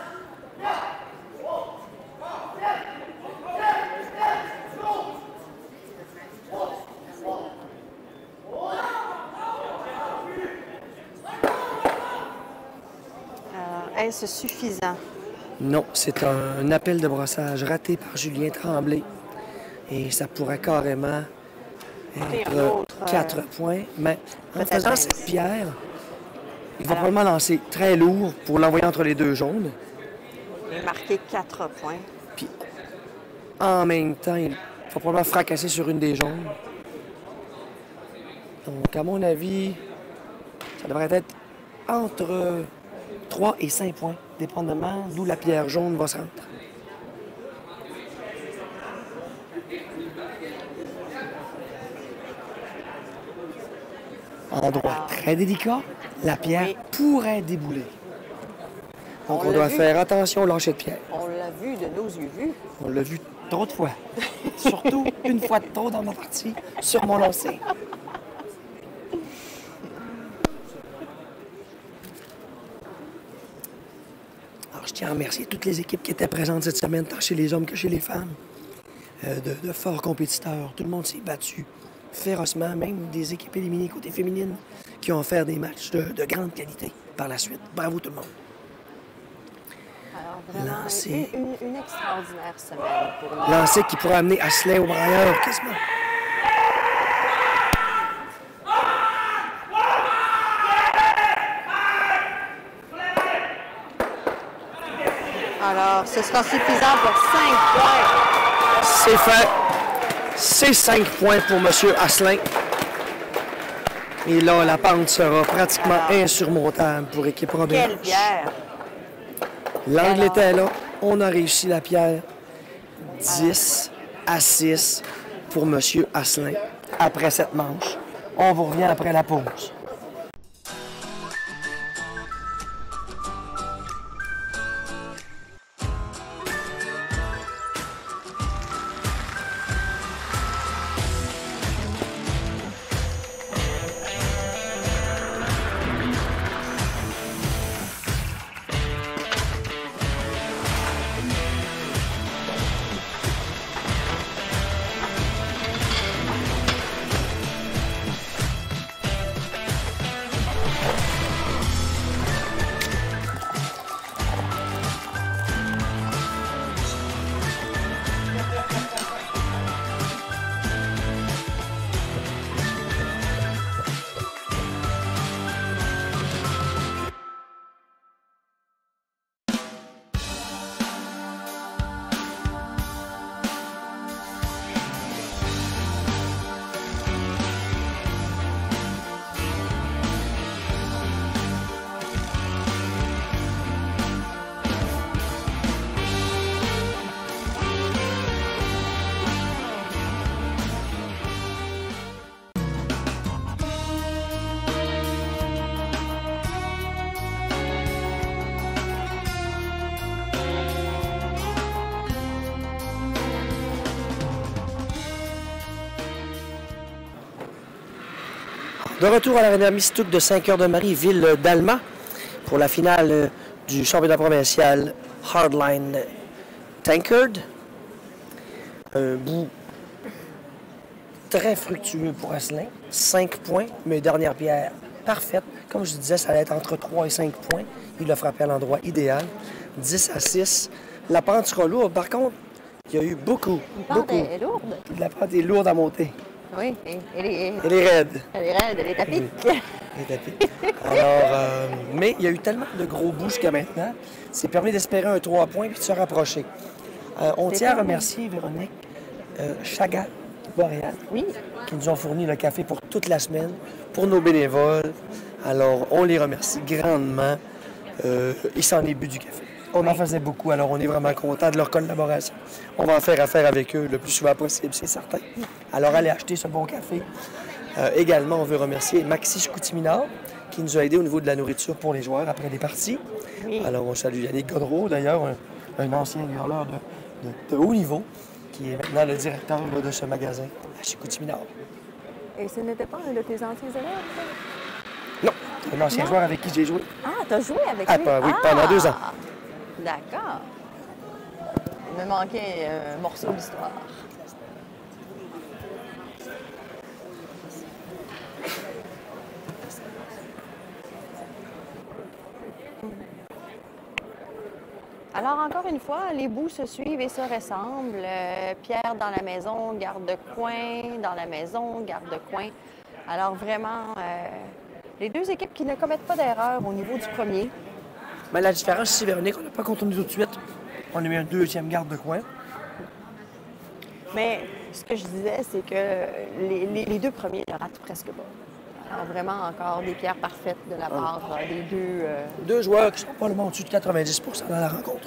Est-ce suffisant? Non, c'est un appel de brossage raté par Julien Tremblay. Et ça pourrait carrément être 4 points. Mais en faisant cette pierre, il va probablement lancer très lourd pour l'envoyer entre les 2 jaunes. Il est marqué 4 points. Puis en même temps, il va probablement fracasser sur une des jaunes. Donc, à mon avis, ça devrait être entre 3 et 5 points, dépendamment d'où la pierre jaune va se rendre. Endroit très délicat, la pierre Oui. pourrait débouler. Donc, On on l'a doit vu. faire attention au lâcher de pierre. On l'a vu de nos yeux vus. On l'a vu trop de fois. Surtout une fois de trop dans ma partie, sur mon lancer. Alors, je tiens à remercier toutes les équipes qui étaient présentes cette semaine, tant chez les hommes que chez les femmes. De forts compétiteurs. Tout le monde s'est battu férocement, même des équipes éliminées côté féminine qui ont offert des matchs de grande qualité par la suite. Bravo tout le monde. Alors, vraiment, Lancer. une extraordinaire semaine pour nous. Lancer qui pourrait amener Asselin au brailleur quasiment. Alors, ce sera suffisant pour 5 points. C'est fait. C'est 5 points pour M. Asselin. Et là, la pente sera pratiquement insurmontable pour l'équipe Robert. Quelle pierre! L'angle Alors? était là. On a réussi la pierre. 10 à 6 pour M. Asselin après cette manche. On vous revient après la pause. De retour à l'aréna Mistook de Saint-Cœur-de-Marie, ville d'Alma, pour la finale du championnat provincial Hardline Tankard. Un bout très fructueux pour Asselin. 5 points, mais dernière pierre parfaite. Comme je disais, ça allait être entre 3 et 5 points. Il l'a frappé à l'endroit idéal. 10-6. La pente sera lourde. Par contre, il y a eu beaucoup. La pente est lourde. La pente est lourde à monter. Oui, elle est raide. Elle est raide, elle est à pic. Elle est à pic. Alors, mais il y a eu tellement de gros bouts jusqu'à maintenant. C'est permis d'espérer un 3 points puis de se rapprocher. On tient à remercier Véronique Chagat Boréal, Oui. qui nous ont fourni le café pour toute la semaine, pour nos bénévoles. Alors, on les remercie grandement. Il s'en est bu du café. On en faisait beaucoup, alors on est vraiment content de leur collaboration. On va en faire affaire avec eux le plus souvent possible, c'est certain. Alors, allez acheter ce bon café. Également, on veut remercier Maxi Chicoutiminard, qui nous a aidés au niveau de la nourriture pour les joueurs après les parties. Oui. Alors, on salue Yannick Godreau, d'ailleurs, un ancien hurleur de haut niveau, qui est maintenant le directeur là, de ce magasin à Chicoutiminard. Et ce n'était pas un de tes anciens élèves, ça? Non, un ancien joueur avec qui j'ai joué. Ah, t'as joué avec Ah, lui? oui, pendant 2 ans. D'accord. Il me manquait un morceau d'histoire. Alors, encore une fois, les bouts se suivent et se ressemblent. Pierre dans la maison, garde de coin, dans la maison, garde de coin. Alors, vraiment, les deux équipes qui ne commettent pas d'erreur au niveau du premier. Mais la différence, c'est Véronique, on n'a pas continué tout de suite. On a mis un 2e garde de coin. Mais ce que je disais, c'est que les deux premiers ne ratent presque pas. Alors, vraiment, encore des pierres parfaites de la part des deux. 2 joueurs qui sont probablement au-dessus de 90 dans la rencontre.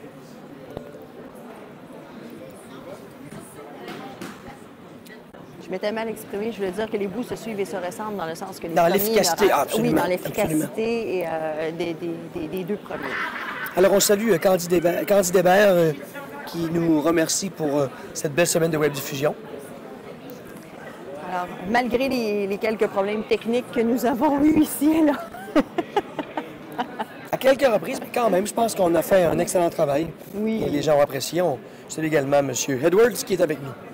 Je m'étais mal exprimée. Je voulais dire que les bouts se suivent et se ressemblent dans le sens que les Dans premiers l'efficacité, ne ratent- absolument, Oui, dans l'efficacité et, des deux premiers. Alors, on salue Candy Débert, qui nous remercie pour cette belle semaine de web diffusion. Alors, malgré les quelques problèmes techniques que nous avons eus ici et là, À quelques reprises, mais quand même, je pense qu'on a fait un excellent travail. Oui. Et les gens ont apprécié. On salue également M. Edwards, qui est avec nous.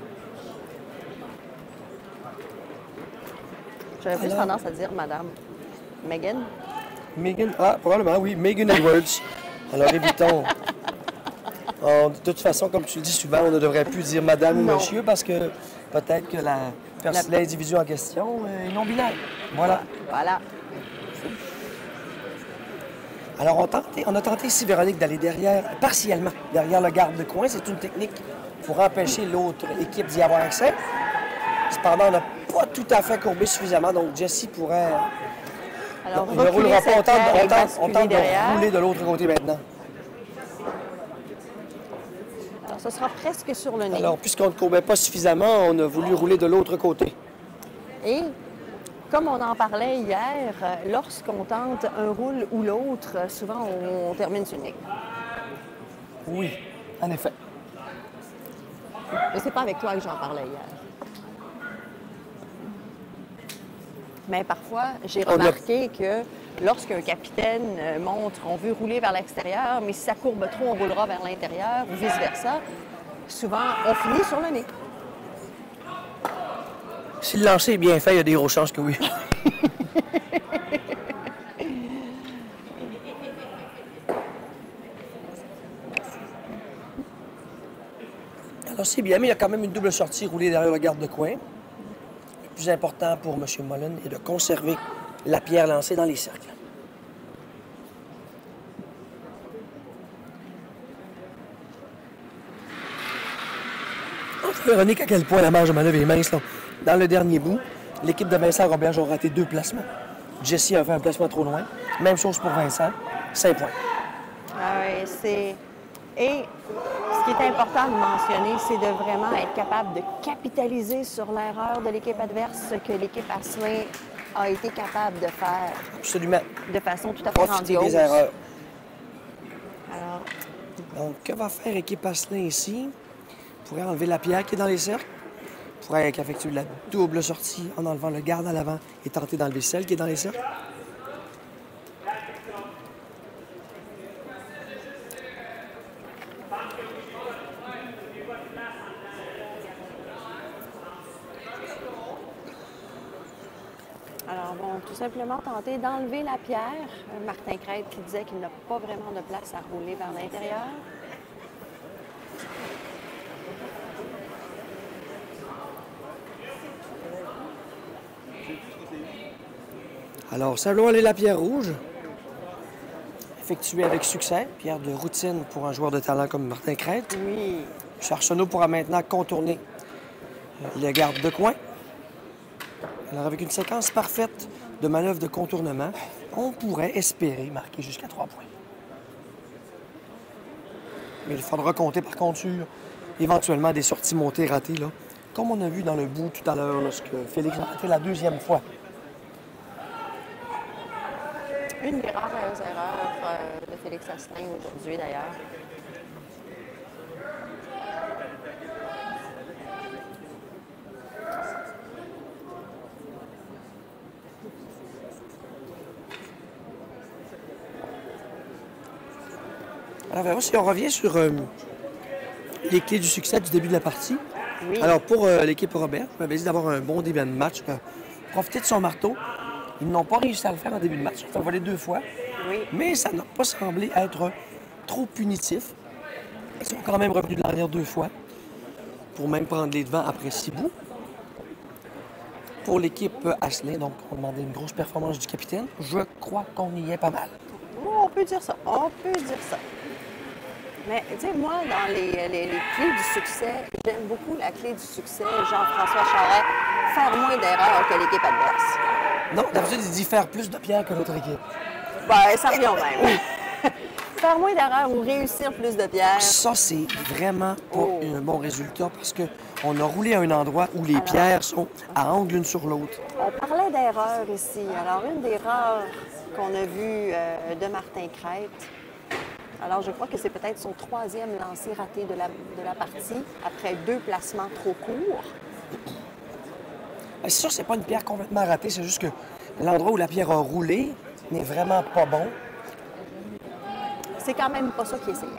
j'avais plus tendance à dire Madame Megan. Megan, probablement, oui, Megan Edwards. Alors, évitons. De toute façon, comme tu le dis souvent, on ne devrait plus dire madame ou Non. monsieur parce que peut-être que l'individu en question est non-binaire. Voilà. Voilà. Alors, on a tenté ici, Véronique, d'aller partiellement, derrière le garde de coin. C'est une technique pour empêcher l'autre équipe d'y avoir accès. Cependant, on n'a pas tout à fait courbé suffisamment, donc Jessie pourrait... Alors, il ne roulera pas. On tente derrière. de rouler de l'autre côté maintenant. Alors, ce sera presque sur le nez. Alors, puisqu'on ne courbait pas suffisamment, on a voulu rouler de l'autre côté. Et comme on en parlait hier, lorsqu'on tente un roule ou l'autre, souvent on termine sur le nez. Oui, en effet. Mais c'est pas avec toi que j'en parlais hier. Mais parfois, j'ai On a- remarqué que lorsqu'un capitaine montre on veut rouler vers l'extérieur, mais si ça courbe trop, on roulera vers l'intérieur ou vice-versa, souvent on finit sur le nez. Si le lancer est bien fait, il y a des grosses chances que oui. Alors, c'est bien, mais il y a quand même une double sortie roulée derrière le garde de coin. Le plus important pour M. Mullen est de conserver la pierre lancée dans les cercles. Véronique, à quel point la marge de manœuvre est mince. Là. Dans le dernier bout, l'équipe de Vincent Roberge a raté 2 placements. Jessie a fait un placement trop loin. Même chose pour Vincent, 5 points. Ah oui, c'est... Et ce qui est important de mentionner, c'est de vraiment être capable de capitaliser sur l'erreur de l'équipe adverse, ce que l'équipe Asselin a été capable de faire Absolument. de façon tout à fait Profiter grandiose. des erreurs. Alors, Donc, que va faire l'équipe Asselin ici? On pourrait enlever la pierre qui est dans les cercles. On pourrait effectuer la double sortie en enlevant le garde à l'avant et tenter d'enlever celle qui est dans les cercles. Alors, vont tout simplement tenter d'enlever la pierre. Martin Crête qui disait qu'il n'a pas vraiment de place à rouler vers l'intérieur. Alors, simplement aller la pierre rouge. Effectuée avec succès. Pierre de routine pour un joueur de talent comme Martin Crête. Oui. Arsenault pourra maintenant contourner les gardes de coin. Alors, avec une séquence parfaite de manœuvres de contournement, on pourrait espérer marquer jusqu'à 3 points. Mais il faudra compter, par contre, sur éventuellement des sorties montées ratées, là, comme on a vu dans le bout tout à l'heure, lorsque Félix a raté la deuxième fois. Une des rares erreurs de Félix Asselin aujourd'hui, d'ailleurs. Alors, si on revient sur les clés du succès du début de la partie. Oui. Alors, pour l'équipe Robert, on avait dit d'avoir un bon début de match, profiter de son marteau. Ils n'ont pas réussi à le faire en début de match. Ils ont volé 2 fois. Oui. Mais ça n'a pas semblé être trop punitif. Ils sont quand même revenus de l'arrière 2 fois pour même prendre les devants après 6 bouts. Pour l'équipe Asselin, donc on demandait une grosse performance du capitaine. Je crois qu'on y est pas mal. Oh, on peut dire ça. On peut dire ça. Mais, tu sais, moi, dans les clés du succès, j'aime beaucoup la clé du succès, Jean-François Charest, faire moins d'erreurs que l'équipe adverse. Non, d'habitude, il dit faire plus de pierres que l'autre équipe. Ben, ça revient au même. Faire moins d'erreurs ou réussir plus de pierres. Ça, c'est vraiment pas un bon résultat parce qu'on a roulé à un endroit où les pierres sont à angle l'une sur l'autre. On parlait d'erreurs ici. Alors, une des rares qu'on a vues de Martin Crête. Alors, je crois que c'est peut-être son 3e lancer raté de la partie, après 2 placements trop courts. C'est sûr que c'est pas une pierre complètement ratée, c'est juste que l'endroit où la pierre a roulé n'est vraiment pas bon. C'est quand même pas ça qu'il essayait.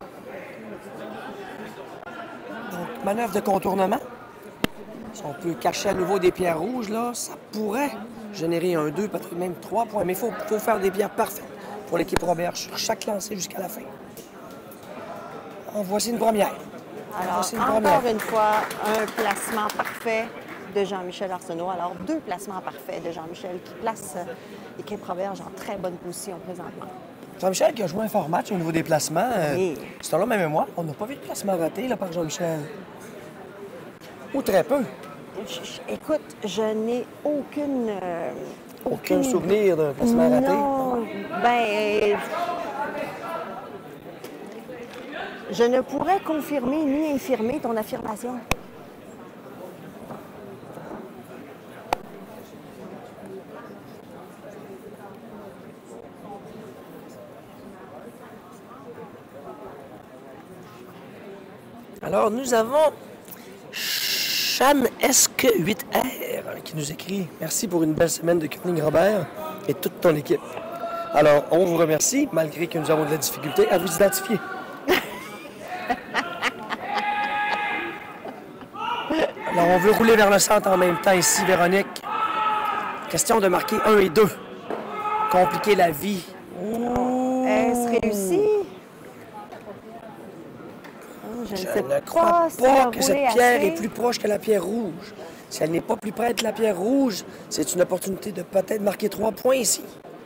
Donc, manœuvre de contournement. Si on peut cacher à nouveau des pierres rouges, là, ça pourrait générer un 2, peut-être même 3 points. Mais il faut faire des pierres parfaites pour l'équipe Robert sur chaque lancé jusqu'à la fin. En voici une première. Alors, encore une fois, un placement parfait de Jean-Michel Arsenault. Alors, 2 placements parfaits de Jean-Michel qui place l'équipe Robert en très bonne position présentement. Jean-Michel qui a joué un fort match au niveau des placements. Oui. C'est là même moi, on n'a pas vu de placement raté là, par Jean-Michel. Ou très peu. Écoute, je n'ai Aucun souvenir d'un placement raté? Non, ben... Je ne pourrais confirmer ni infirmer ton affirmation. Alors, nous avons Chan-esque 8R qui nous écrit « Merci pour une belle semaine de curling, Robert, et toute ton équipe. » Alors, on vous remercie, malgré que nous avons de la difficulté à vous identifier. Alors, on veut rouler vers le centre en même temps ici, Véronique. Question de marquer 1 et 2. Compliquer la vie. Est-ce réussi? Je ne crois pas que cette pierre est plus proche que la pierre rouge. Si elle n'est pas plus près de la pierre rouge, c'est une opportunité de peut-être marquer 3 points ici.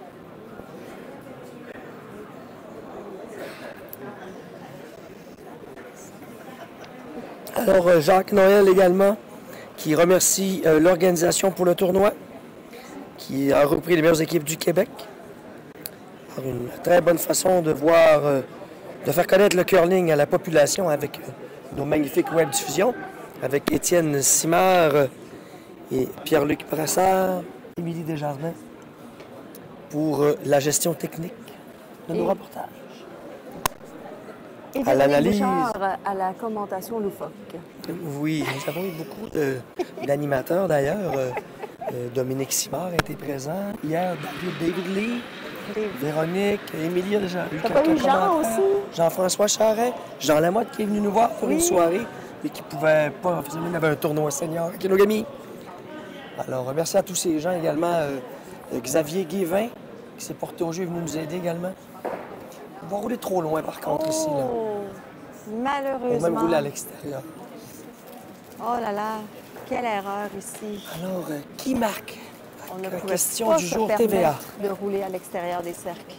Alors, Jacques Noël également, qui remercie l'organisation pour le tournoi, qui a repris les meilleures équipes du Québec. Alors, une très bonne façon de voir, de faire connaître le curling à la population avec nos magnifiques web-diffusions, avec Étienne Simard et Pierre-Luc Brassard, Émilie Desjardins, pour la gestion technique de nos reportages. Et à l'analyse. à la commentation loufoque. Oui, nous avons eu beaucoup d'animateurs d'ailleurs. Dominique Simard a été présent. Hier, David Lee, Véronique, Émilie a déjà eu T'as pas eu Jean aussi? Jean-François Charret, Jean Lamotte qui est venu nous voir pour une soirée et qui pouvait pas. Il avait un tournoi senior à Kenogami. Alors, merci à tous ces gens également. Xavier Guévin, qui s'est porté au jeu, est venu nous aider également. On va rouler trop loin, par contre, ici. Là. Malheureusement. On va même rouler à l'extérieur. Oh là là, quelle erreur ici. Alors, qui marque? On ne pouvait question pas du se jour permettre TVA. de rouler à l'extérieur des cercles.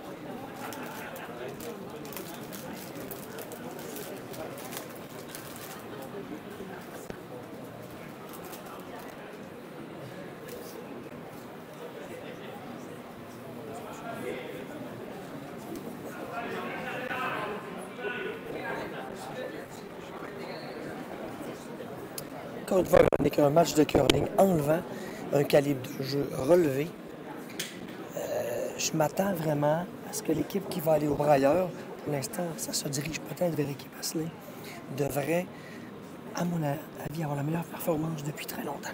Encore une fois, Véronique, un match de curling enlevant, un calibre de jeu relevé. Je m'attends vraiment à ce que l'équipe qui va aller au brailleur, pour l'instant, ça se dirige peut-être vers l'équipe Asselin, devrait, à mon avis, avoir la meilleure performance depuis très longtemps.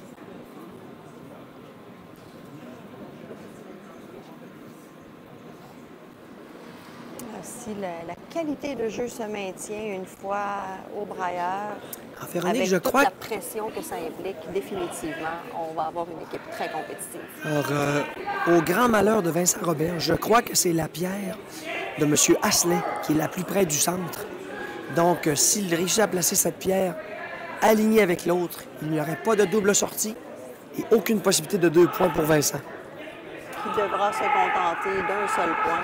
Si la qualité de jeu se maintient une fois au brailleur, Véronique, avec je toute crois la pression que ça implique, définitivement, on va avoir une équipe très compétitive. Alors, au grand malheur de Vincent Robert, je crois que c'est la pierre de M. Asselin qui est la plus près du centre. Donc, s'il réussit à placer cette pierre alignée avec l'autre, il n'y aurait pas de double sortie et aucune possibilité de 2 points pour Vincent. Qui devra se contenter d'un seul point.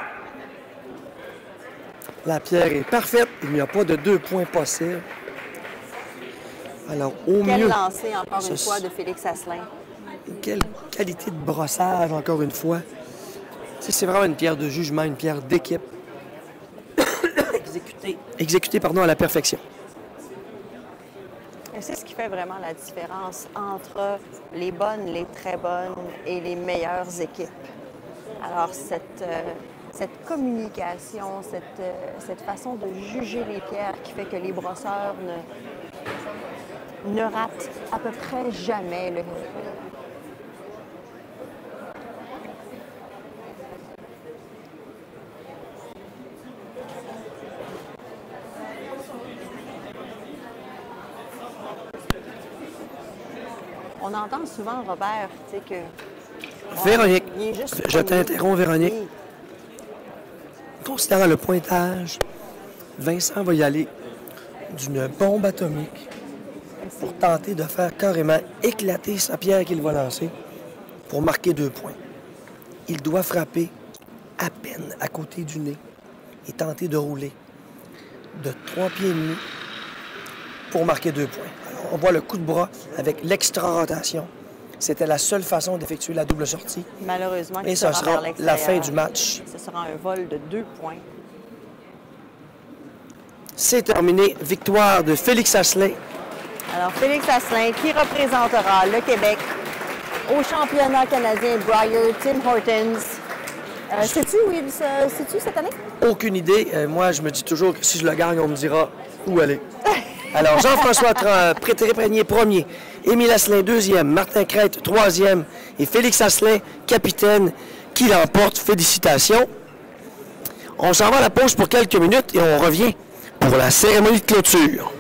La pierre est parfaite, il n'y a pas de 2 points possibles. Alors, au Quel mieux... lancer, encore une fois, de Félix Asselin. Quelle qualité de brossage, encore une fois. C'est vraiment une pierre de jugement, une pierre d'équipe. Exécutée, à la perfection. Et c'est ce qui fait vraiment la différence entre les bonnes, les très bonnes et les meilleures équipes. Alors, cette communication, cette façon de juger les pierres qui fait que les brosseurs ne ratent à peu près jamais le... On entend souvent, Robert, tu sais, que... Véronique, il est juste je premier. t'interromps, Véronique. Oui. Considérant le pointage, Vincent va y aller d'une bombe atomique pour tenter de faire carrément éclater sa pierre qu'il va lancer pour marquer 2 points. Il doit frapper à peine à côté du nez et tenter de rouler de 3 pieds et demi pour marquer 2 points. Alors, on voit le coup de bras avec l'extra-rotation. C'était la seule façon d'effectuer la double sortie. Malheureusement, Et qui ça sera vers sera la fin l'extérieur. du match. Ce sera un vol de 2 points. C'est terminé. Victoire de Félix Asselin. Alors, Félix Asselin qui représentera le Québec au championnat canadien Brier Tim Hortons. Sais-tu cette année? Aucune idée. Moi, je me dis toujours que si je le gagne, on me dira où aller. Alors, Jean-François Prétré-Prégnier, premier. Émile Asselin, deuxième. Martin Crête, troisième. Et Félix Asselin, capitaine, qui l'emporte. Félicitations. On s'en va à la pause pour quelques minutes et on revient pour la cérémonie de clôture.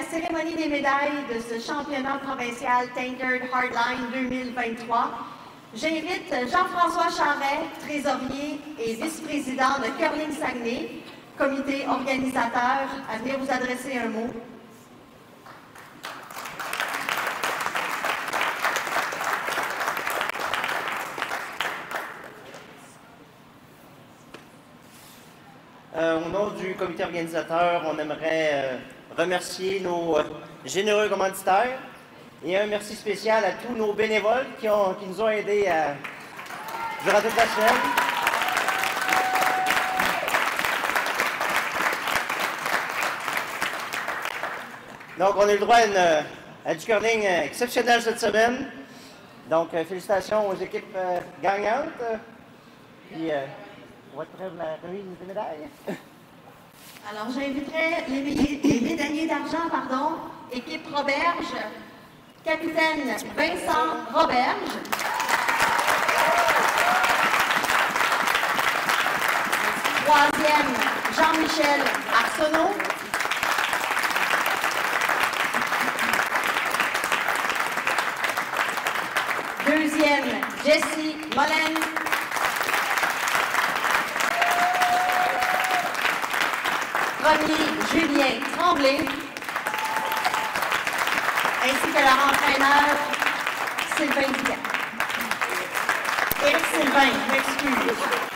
cérémonie des médailles de ce championnat provincial Tankard Hardline 2023, j'invite Jean-François Charret, trésorier et vice-président de Curling Saguenay, comité organisateur, à venir vous adresser un mot. Au nom du comité organisateur, on aimerait remercier nos généreux commanditaires et un merci spécial à tous nos bénévoles qui nous ont aidés durant toute la semaine. Donc, on a eu le droit à du curling exceptionnel cette semaine. Donc, félicitations aux équipes gagnantes. Puis, on va être prêt pour la remise des médailles. Alors, j'inviterai les médaillés d'argent, équipe Roberge, capitaine Vincent Roberge. Troisième, Jean-Michel Arsenault. Deuxième, Jessie Mollen. Premier, Julien Tremblay, ainsi que leur entraîneur, Sylvain Duquet. Éric Sylvain, je m'excuse.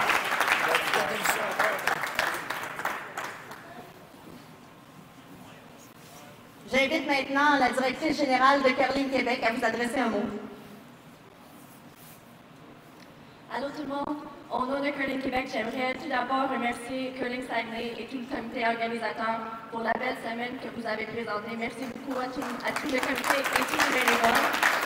J'invite maintenant la directrice générale de Curling Québec à vous adresser un mot. Allô tout le monde, au nom de Curling Québec, j'aimerais tout d'abord remercier Curling Saguenay et tout le comité organisateur pour la belle semaine que vous avez présentée. Merci beaucoup à tout le comité et tous les bénévoles.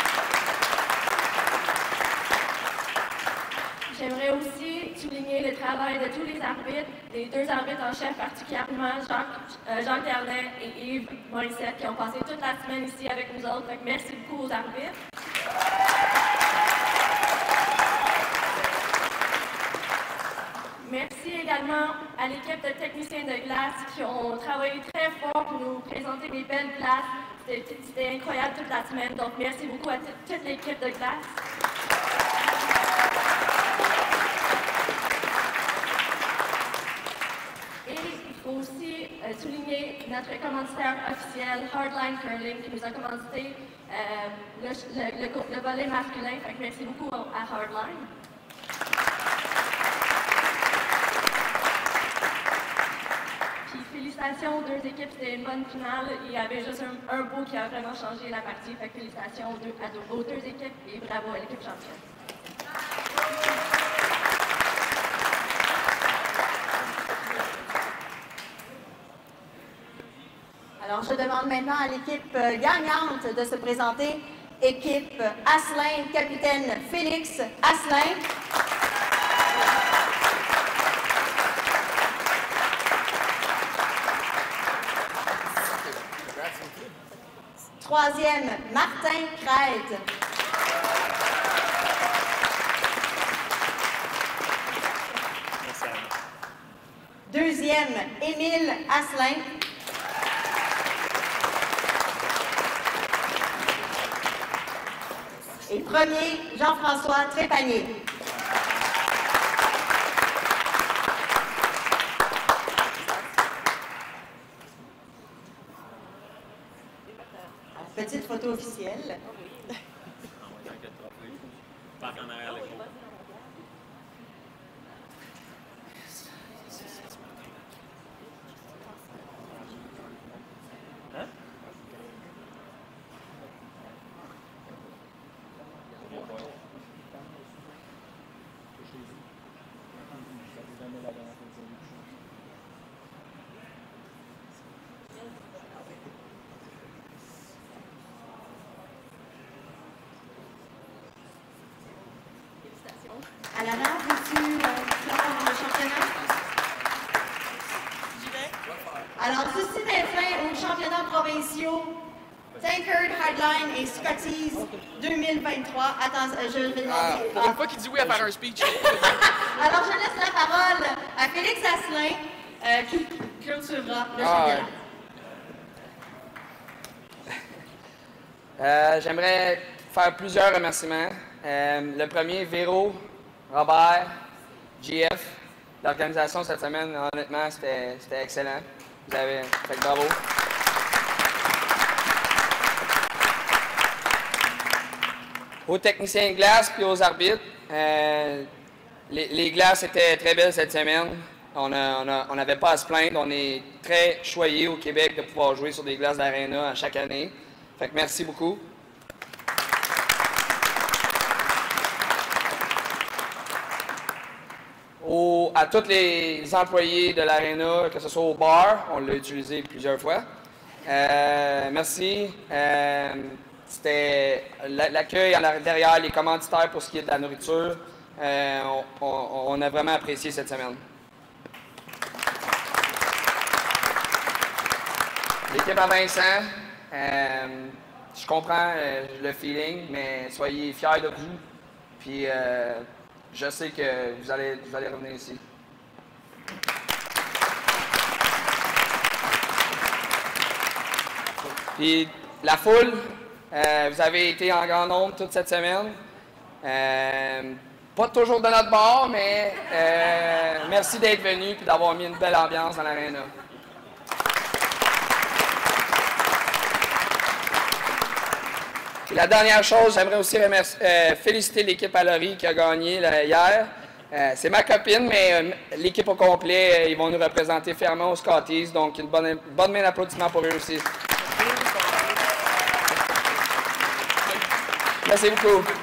J'aimerais aussi souligner le travail de tous les arbitres, des deux arbitres en chef particulièrement, Jacques Derlin et Yves Morissette, qui ont passé toute la semaine ici avec nous autres. Donc, merci beaucoup aux arbitres. Merci également à l'équipe de techniciens de glace qui ont travaillé très fort pour nous présenter des belles glaces. C'était incroyable toute la semaine, donc merci beaucoup à toute l'équipe de glace. Et il faut aussi souligner notre commanditaire officiel, Hardline Curling, qui nous a commandité le volet masculin. Fait que merci beaucoup à Hardline. Félicitations aux deux équipes, c'était une bonne finale. Il y avait juste un bout qui a vraiment changé la partie. Fait que félicitations aux deux équipes et bravo à l'équipe championne. Alors, je demande maintenant à l'équipe gagnante de se présenter. Équipe Asselin, capitaine Félix Asselin. Troisième, Martin Crête. Deuxième, Émile Asselin. Et premier, Jean-François Trépanier. Petite photo officielle. Alana, veux-tu prendre le championnat? Alors, ceci met fin aux championnats provinciaux Tankard, Hardline et Scotties 2023. Attends, je vais demander... Pour une fois qu'il dit oui à faire un speech. Alors, je laisse la parole à Félix Asselin qui clôturera le championnat. J'aimerais faire plusieurs remerciements. Le premier, Véro, Robert, JF. L'organisation cette semaine, honnêtement, c'était excellent. Vous avez fait bravo. Aux techniciens de glace puis aux arbitres, les glaces étaient très belles cette semaine. On n'avait pas à se plaindre. On est très choyés au Québec de pouvoir jouer sur des glaces d'Arena à chaque année. Fait que merci beaucoup. À tous les employés de l'Arena, que ce soit au bar, on l'a utilisé plusieurs fois. Merci. C'était l'accueil derrière les commanditaires pour ce qui est de la nourriture. On a vraiment apprécié cette semaine. L'équipe à Vincent, je comprends le feeling, mais soyez fiers de vous. Puis je sais que vous allez revenir ici. Puis la foule, vous avez été en grand nombre toute cette semaine. Pas toujours de notre bord, mais merci d'être venu et d'avoir mis une belle ambiance dans l'aréna. La dernière chose, j'aimerais aussi féliciter l'équipe à Laurie qui a gagné hier. C'est ma copine, mais l'équipe au complet, ils vont nous représenter fièrement aux Scotties. Donc, une bonne main d'applaudissement pour eux aussi. Merci beaucoup.